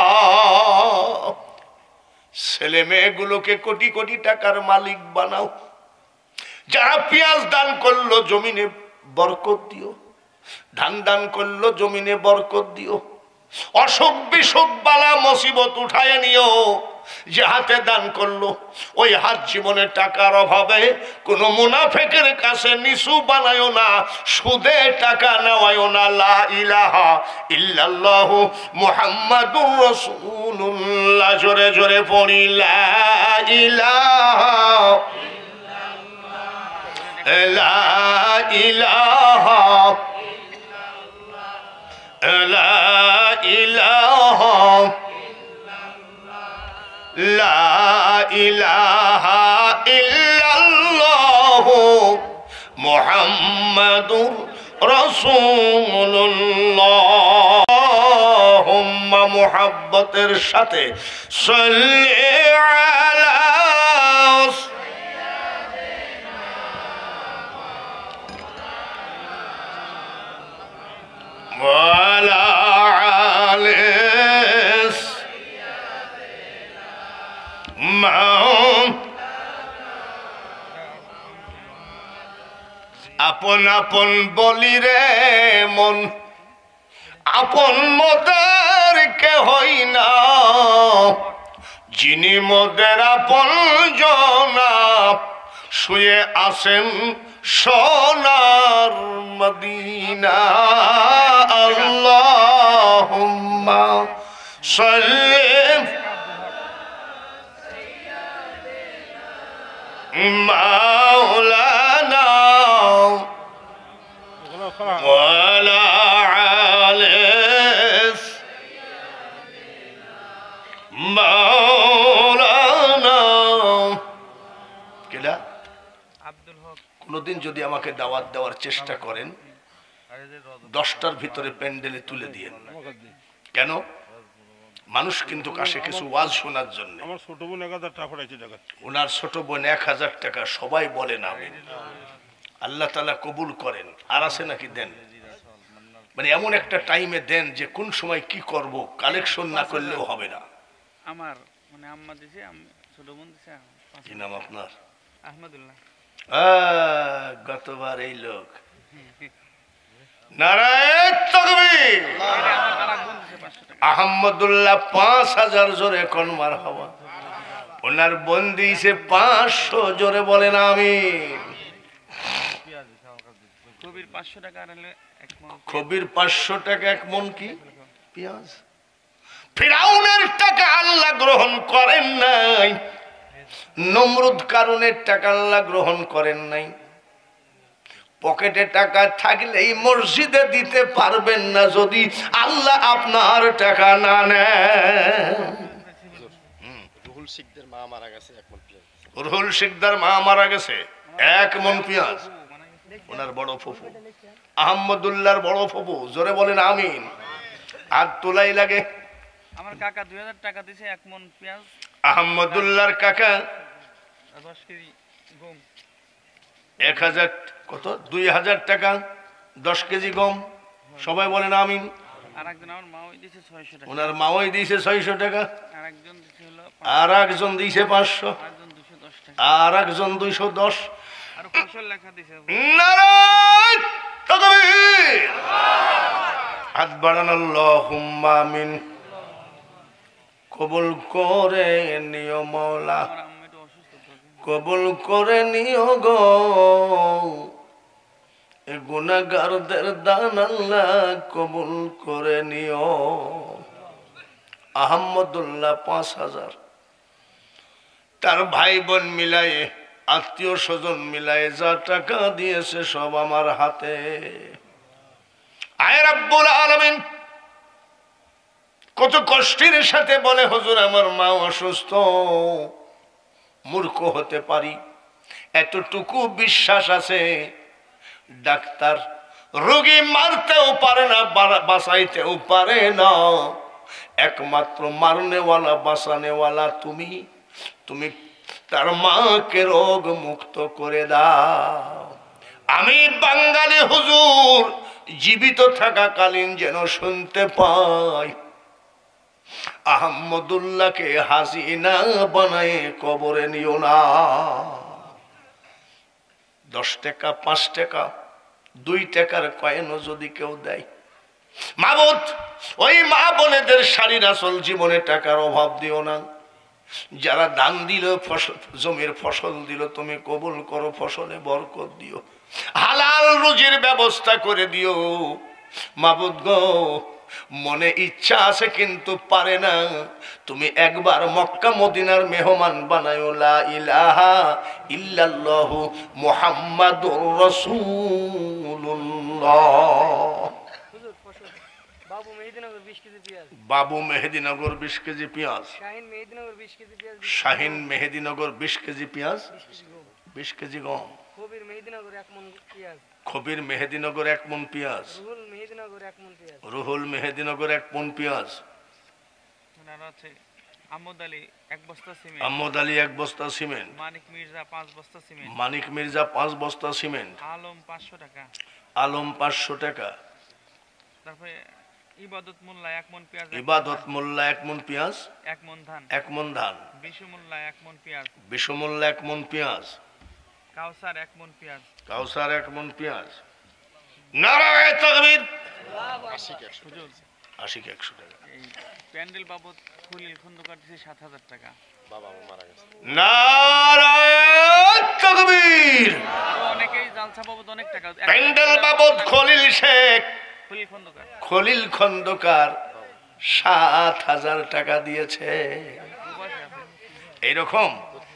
ছেলে মেয়েগুলোকে কোটি কোটি টাকার মালিক বানাও। যারা পেঁয়াজ দান করলো জমিনে বরকত দিও, ধান দান করলো জমিনে বরকত দিও। অসুখ বিসুখ বালা মুসিবত উঠায় নিও। যে হাতে দান করলো ওই হাত জীবনে টাকার অভাবে কোনো মুনাফিকের কাছে নিচু বানায়ও না, সুদে টাকা নেওয়ায়ও না। লা ইলাহা ইল্লাল্লাহু মুহাম্মাদুর রাসূলুল্লাহ। জোরে জোরে পড়ি, লা ইলাহা লা ইলাহা লা ইলাহা লা ইলাহা ইল্লাল্লাহু মুহাম্মাদুর রাসূলুল্লাহ। আল্লাহুম্মা মুহাব্বতের সাথে সাল্লি আলা ওয়ালা আলিস মাম। আপন আপন বলি রে মন, আপন মোদের কে হই না, যিনি মোদের আপন জনা শুয়ে আছেন সোনার মদিনা। আল্লাহুম্মা সাল্লি মাওলানা ওয়ালা আলিস মাওলানা। কেডা? আব্দুল হক। কোনোদিন যদি আমাকে দাওয়াত দেওয়ার চেষ্টা করেন দশটার ভিতরে প্যান্ডেলে তুলে দিয়েন। কেন? মানুষ কিন্তু কাছে কিছু ওয়াজ শোনার জন্য। আমার ছোট বোন এক হাজার টাকা পাঠাইছে টাকা। ওনার ছোট বোন এক হাজার টাকা, সবাই বলে না আল্লাহ তাআলা কবুল করেন। আর আছে নাকি দেন, মানে এমন একটা টাইমে দেন যে কোন সময় কি করব, কালেকশন না করলেও হবে না। আমার মানে আম্মা দিছে, ছোট বোন দিছে। কি নাম আপনার? আহমদুল্লাহ। আহ, গতবার এই লোক নারায়ণ তাকবীর। আহমদুল্লাহ পাঁচ হাজার জোরে কোন মার হওয়া। ওনার বোন দিয়েছে পাঁচশো, জোরে বলেন আমিন। কবির পাঁচশো টাকা আনলে এক মণ। কবির পাঁচশো টাকা এক মন কি পেঁয়াজ। ফিরাউনের টাকা আল্লাহ গ্রহণ করেন নাই, নমরুদ কারুনের টাকা আল্লাহ গ্রহণ করেন নাই। পকেটে টাকা থাকলেই মসজিদে দিতে পারবেন না যদি আল্লাহ আপনার টাকা না নেন। রুহুল শিকদের মা মারা গেছে এক মন পেঁয়াজ। রুহুল শিকদার মা মারা গেছে এক মন পেঁয়াজ। ওনার বড় ফুফু আহমদুল্লাহর বড় ফুফু, জোরে বলেন আমিন। আর তোলাই লাগে। আমার কাকা দুই হাজার টাকা দিছে এক মণ পেঁয়াজ। আহমদুল্লাহর কাকা দশ কেজি গম। এক হাজার কত দুই হাজার টাকা দশ কেজি গম, সবাই বলেন আমিন। আর একজন আমার মা ওই দিছে ছয়শো টাকা। ওনার মাওই দিয়েছে ছয়শো টাকা, আর একজন দিছে হলো আর একজন দিয়েছে পাঁচশো, একজন দুশো দশ টাকা। আর একজন দুইশো দশ। আর ফসল লেখা দিছে। নারায়ণ তাকবীর। হাত বাড়ান, আল্লাহুম্মা আমিন। কবুল করে নিও মওলা, আমার আম্মা একটু অসুস্থ তো। কবুল করে নিও গো এ গুনাহগারদের দান আল্লাহ কবুল করে নিও। আহমদুল্লাহ পাঁচ হাজার, তার ভাই বোন মিলায়ে আত্মীয় স্বজন মিলায়ে যা টাকা দিয়েছে সব আমার হাতে। আয় রাব্বুল আলামিন কত কষ্টের সাথে বলে, হুজুর আমার মা অসুস্থ, মূর্খ হতে পারি, এতটুকু বিশ্বাস আছে। ডাক্তার রোগী মারতেও পারে না, বাঁচাইতেও পারে না, একমাত্র মারনেওয়ালা বাঁচানেওয়ালা তুমি। তুমি তার মাকে রোগ মুক্ত করে দাও। আমি বাঙালি হুজুর জীবিত থাকাকালীন যেন শুনতে পাই, আহমদুল্লাহকে হাসিনা বানায় কবরে নিও না। দশ টাকা, পাঁচ টাকা, দুই টাকার কয়েনও যদি কেউ দেয়, মাবুদ ওই মা বোনেদের শাড়ির আসল জীবনে টাকার অভাব দিও না। যারা দান দিল, ফসল জমির ফসল দিল, তুমি কবুল করো, ফসলে বরকত দিও, হালাল রুজির ব্যবস্থা করে দিও। মাবুদ গো, মনে ইচ্ছা আছে কিন্তু পারে না, তুমি একবার মক্কা মদিনার মেহমান বানায়ো। লা ইলাহা ইল্লাল্লাহু মুহাম্মাদুর রাসূলুল্লাহ। বাবু মেহেদিনগর বিশ কেজি পেঁয়াজ। বাবু মেহেদিনগর বিশ কেজি পেঁয়াজ। শাহিন মেহেদিনগর বিশ কেজি পেঁয়াজ। শাহিন মেহেদিনগর বিশ কেজি পেঁয়াজ, বিশ কেজি গম। কবির মেহেদিনগর এক মণ পেঁয়াজ। কবির মেহেদিনগর এক মন পেঁয়াজ। রুহুল মেহেদিনগর এক মণ পেঁয়াজ। রুহুল মেহেদিনগর এক মন পেঁয়াজ। আর আছে আহমদ আলী এক বস্তা সিমেন্ট। আহমদ আলী এক বস্তা সিমেন্ট। মানিক মির্জা পাঁচ বস্তা সিমেন্ট। মানিক মির্জা পাঁচ বস্তা সিমেন্ট। আলম পাঁচশো টাকা। আলম পাঁচশো টাকা। তারপরে ইবাদত মোল্লা এক মণ পেঁয়াজ। ইবাদত মোল্লা এক মন পেঁয়াজ, এক মণ ধান। এক মন ধান। বিশু মোল্লা এক মণ পেঁয়াজ। বিশ্বমোল্লা এক মন পেঁয়াজ। কাউসার এক মণ পেঁয়াজ। কাউসার এক মন পেঁয়াজ। নারায়ে তাকবীর। হুজুর আশিক একশো টাকা। এই প্যান্ডেল বাবদ খলিল খন্দকার দিছে সাত হাজার টাকা। বাবা মা মারা গেছে। নারায়ে তাকবীর। আরো অনেকেই জালসা বাবদ অনেক টাকা। প্যান্ডেল বাবদ খলিল শেখ, খলিল খন্দকার। খলিল খন্দকার সাত হাজার টাকা দিয়েছে। প্রবাসী আছে। এইরকম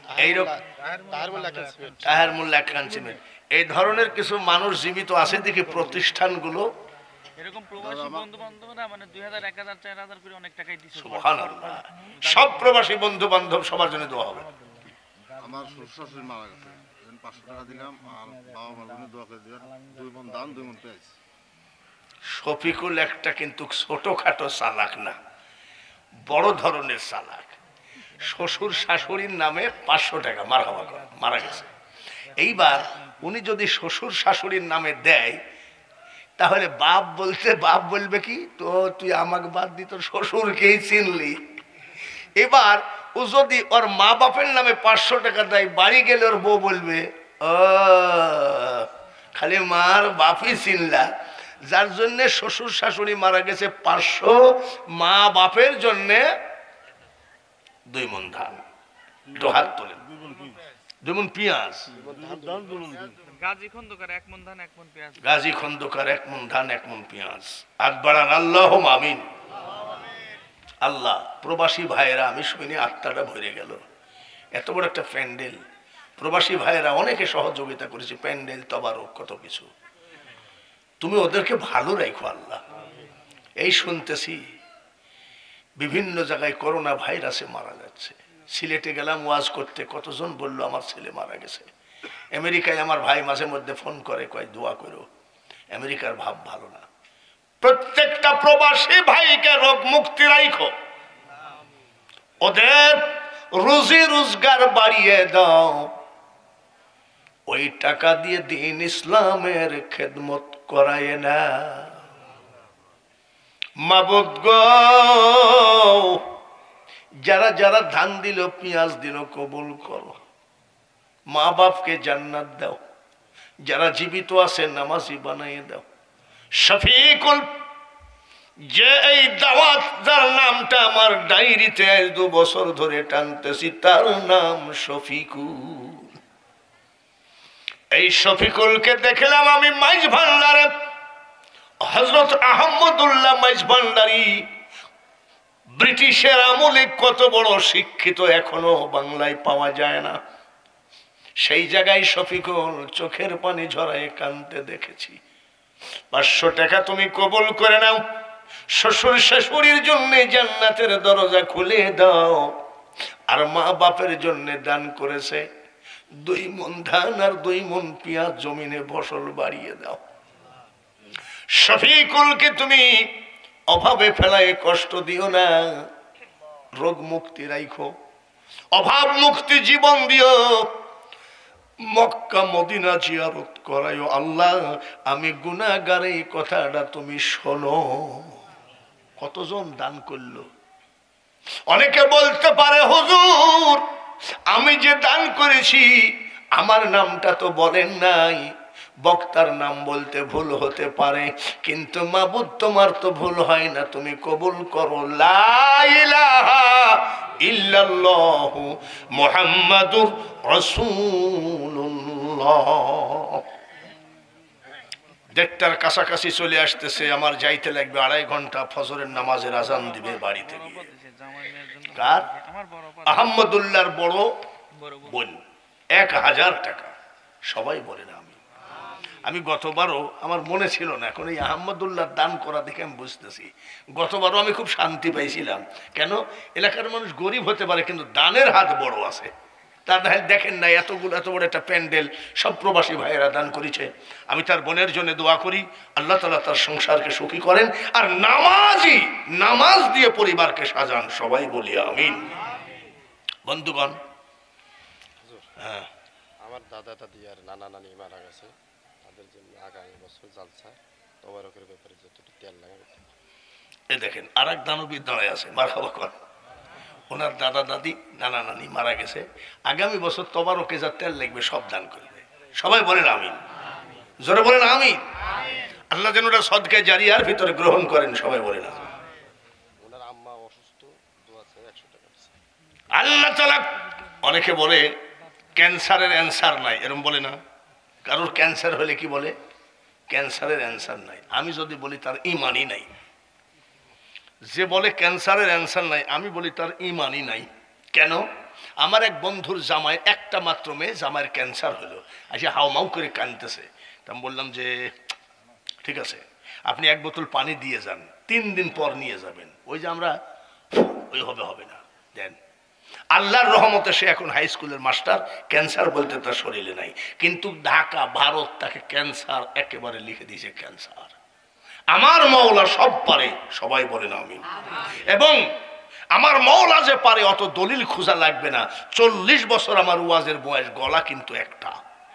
এইরকম তাহার মূল্য একটা সিমেন্ট। তাহের মূল্য এক খান সিমেন্ট। এই ধরনের কিছু মানুষ জীবিত আছে দেখি প্রতিষ্ঠানগুলো। এরকম প্রবাসী বন্ধু বান্ধবরা মানে দুই হাজার এক হাজার চার হাজার করে অনেক টাকাই দিচ্ছে। সুবহানাল্লাহ। সব প্রবাসী বন্ধু বান্ধব সবার জন্য দোয়া হবে। আমার শ্বশুর শাশুড়ি মারা গেছে, পাঁচশো টাকা দিলাম আর বাবা মার জন্য দোয়া করে দিলাম, দুই মন ধান দুই মন পেঁয়াজ। শফিকুল একটা কিন্তু ছোটখাটো চালাক না, বড় ধরনের চালাক। শ্বশুর শাশুড়ির নামে পাঁচশো টাকা মারা মারা গেছে। এইবার উনি যদি শ্বশুর শাশুড়ির নামে দেয় তাহলে বাপ বলতে বাপ বলবে কি, তো তুই আমাকে বাদ দি তোর শ্বশুরকেই চিনলি। এবার ও যদি ওর মা বাপের নামে পাঁচশো টাকা দেয়, বাড়ি গেলে ওর বউ বলবে ও খালি মার বাপই চিনলা, যার জন্যে শ্বশুর শাশুড়ি মারা গেছে পাঁচশো, মা বাপের জন্যে দুই মন ধান। একটু হাত তোলেন। দুই মন পেঁয়াজ। গাজী খন্দকার এক মন ধান এক মন পেঁয়াজ। গাজী খন্দকার এক মন ধান এক মন পেঁয়াজ। হাত বাড়ান, আল্লাহ আমিন। আল্লাহ, প্রবাসী ভাইয়েরা আমি শুনি আত্মাটা ভরে গেল। এত বড় একটা প্যান্ডেল, প্রবাসী ভাইয়েরা অনেকে সহযোগিতা করেছে, প্যান্ডেল তবারক কত কিছু। তুমি ওদেরকে ভালো রাখো আল্লাহ। এই শুনতেছি বিভিন্ন জায়গায় করোনা ভাইরাসে মারা যাচ্ছে। সিলেটে গেলাম ওয়াজ করতে, কতজন বললো আমার ছেলে মারা গেছে। আমেরিকায় আমার ভাই মাঝে মধ্যে ফোন করে, কয় দোয়া করো। আমেরিকার ভাব ভালো না। প্রত্যেকটা প্রবাসী ভাইকে রোগ মুক্তি রাখো, ওদের রুজি রোজগার বাড়িয়ে দাও, ওই টাকা দিয়ে দিন ইসলামের খেদমত করায় না। মাবুদ গো, যারা যারা ধান দিল পেঁয়াজ দিল কবুল করো, মা বাপকে জান্নাত দাও, যারা জীবিত আছে নামাজি বানাইয়ে দাও। শফিকুল, যে এই দাওয়াত যার নামটা আমার ডায়েরিতে আজ দু বছর ধরে টানতেছি, তার নাম শফিকুল। এই শফিকুলকে দেখলাম আমি মাইজ ভান্ডারে, হযরত আহমদুল্লাহ মাইজ ভান্ডারী, ব্রিটিশের আমলে কত বড় শিক্ষিত, এখনো বাংলায় পাওয়া যায় না। সেই জায়গায় শফিকুল চোখের পানি ঝরায় কাঁদতে দেখেছি। পাঁচশো টাকা তুমি কবুল করে নাও, শ্বশুর শাশুড়ির জন্য জান্নাতের দরজা খুলে দাও। আর মা বাপের জন্য দান করেছে দুই মন ধান আর দুই মন পেঁয়াজ, জমিনে ফসল বাড়িয়ে দাও। শফিকুলকে তুমি অভাবে ফেলায় কষ্ট দিও না, রোগ মুক্তি রাখো, অভাব মুক্তি জীবন দিও, মক্কা মদিনা জিয়ারত করায়ো। আল্লাহ, আমি গুনাহগার, এই কথাটা তুমি শোনো। কতজন দান করলো? অনেকে বলতে পারে হুজুর আমি যে দান করেছি আমার নামটা তো বলেন নাই, বক্তার নাম বলতে ভুল হতে পারে, কিন্তু মাবুদ তোমার তো ভুল হয় না, তুমি কবুল করো লা ইলাহা ইল্লাল্লাহু মুহাম্মাদুর রাসূলুল্লাহ। দেড়টার কাছাকাছি চলে আসতেছে, আমার যাইতে লাগবে আড়াই ঘন্টা, ফজরের নামাজের আজান দিবে বাড়িতে গিয়ে। কার? আহমদুল্লাহর বড় বোন, এক হাজার টাকা। সবাই বলে না আমি আমি গতবারও আমার মনে ছিল না, এখন এই আহমদুল্লাহর দান করা দেখে আমি বুঝতেছি। গতবারও আমি খুব শান্তি পাইছিলাম। কেন? এলাকার মানুষ গরিব হতে পারে কিন্তু দানের হাত বড় আছে। তার দেখেন না এতগুলো এত বড় একটা প্যান্ডেল, সব প্রবাসী ভাইয়েরা দান করেছে। আমি তার বোনের জন্য দোয়া করি, আল্লাহ তাআলা তার সংসারকে সুখী করেন, আর নামাজি নামাজ দিয়ে পরিবারকে সাজান। সবাই বলি আমিন। বন্ধুগণ, হ্যাঁ, আমার দাদা দাদি আর নানা নানি মারা গেছে, তাদের জন্য আগামী বছর জালসা তবারকের ব্যাপারে যতটুকু তেল লাগাবে। এ দেখেন আর এক দানবীর দাঁড়ায় আছে, মারহাবা কর। ওনার দাদা দাদি নানা নানি মারা গেছে, আগামী বছর তবারকে যা তেল লাগবে সব দান করবে। সবাই বলেন আমিন, জোরে বলেন আমিন। আল্লাহ যেন ওটা সদকায়ে জারিয়ার ভিতরে গ্রহণ করেন। সবাই বলেন ওনার আম্মা অসুস্থ, দোয়া চাই একশো টাকা দিচ্ছে। আল্লাহ তাআলা। অনেকে বলে ক্যান্সারের অ্যান্সার নাই, এরকম বলে না? কারোর ক্যান্সার হলে কি বলে? ক্যান্সারের অ্যান্সার নাই। আমি যদি বলি তার ইমানই নাই। যে বলে ক্যান্সারের অ্যান্সার নাই, আমি বলি তার ইমানই নাই। কেন? আমার এক বন্ধুর জামাই একটা মাত্র মেয়ে, জামাইয়ের ক্যান্সার হলো, আচ্ছা হাউমাউ করে কাঁদতেছে। তা আমি বললাম যে ঠিক আছে, আপনি এক বোতল পানি দিয়ে যান, তিন দিন পর নিয়ে যাবেন। ওই যে আমরা ওই হবে হবে না দেন। আল্লাহর রহমতে সে এখন হাই স্কুলের মাস্টার, ক্যান্সার বলতে তার শরীরে নাই, কিন্তু ঢাকা ভারত তাকে ক্যান্সার একেবারে লিখে দিয়েছে, ক্যান্সার। আমার মওলা সব পারে, সবাই বলেন আমিন। এবং আমার মওলা যে পারে অত দলিল খোঁজা লাগবে না। চল্লিশ বছর আমার ওয়াজের বয়স, গলা কিন্তু একটা,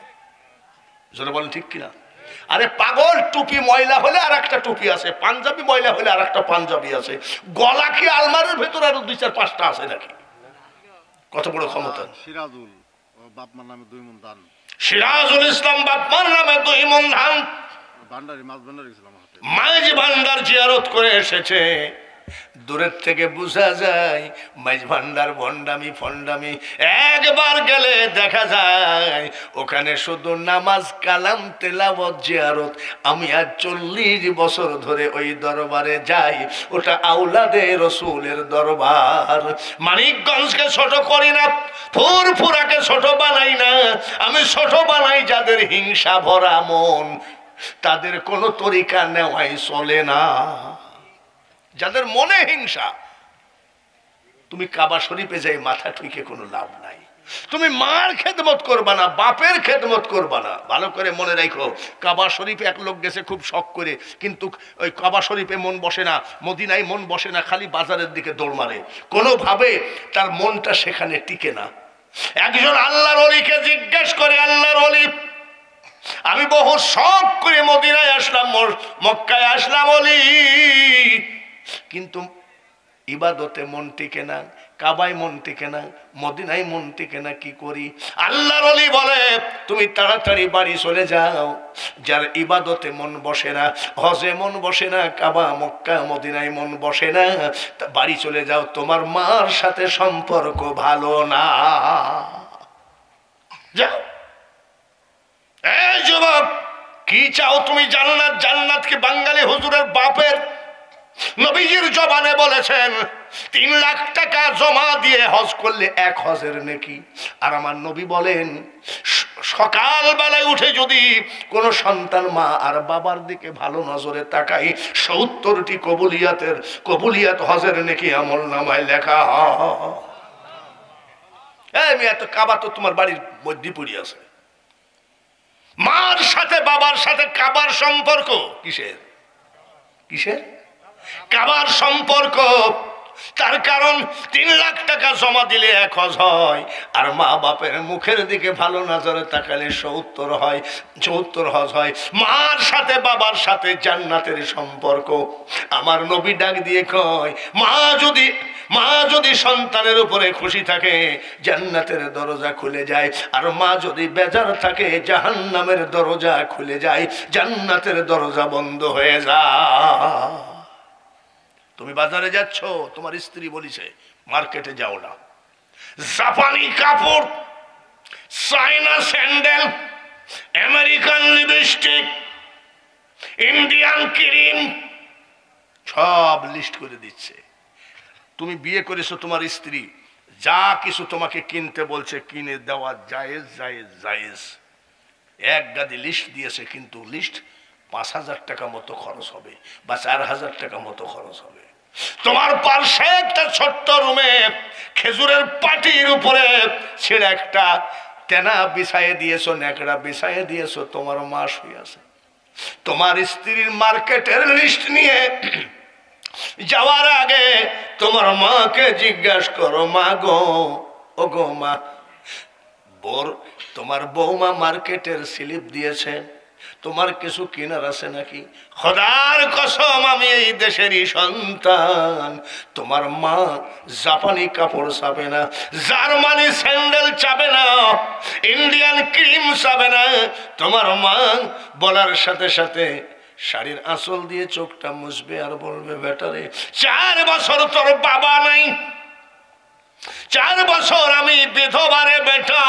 জোরে বলেন ঠিক কিনা? আরে পাগল, টুপি ময়লা হলে আর একটা টুপি আছে, পাঞ্জাবি ময়লা হলে আর একটা পাঞ্জাবি আছে, গলা কি আলমারির ভেতরে আরো দুই চার পাঁচটা আছে নাকি? কত বড় ক্ষমতা! সিরাজুল বাপমার নামে দুই মন ধান, সিরাজুল ইসলাম বাপমার নামে দুই মন ধান, ভান্ডারি মাছ ভান্ডারি ছিলাম হাতে, মাঝ ভান্ডার জিয়ারত করে এসেছে। দূরের থেকে বোঝা যায় মাঝ ভান্ডার ভণ্ডামি ফন্ডামি। একবার গেলে দেখা যায় ওখানে শুধু নামাজ কালাম তেলাওয়াত জিয়ারত। আমি আজ চল্লিশ বছর ধরে ওই দরবারে যাই, ওটা আওলাদে রসুলের দরবার। মানিকগঞ্জকে ছোট করি না, ফুরফুরাকে ছোট বানাই না, আমি ছোট বানাই যাদের হিংসা ভরা মন, তাদের কোনো তরিকা নেওয়াই চলে না। যাদের মনে হিংসা, তুমি কাবা শরীফে যাই মাথা ঠুকে কোনো লাভ নাই। তুমি মার খেদমত করবা না, বাপের খেদমত করবা না। ভালো করে মনে রাখো, কাবা শরীফে এক লোক গেছে খুব শখ করে, কিন্তু ওই কাবা শরীফে মন বসে না, মদিনায় মন বসে না, খালি বাজারের দিকে দৌড় মারে, কোনোভাবে তার মনটা সেখানে টিকে না। একজন আল্লাহর ওলিকে জিজ্ঞেস করে, আল্লাহর ওলি, আমি বহু শখ করে মদিনায় আসলাম, মক্কায় আসলাম ওলি, কিন্তু ইবাদতে মন টিকে না, কাবায় মন টিকে না, মদিনায় মন টিকে না, কি করি? আল্লাহর ওলি বলে, তুমি তাড়াতাড়ি বাড়ি চলে যাও। যার ইবাদতে মন বসে না, হজে মন বসে না, কাবা মক্কা মদিনায় মন বসে না, তা বাড়ি চলে যাও, তোমার মার সাথে সম্পর্ক ভালো না, যাও। এই যুবক, কি চাও তুমি? জান্নাত। জান্নাত কি বাঙালি হুজুরের বাপের? নবীজির জবানে বলেছেন, তিন লাখ টাকা জমা দিয়ে হজ করলে এক হজের নেকি। আর আমার নবী বলেন, সকাল বেলায় উঠে যদি কোনো সন্তান মা আর বাবার দিকে ভালো নজরে তাকাই, সত্তরটি কবুলিয়াতের কবুলিয়াত হজের নেকি আমল নামায় লেখা হয়। এই মেয়ে, তো কাবা তো তোমার বাড়ির মধ্যে পড়ে আছে। মার সাথে বাবার সাথে কাবার সম্পর্ক কিসের? কিসের? কাবার সম্পর্ক। তার কারণ তিন লাখ টাকা জমা দিলে এক হজ হয়, আর মা বাপের মুখের দিকে ভালো নজরে তাকালে সত্তর হয়, চৌত্তর হজ হয়। মার সাথে বাবার সাথে জান্নাতের সম্পর্ক। আমার নবী ডাক দিয়ে কয়, মা যদি মা যদি সন্তানের উপরে খুশি থাকে, জান্নাতের দরজা খুলে যায়, আর মা যদি বেজার থাকে, জাহান্নামের দরজা খুলে যায়, জান্নাতের দরজা বন্ধ হয়ে যায়। তুমি বাজারে যাচ্ছ, তোমার স্ত্রী বলিছে মার্কেটে যাও না, জাপানি কাপড়, China sandal, American lipstick, Indian cream, সব লিস্ট করে দিচ্ছে। তুমি বিয়ে করেছো, তোমার স্ত্রী যা কিছু তোমাকে কিনতে বলছে কিনে দেওয়া জায়েজ জায়েজ জায়েজ। এক গাদি লিস্ট দিয়েছে, কিন্তু লিস্ট পাঁচ হাজার টাকা মতো খরচ হবে বা চার হাজার টাকা মতো খরচ হবে। তোমার পার্শ্বে একটা ছোট্ট রুমে খেজুরের পাটির উপরে ছেড়ে একটা তেনা বিছাইয়ে দিয়েছো, ন্যাকড়া বিছাইয়ে দিয়েছো, তোমার মা শুয়ে আছে। তোমার স্ত্রীর মার্কেটের লিস্ট নিয়ে যাওয়ার আগে তোমার মাকে জিজ্ঞাসা করো, মা গো, ও গো মা, বোর তোমার বৌমা মার্কেটের স্লিপ দিয়েছে, তোমার কিছু কেনার আছে নাকি? খোদার কসম, আমি এই দেশেরই সন্তান। তোমার মা জাপানি কাপড় চাবে না, জার্মানি স্যান্ডেল চাবে না, ইন্ডিয়ান ক্রিম চাবে না। তোমার মা বলার সাথে সাথে শাড়ির আঁচল দিয়ে চোখটা মুছবে আর বলবে, বেটারে চার বছর তোর বাবা নাই, চার বছর আমি বিধবারে বেটা।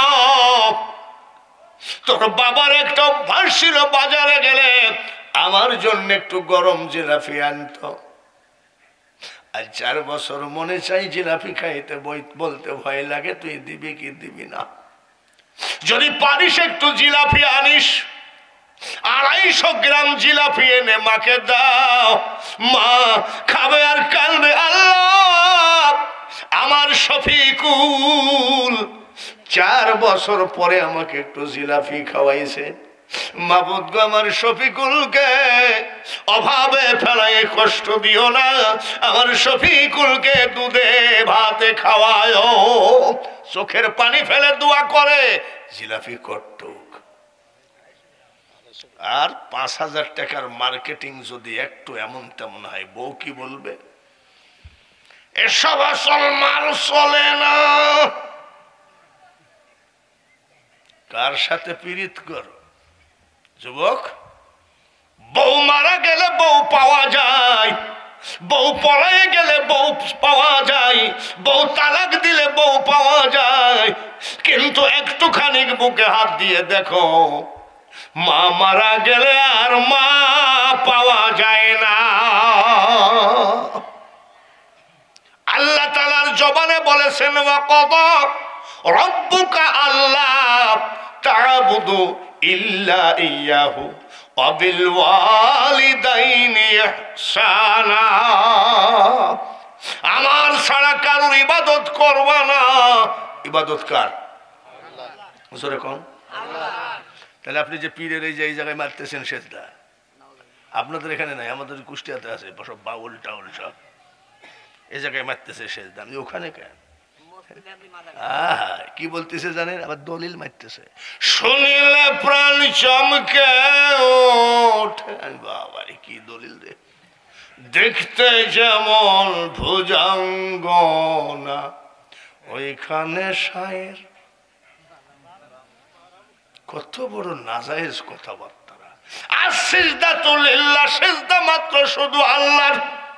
তোর বাবার একটা অভ্যাস ছিল, বাজারে গেলে আমার জন্য একটু গরম জিলাপি আনতো, আর চার বছর মনে চাই জিলাপি খাইতে, বলতে ভয় লাগে তুই দিবি কি দিবি না। যদি পারিস একটু জিলাপি আনিস, আড়াইশো গ্রাম জিলাপি এনে মাকে দাও, মা খাবে আর কাঁদবে, আল্লাহ আমার শফিকুল চার বছর পরে আমাকে একটু জিলাপি খাওয়াইছে, মাবুদ গো আমার শফিকুলকে অভাবে ফেলায় কষ্ট দিও না, আমার শফিকুলকে দুধে ভাতে খাওয়ায়। চোখের পানি ফেলে দোয়া করে জিলাপি কটুক। আর পাঁচ হাজার টাকার মার্কেটিং যদি একটু এমন তেমন হয়, বউ কি বলবে? এসব আসল মাল চলে না। কার সাথে পীড়িত করো যুবক? বউ মারা গেলে বউ পাওয়া যায়, বউ পড়ায় গেলে বউ পাওয়া যায়, বউ তালাক দিলে বউ পাওয়া যায়, কিন্তু একটুখানি বুকে হাত দিয়ে দেখো, মা মারা গেলে আর মা পাওয়া যায় না। আল্লাহ তাআলার জবানে বলেছেন, ওয়াকাদা রাব্বুকা আল্লা তা'বুদু ইল্লা ইয়াহু ওয়া বিল ওয়ালিদাইনি ইহসানা। আমার ছাড়া কারোর ইবাদত করবা না। ইবাদত কার? জোরে কোন? তাহলে আপনি যে পীরের এই যে এই জায়গায় মারতেছেন সেজদা, আপনাদের এখানে নাই, আমাদের কুষ্টিয়াতে আছে সব বাউল টাউল সব এই জায়গায় মারতেছে সেজদা। আমি ওখানে কেন? আহ কি বলতেছে জানেন? আবার দলিল মারতেছে, শুনিলে প্রাণ চমকে ওঠে। বাবারে কি দলিল রে! দেখতে যেমন ভুজঙ্গনা ওইখানে শায়ের। কত বড় নাজায়েজ কথাবার্তা। আর সিজদা তো লিল্লাহ, সিজদা মাত্র শুধু আল্লাহর।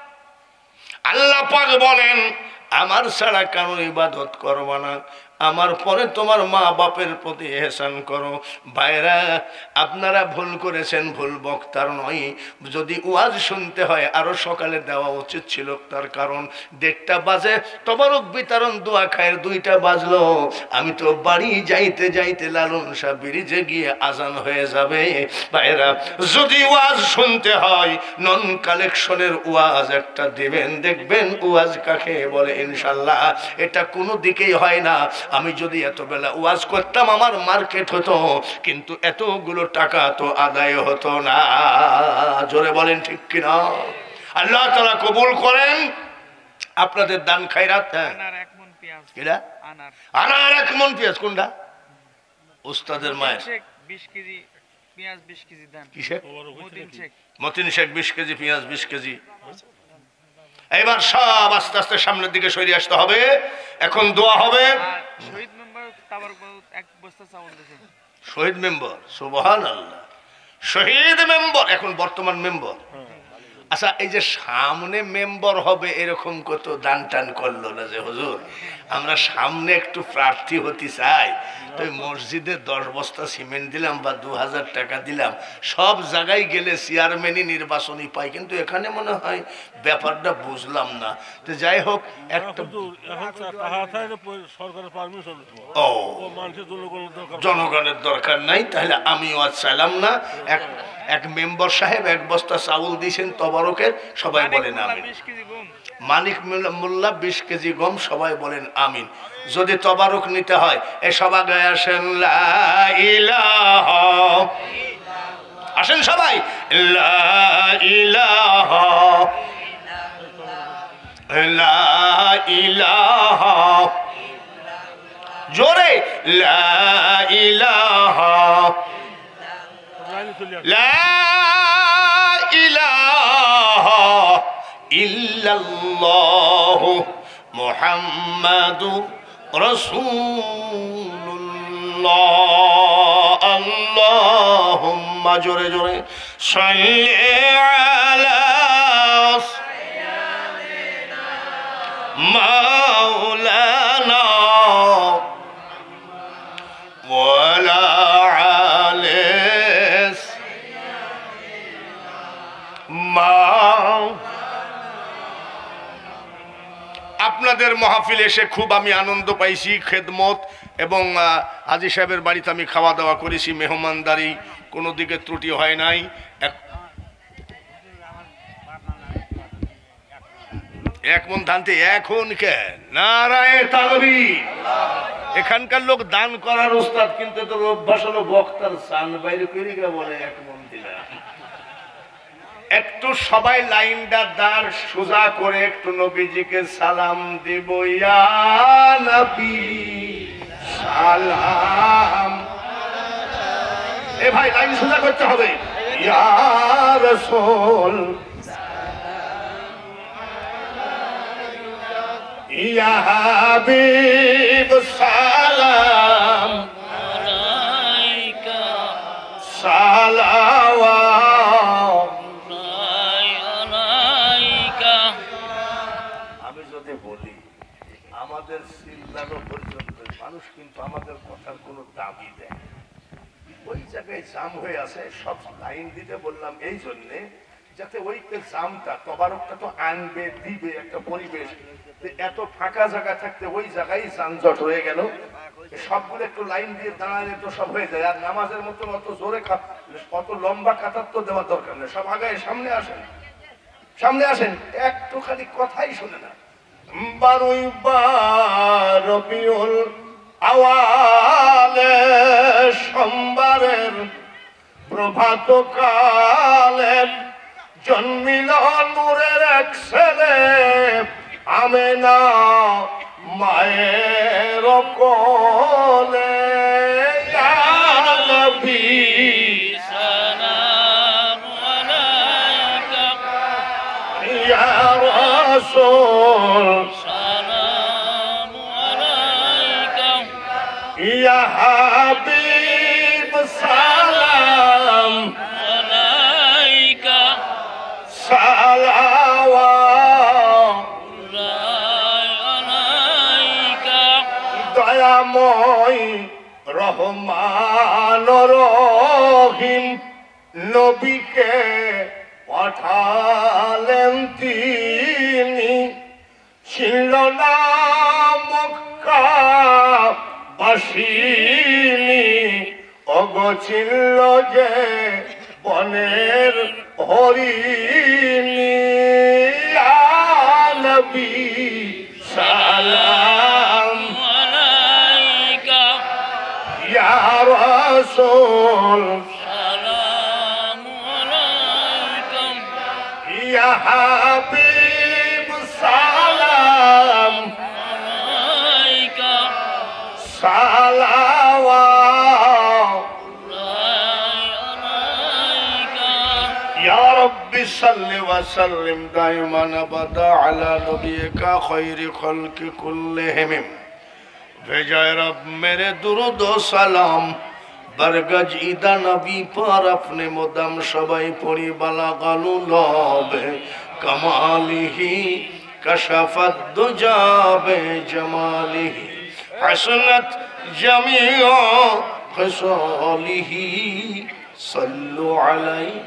আল্লাহ পাক বলেন, আমার ছাড়া কারো ইবাদত করবা না, আমার পরে তোমার মা বাপের প্রতি ইহসান করো। ভাইরা আপনারা ভুল করেছেন, ভুল বক্তার নয়। যদি ওয়াজ শুনতে হয় আরো সকালে দেওয়া উচিত ছিল, তার কারণ দেড়টা বাজে তবারক বিতরণ দোয়া খায়ের দুইটা বাজলো, আমি তো বাড়ি যাইতে যাইতে লালন শাহ ব্রিজে গিয়ে আজান হয়ে যাবে। ভাইরা যদি ওয়াজ শুনতে হয় নন কালেকশনের ওয়াজ একটা দিবেন, দেখবেন ওয়াজ কাকে বলে ইনশাল্লাহ এটা কোনো দিকেই হয় না। আমি যদি এত বেলা ওয়াজ করতাম আমার মার্কেট হতো, কিন্তু এতগুলো টাকা তো আদায় হতো না। জোরে বলেন ঠিক কিনা? আল্লাহ তাআলা কবুল করেন আপনাদের দান খায়রাত। আনার এক মণ পেঁয়াজ, কিরা আনার আনার এক মণ পেঁয়াজ কোনটা? উস্তাদের মায়ের শেখ বিশ কেজি পেঁয়াজ, বিশ কেজি দেন। কিসে? মতিন শেখ। মতিন শেখ বিশ কেজি পেঁয়াজ, বিশ কেজি। এবার সব আস্তে আস্তে সামনের দিকে সরে আসতে হবে। এখন দোয়া হবে। আর শহীদ মেম্বার তাবারক এক বস্তা চাউল দিয়েছে। শহীদ মেম্বার, সুবহানাল্লাহ, শহীদ মেম্বার এখন বর্তমান মেম্বার। আচ্ছা এই যে সামনে মেম্বার হবে এরকম কত দান টান করলো না যে হুজুর আমরা সামনে একটু প্রার্থী হতে চাই, তো মসজিদে দশ বস্তা সিমেন্ট দিলাম বা দু হাজার টাকা দিলাম, সব জায়গায় গেলে চেয়ারম্যানই নির্বাচনী পাই, কিন্তু এখানে মনে হয় ব্যাপারটা বুঝলাম না। তো যাই হোক একটা সরকারের পারমিশন, ও মানুষের জনগণের দরকার নাই, তাহলে আমিও আজ চাইলাম না। এক এক মেম্বার সাহেব এক বস্তা চাউল দিয়েছেন তবারকের, সবাই বলেন আমিন। মানিক মোল্লা বিশ কেজি গম, সবাই বলেন আমিন। যদি তবারক নিতে হয় এ সবাই গায়ে আসেন, লা ইলাহা, আসেন সবাই, লা ইলাহা লা ইলাহা, জোরে লা ইলাহা লা ইলাহা ইল্লাল্লাহু মুহাম্মাদুর রাসূলুল্লাহ। আল্লাহুম্মা, জোরে জোরে, সাল্লি আলা মাওলানা ওয়ালা আলি মা মাহফিলে এসে খুব আমি আনন্দ পাইছি, খেদমত এবং হাজী সাহেবের বাড়িতে আমি খাওয়া দাওয়া করেছি, মেহমানদারি কোনো দিকে ত্রুটি হয় নাই। এক মন ধানতে এখন কেন নারায়ে তাকবীর। এখানকার লোক দান করার উস্তাদ, কিন্তু তোর অভ্যাস হলো বক্তার সান বাইরে করে বলে এক মন দিলাম। একটু সবাই লাইনটা দাঁড় সোজা করে একটু নবীজিকে সালাম দেব, ইয়া নবী সালাম। এ ভাই লাইন সোজা করতে হবে, ইয়া রাসূল ইয়া হাবিব সালাম আলাইকা সালাওয়াত আলাইকা। আমি যদি বলি আমাদের সিল্লানো পর্যন্ত মানুষ কিন্তু আমাদের কথার কোনো দাবি দেয়, ওই জায়গায় জাম হয়ে আছে। সব লাইন দিতে বললাম এই জন্যে যাতে ওই জামটা তবারকটা তো আনবে দিবে একটা পরিবেশ, এত ফাঁকা জায়গা থাকতে ওই জায়গায় যানজট হয়ে গেল। সবগুলো একটু লাইন দিয়ে দাঁড়ালে তো সব হয়ে যায়। আর নামাজের মতো অত জোরে অত লম্বা কাতার তো দেওয়ার দরকার নেই, সব আগায় সামনে আসেন, সামনে আসেন, একটু খালি কথাই শুনে না। বারুই রবিউল আওয়ালে সোমবারের প্রভাত কালে জন্মিল নূরের এক ছেলে আমেনা মায়ের কোলে, ইয়া নবী সালাম আলাইকা ইয়া রাসূল সালাম আলাইকা ইয়া হাবিব সালাম আলাইকা সালাওয়াত আলাইকা। দয়াময় রহমান রহিম নবীকে পাঠালেন তিনি, ছিল না মক্কা বাসিনী, অগছিল যে বনের হরিণী, ইয়া নবী সালাম আলাইকা ইয়া রাসূল সালাম আলাইকা ইয়া হাবিব সালাম আলাইকা সালাওয়াত আলাইকা। ইয়া রাব্বি সাল্লি ওয়া সাল্লিম দাইমান আবাদা আলা নবিয়িকা খায়রি খালকি কুল্লিহিম। भेजाए रब मेरे दुरूद ও সালাম बरगज इदा नबी पर अपने मुदम सबाई पड़ी बाला गालू लबे कमालिही कशफत दुजाबे जमालिही हसनत जमीओ खसालिही सल्लु अलैहि।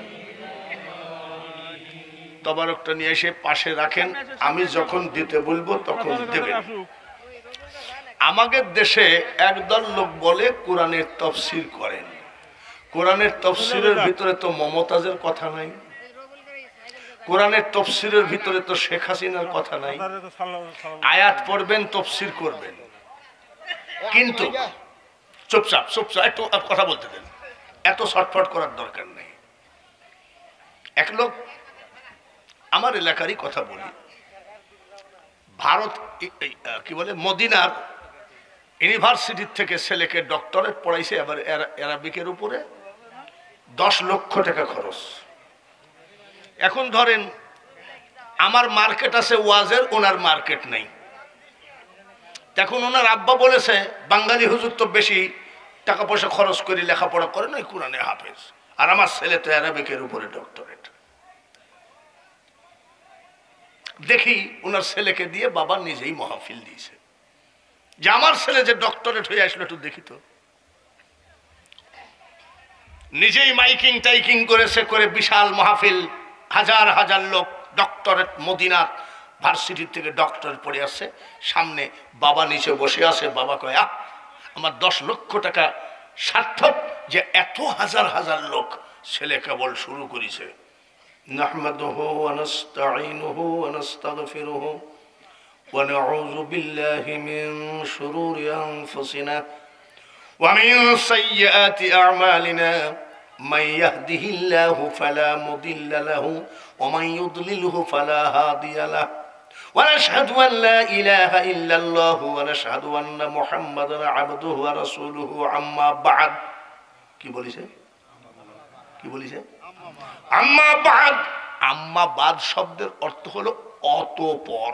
तबारकটা নিয়ে এসে পাশে রাখেন, আমি যখন দিতে বলবো তখন দেবেন। আমাদের দেশে একদল লোক বলে কোরআনের তফসির করেন। কোরআনের তফসিরের ভিতরে তো মমতাজের কথা নাই, কোরআনের তফসিরের ভিতরে তো শেখ হাসিনার কথা নাই। আয়াত পড়বেন, তফসির করবেন, কিন্তু চুপচাপ চুপচাপ একটু কথা বলতে দেন, এত শর্টফট করার দরকার নেই। এক লোক আমার এলাকারই কথা বলি, ভারত কি বলে মদিনার ইউনিভার্সিটির থেকে ছেলেকে ডক্টরেট পড়াইছে, এবার অ্যারাবিকের উপরে দশ লক্ষ টাকা খরচ। এখন ধরেন আমার মার্কেট আছে ওয়াজের, ওনার মার্কেট নেই। এখন ওনার আব্বা বলেছে বাঙালি হুজুর তো বেশি টাকা পয়সা খরচ করে লেখাপড়া করে নয়, কোরআনে হাফেজ, আর আমার ছেলে তো অ্যারাবিকের উপরে ডক্টরেট। দেখি ওনার ছেলেকে দিয়ে বাবা নিজেই মাহফিল দিয়েছে যে আমার ছেলে যে ডক্টরেট হয়ে আসলো একটু দেখি তো। নিজেই মাইকিং টাইকিং করেছে, করে বিশাল মাহফিল, হাজার হাজার লোক, ডক্টরেট মদিনাত ভার্সিটির থেকে ডক্টর পড়ে আসছে, সামনে বাবা নিচে বসে আছে। বাবা কয়, আহ আমার দশ লক্ষ টাকা সার্থক যে এত হাজার হাজার লোক ছেলে কেবল শুরু করেছে। নাহমাদুহু ওয়া নাস্তাঈনুহু ওয়া নাস্তাগফিরুহু ওয়া নাউযু বিল্লাহি মিন শুরুরি আনফুসিনা ওয়া মিন সাইয়্যাতি আ'মালিনা মান ইয়াহদিহিল্লাহু ফালা মুদিল্লা লাহু ওয়া মান ইউদ্লিলহু ফালা হাদিয়া লাহু ওয়া নাশহাদু আন লা ইলাহা ইল্লাল্লাহু ওয়া নাশহাদু আন্না মুহাম্মাদান আবদুহু ওয়া রাসূলুহু আম্মা বা'দ। কি বলিছে? কি বলিছে? আম্মা বাদ। আম্মা বাদ শব্দের অর্থ হলো অতঃপর।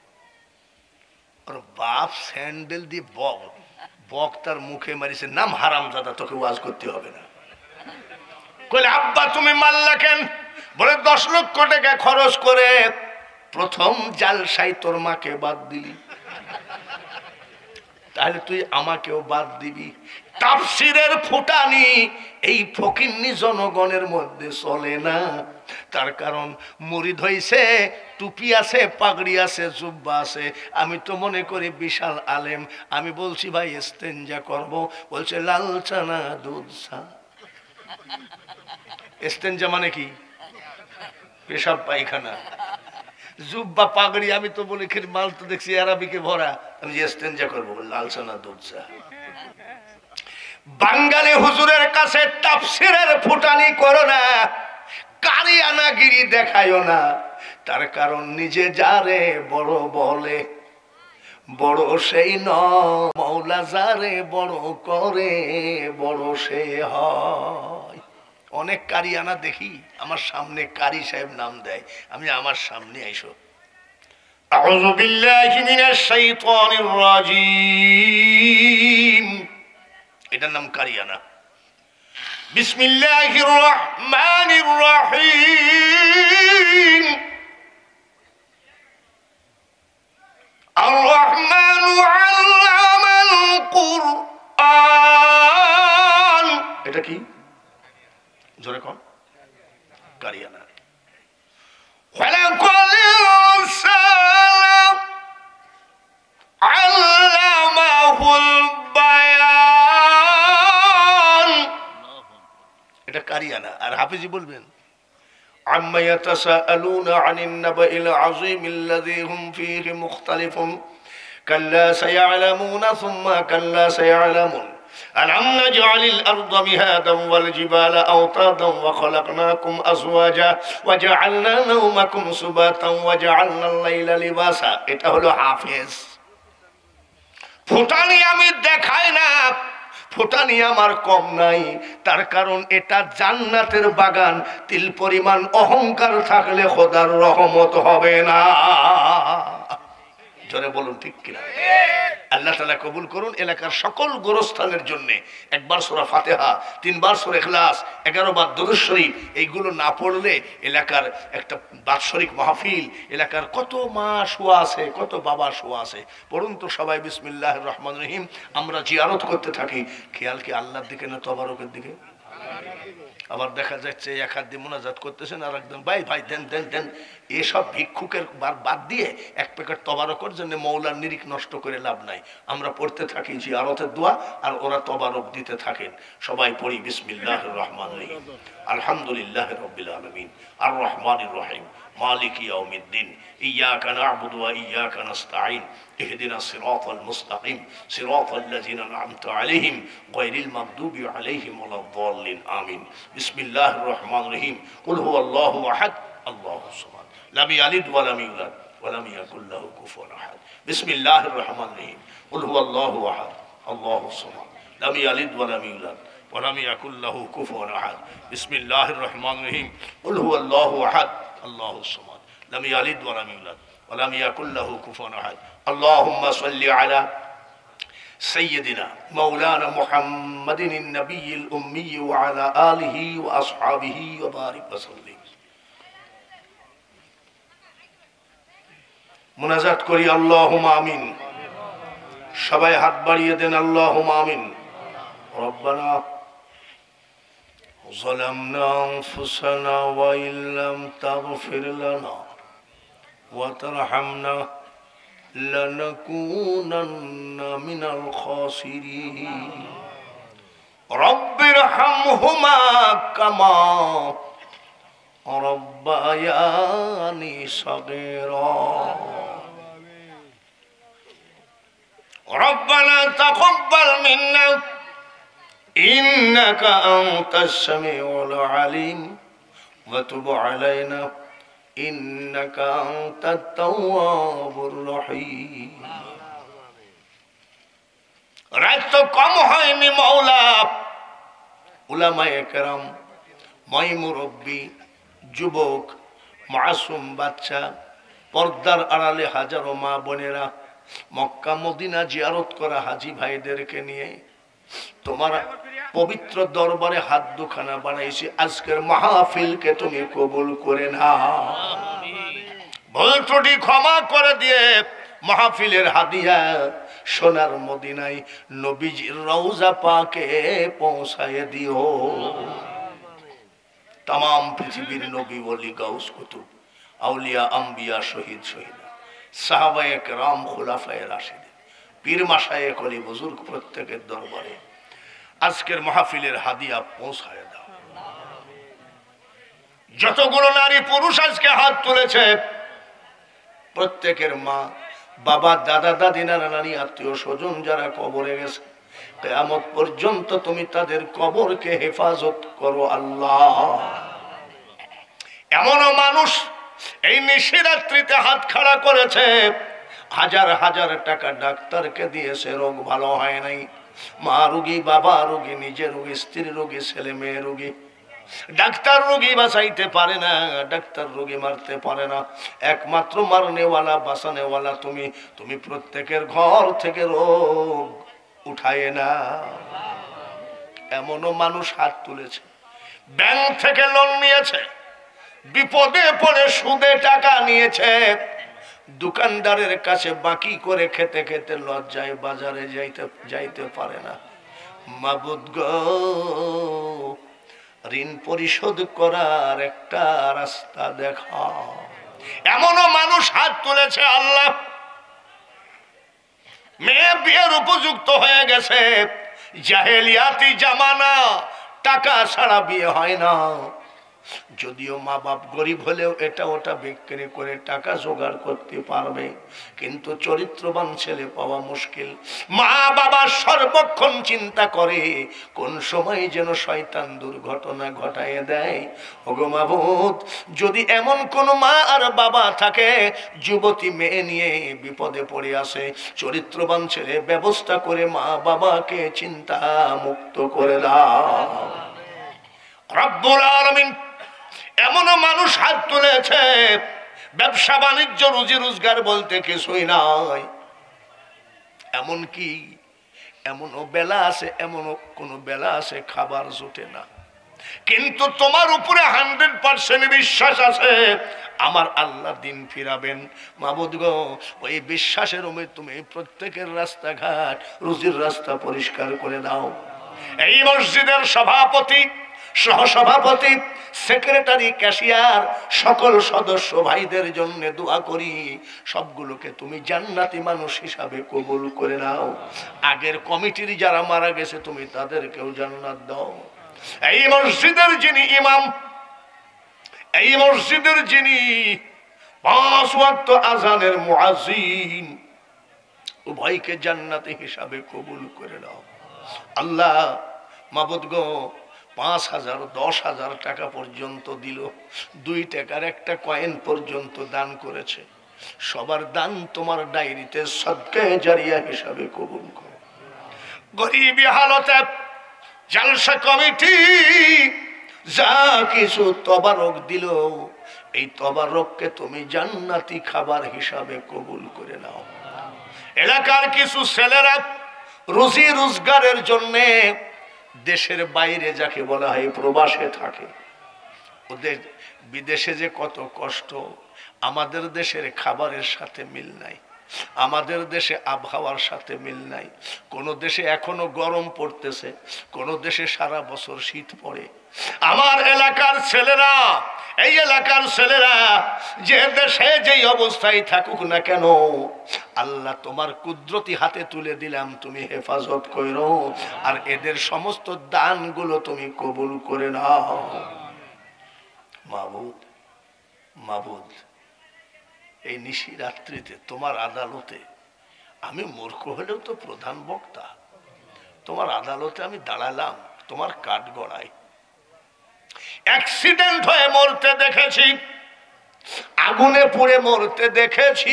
বাপ স্যান্ডেল দিয়ে বক বক তার মুখে মারিছে, নাম হারামজাদা, তোকে ওয়াজ করতে হবে না। কইলে আব্বা তুমি মারলা কেন? বলে দশ লক্ষ টাকা খরচ করে প্রথম জালসাই তোর মাকে বাদ দিলি, তাহলে তুই আমাকেও বাদ দিবি। তাফসীরের ফুটানি এই ফকিন্নি জনগণের মধ্যে চলে না। তার কারণ মুরিদ হইছে, টুপি আছে, পাগড়ি আছে, জুব্বা আছে। আমি তো মনে করি বিশাল আলেম। আমি বলছি ভাই ইস্তেঞ্জা করব, বলছে লাল চানা দুধ চা। ইস্তেঞ্জা মানে কি? পেশাব পায়খানা। জুব্বা পাগড়ি, আমি তো বলি মাল তো দেখছি আরবিকে ভরা, আমি যে ইস্তেঞ্জা করবো লাল চানা দুধ চা। বাঙালি হুজুরের কাছে তাফসীরের ফুটানি করো না, কারিয়ানাগিরি দেখায়ও না। তার কারণ নিজে যারে বড় বলে বড় সেই ন, মৌলা যারে বড় করে বড় সে হয়। অনেক কারিয়ানা দেখি আমার সামনে কারি সাহেব নাম দেয়, আমি আমার সামনে আইসো আউযু বিল্লাহি মিনাশ শাইতানির রাজীম, এটার নাম কারিয়ানা। বিসমিল্লাহির রহমানির রহিম। আর রহমানু আল্লামাল কুরআন। এটা কি? জোরে কোন? কারিয়ানা। খালাকাল ইনসানা আল্লামাহুল বায়ান। এটা কারিয়ানা। আর হাফিজি বলবেন আম্মা ইয়াতাসাআলুনা আনিন নাবাইল আযীমিল্লাযী হুম ফীহি মুখতালিফুন কাল্লা সায়ালামুনা সুম্মা কাল্লা সায়ালামুন ألم نجعل الأرض مهادا والجبال أوتادا وخلقناكم أزواجا وجعلنا نومكم سباتا وجعلنا الليل لباسا। এটা হলো হাফেজ। ফুটানি আমি দেখাই না, ফুটানি আমার কম নাই। তার কারণ এটা জান্নাতের বাগান। তিল পরিমাণ অহংকার থাকলে খোদার রহমত হবে না। জোরে বলুন ঠিক কিনা? আল্লাহ তাআলা কবুল করুন। এলাকার সকল গোরস্থানের জন্য একবার সূরা ফাতিহা, তিনবার সূরা ইখলাস, এগারো বার দুরূদ শরীফ, এইগুলো না পড়লে এলাকার একটা বাৎসরিক মাহফিল, এলাকার কত মা শোয়া আছে, কত বাবা শোয়া আছে। পড়ুন তো সবাই বিসমিল্লাহির রহমানির রহিম। আমরা জিয়ারত করতে থাকি, খেয়াল কি আল্লাহর দিকে না তবারকের দিকে? আবার দেখা যাচ্ছে এক হাত দিয়ে মোনাজাত করতেছেন আর একদম ভাই ভাই দেন দেন দেন। এসব ভিক্ষুকের বাদ দিয়ে এক প্যাকেট তবারকের জন্য মৌলার নিরিখ নষ্ট করে লাভ নাই। আমরা পড়তে থাকি জিয়ারতের দোয়া আর ওরা তবারক দিতে থাকেন। সবাই পড়ি বিসমিল্লাহির রহমানির রহিম। আলহামদুলিল্লাহি রাব্বিল আলামিন আর রহমানির রহিম মালিকি ইয়াউমিদ্দিন ইয়্যাকা না'বুদু ওয়া ইয়্যাকা নাস্তাঈন ইহদিনাস সিরাতাল মুস্তাকিম সিরাতাল লাযিনা আন'আমতা আলাইহিম গায়রিল মাগদুবি আলাইহিম ওয়ালাদ-দাল্লিন আমিন। বিসমিল্লাহির রহমানির রহিম। কুল হুয়াল্লাহু আহাদ আল্লাহুস সামাদ লাম ইয়ালিদ ওয়া লাম ইউলাদ ওয়া লাম ইয়াকুল লাহু কুফুয়ান আহাদ। বিসমিল্লাহির রহমানির রহিম। কুল হুয়াল্লাহু আহাদ আল্লাহুস সামাদ লাম ইয়ালিদ ওয়া লাম ইউলাদ ওয়া লাম ইয়াকুল লাহু কুফুয়ান আহাদ। বিসমিল্লাহির রহমানির রহিম। কুল হুয়াল্লাহু আহাদ আল্লাহুস সামাদ লাম ইয়ালিদ ওয়া লাম ইউলাদ ওয়া লাম ইয়াকুল লাহু কুফুয়ান আহাদ। আল্লাহুম্মা সাল্লি আলা سيدنا مولانا محمد النبي الأمي وعلى آله وأصحابه وبارك وسلم। মুনাজাত করি আল্লাহুম্মা আমিন। সবাই হাত বাড়িয়ে দেন আল্লাহুম্মা আমিন। রব্বানা ظلمنا أنفسنا وإن لم تغفر لنا وترحمنا لنكونن من الخاسرين رب ارحمهما كما ربياني صغيرا ربنا تقبل منا إنك أنت السميع العليم وتب علينا إنك أنت التواب الرحيم রাত তো কম হয়নি মাওলা উলামায়ে কেরাম মাই মুরব্বী যুবক মাসুম বাচ্চা পর্দার আড়ালে হাজারো মা বোনেরা মক্কা মদিনা জিয়ারত করা হাজী ভাইদেরকে নিয়ে তোমার পবিত্র দরবারে হাত দুখানা বানাইছি আজকের মাহফিলকে তুমি কবুল করে নাও ভুল ত্রুটি ক্ষমা করে দিয়ে মাহফিলের হাদিয়া সোনার মদিনায় নবীজির রওজা পাকে পৌঁছায় দিও तमाम পৃথিবীর নবী ওলি গাউস কুতুব আউলিয়া আম্বিয়া শহীদ শহীদা সাহাবায়ে কেরাম খুলাফায়ে রাশিদিন পীর মাশায়েখ ওলি বুজুর্গ প্রত্যেকের দরবারে আজকের মাহফিলের হাদিয়া পৌঁছায় দাও যতগুলো নারী পুরুষ আজকে হাত তুলেছে প্রত্যেকের মা বাবা দাদা দাদি নানা নানি আত্মীয় স্বজন যারা কবরে গেছে কিয়ামত পর্যন্ত তুমি তাদের কবরকে হেফাজত করো আল্লাহ এমন মানুষ এই নিশিরাত্রিতে হাত খাড়া করেছে হাজার হাজার টাকা ডাক্তারকে দিয়েছে রোগ ভালো হয় নাই মা রোগী বাবা রোগী নিজে রোগী স্ত্রী রোগী ছেলে মেয়ে রোগী ডাক্তার রোগী বাঁচাইতে পারে না ডাক্তার রোগী মারতে পারে না একমাত্র মারনেওয়ালা বাঁচানেওয়ালা তুমি তুমি প্রত্যেকের ঘর থেকে রোগ উঠায় না এমনও মানুষ হাত তুলেছে ব্যাংক থেকে লোন নিয়েছে বিপদে পড়ে সুদে টাকা নিয়েছে দোকানদারের কাছে বাকি করে খেতে খেতে লজ্জায় বাজারে যাইতে যাইতে পারে না মাবুদ গো ঋণ পরিশোধ করার একটা রাস্তা দেখা এমনও মানুষ হাত তুলেছে আল্লাহ মেয়ে বিয়ের উপযুক্ত হয়ে গেছে জাহেলিয়াতি জামানা টাকা ছাড়া বিয়ে হয় না যদিও মা বাপ গরিব হলেও এটা ওটা বিক্রি করে টাকা জোগাড় করতে পারবে কিন্তু চরিত্রবান ছেলে পাওয়া মুশকিল মা বাবা সর্বক্ষণ চিন্তা করে কোন সময় যেন শয়তান দুর্ঘটনা ঘটায় দেয় ওগো মাবুদ যদি এমন কোন মা আর বাবা থাকে যুবতী মেয়ে নিয়ে বিপদে পড়ে আসে চরিত্রবান ছেলে ব্যবস্থা করে মা বাবাকে চিন্তা মুক্ত করে দাও রব্বুল আলামিন এমনও মানুষ হাত তুলেছে ব্যবসা বাণিজ্য রুজি রোজগার বলতে কিছুই নাই এমন কি এমনও বেলা আছে এমনও কোনো বেলা আছে খাবার জোটে না কিন্তু তোমার উপরে হান্ড্রেড পার্সেন্ট বিশ্বাস আছে আমার আল্লাহ দিন ফিরাবেন মাবুদ গো ওই বিশ্বাসের উমে তুমি প্রত্যেকের রাস্তাঘাট রুজির রাস্তা পরিষ্কার করে দাও এই মসজিদের সভাপতি সহসভাপতি সেক্রেটারি ক্যাশিয়ার সকল সদস্য ভাইদের জন্য দোয়া করি সবগুলোকে তুমি জান্নাতি মানুষ হিসাবে কবুল করে নাও আগের কমিটির যারা মারা গেছে তুমি তাদেরকেও জান্নাত দাও এই মসজিদের যিনি ইমাম এই মসজিদের যিনি পাঁচ ওয়াক্ত আযানের মুয়াজ্জিন উভয়কে জান্নাতি হিসাবে কবুল করে নাও আল্লাহ মাবুদ গো পাঁচ হাজার দশ হাজার টাকা পর্যন্ত দিল দুই টাকার একটা কয়েন পর্যন্ত দান করেছে সবার দান তোমার ডায়েরিতে সদকা জারিয়া হিসাবে কবুল করো গরিবী হালতে জালসা কমিটি যা কিছু তবারক দিল এই তবারককে তুমি জান্নাতি খাবার হিসাবে কবুল করে নাও এলাকার কিছু ছেলেরা রুজি রোজগারের জন্যে দেশের বাইরে যাকে বলা হয় প্রবাসে থাকে ওদের বিদেশে যে কত কষ্ট আমাদের দেশের খাবারের সাথে মিল নাই আমাদের দেশে আবহাওয়ার সাথে মিল নাই কোন দেশে এখনো গরম পড়তেছে কোন দেশে সারা বছর শীত পড়ে আমার এলাকার ছেলেরা এই এলাকার ছেলেরা যে দেশে যেই অবস্থায় থাকুক না কেন, আল্লাহ তোমার কুদরতি হাতে তুলে দিলাম, তুমি হেফাজত করো, আর এদের সমস্ত দানগুলো তুমি কবুল করে নাও। মাবুদ, মাবুদ, এই নিশি রাত্রিতে তোমার আদালতে আমি মূর্খ হলেও তো প্রধান বক্তা, তোমার আদালতে আমি দাঁড়ালাম, তোমার কাঠ গড়াই, অ্যাক্সিডেন্ট হয়ে মরতে দেখেছি, আগুনে পুড়ে মরতে দেখেছি,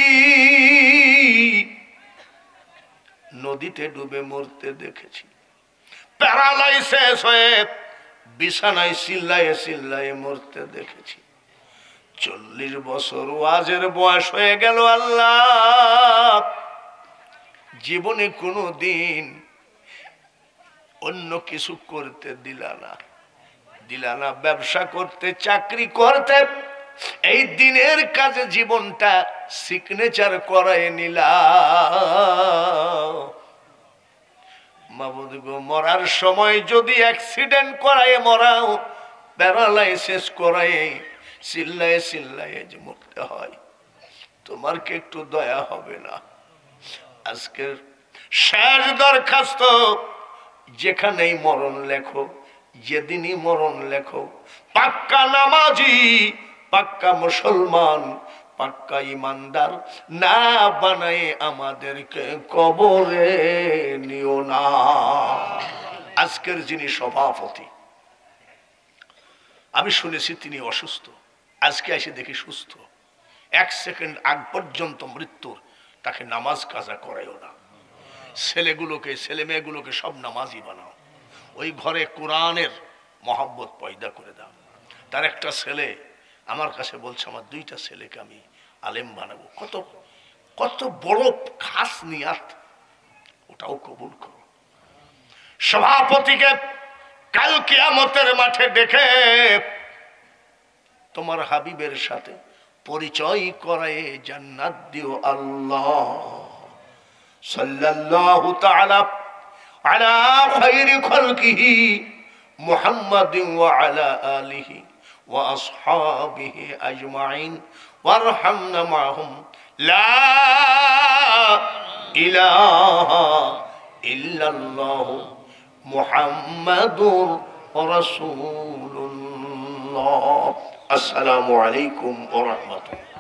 নদীতে ডুবে মরতে দেখেছি, প্যারালাইসিস হয়ে বিছানায় চিল্লায়ে চিল্লায়ে মরতে দেখেছি। চল্লিশ বছর ওয়াজের বয়স হয়ে গেল, আল্লাহ জীবনে কোনো দিন অন্য কিছু করতে দিলা না, দিলা না ব্যবসা করতে, চাকরি করতে, এই দিনের কাজে জীবনটা সিগনেচার করায় নিলা। মাবুদ গো, মরার সময় যদি অ্যাক্সিডেন্ট করায় মরাও, প্যারালাইসিস করায় চিল্লায় চিল্লায় যে মরতে হয়, তোমার কি একটু দয়া হবে না? আজকের শেষ দরখাস্ত, যেখানেই মরণ লেখো, যেদিনই মরণ লেখো, পাক্কা নামাজি, পাক্কা মুসলমান, পাক্কা ইমানদার না বানায় আমাদেরকে কবরে নিও না। আজকের যিনি সভাপতি, আমি শুনেছি তিনি অসুস্থ, আজকে এসে দেখি সুস্থ। এক সেকেন্ড আগ পর্যন্ত মৃত্যুর তাকে নামাজ কাজা করাইও না। ছেলেগুলোকে, ছেলে মেয়েগুলোকে সব নামাজি বানাও, ওই ঘরে কোরআনের মহব্বত পয়দা করে দাও। তার একটা ছেলে আমার কাছে বলছে, আমার দুইটা ছেলেকে আমি আলেম বানাবো। কত কত বড় খাস নিয়াত, ওটাও কবুল করো। সভাপতিকে কাল কিয়ামতের মাঠে ডেকে তোমার হাবিবের সাথে পরিচয় করায় জান্নাত দিও আল্লাহ। সাল্লাল্লাহু তাআলা আলা খায়রি খালকিহি মুহাম্মাদিন ওয়া আলা আলিহি ওয়া আসহাবিহি আজমাইন ওয়ারহামনা মাহুম লা ইলাহা ইল্লাল্লাহ মুহাম্মাদুর রাসূলুল্লাহ। আসসালামু আলাইকুম ওয়া রাহমাতুল্লাহ।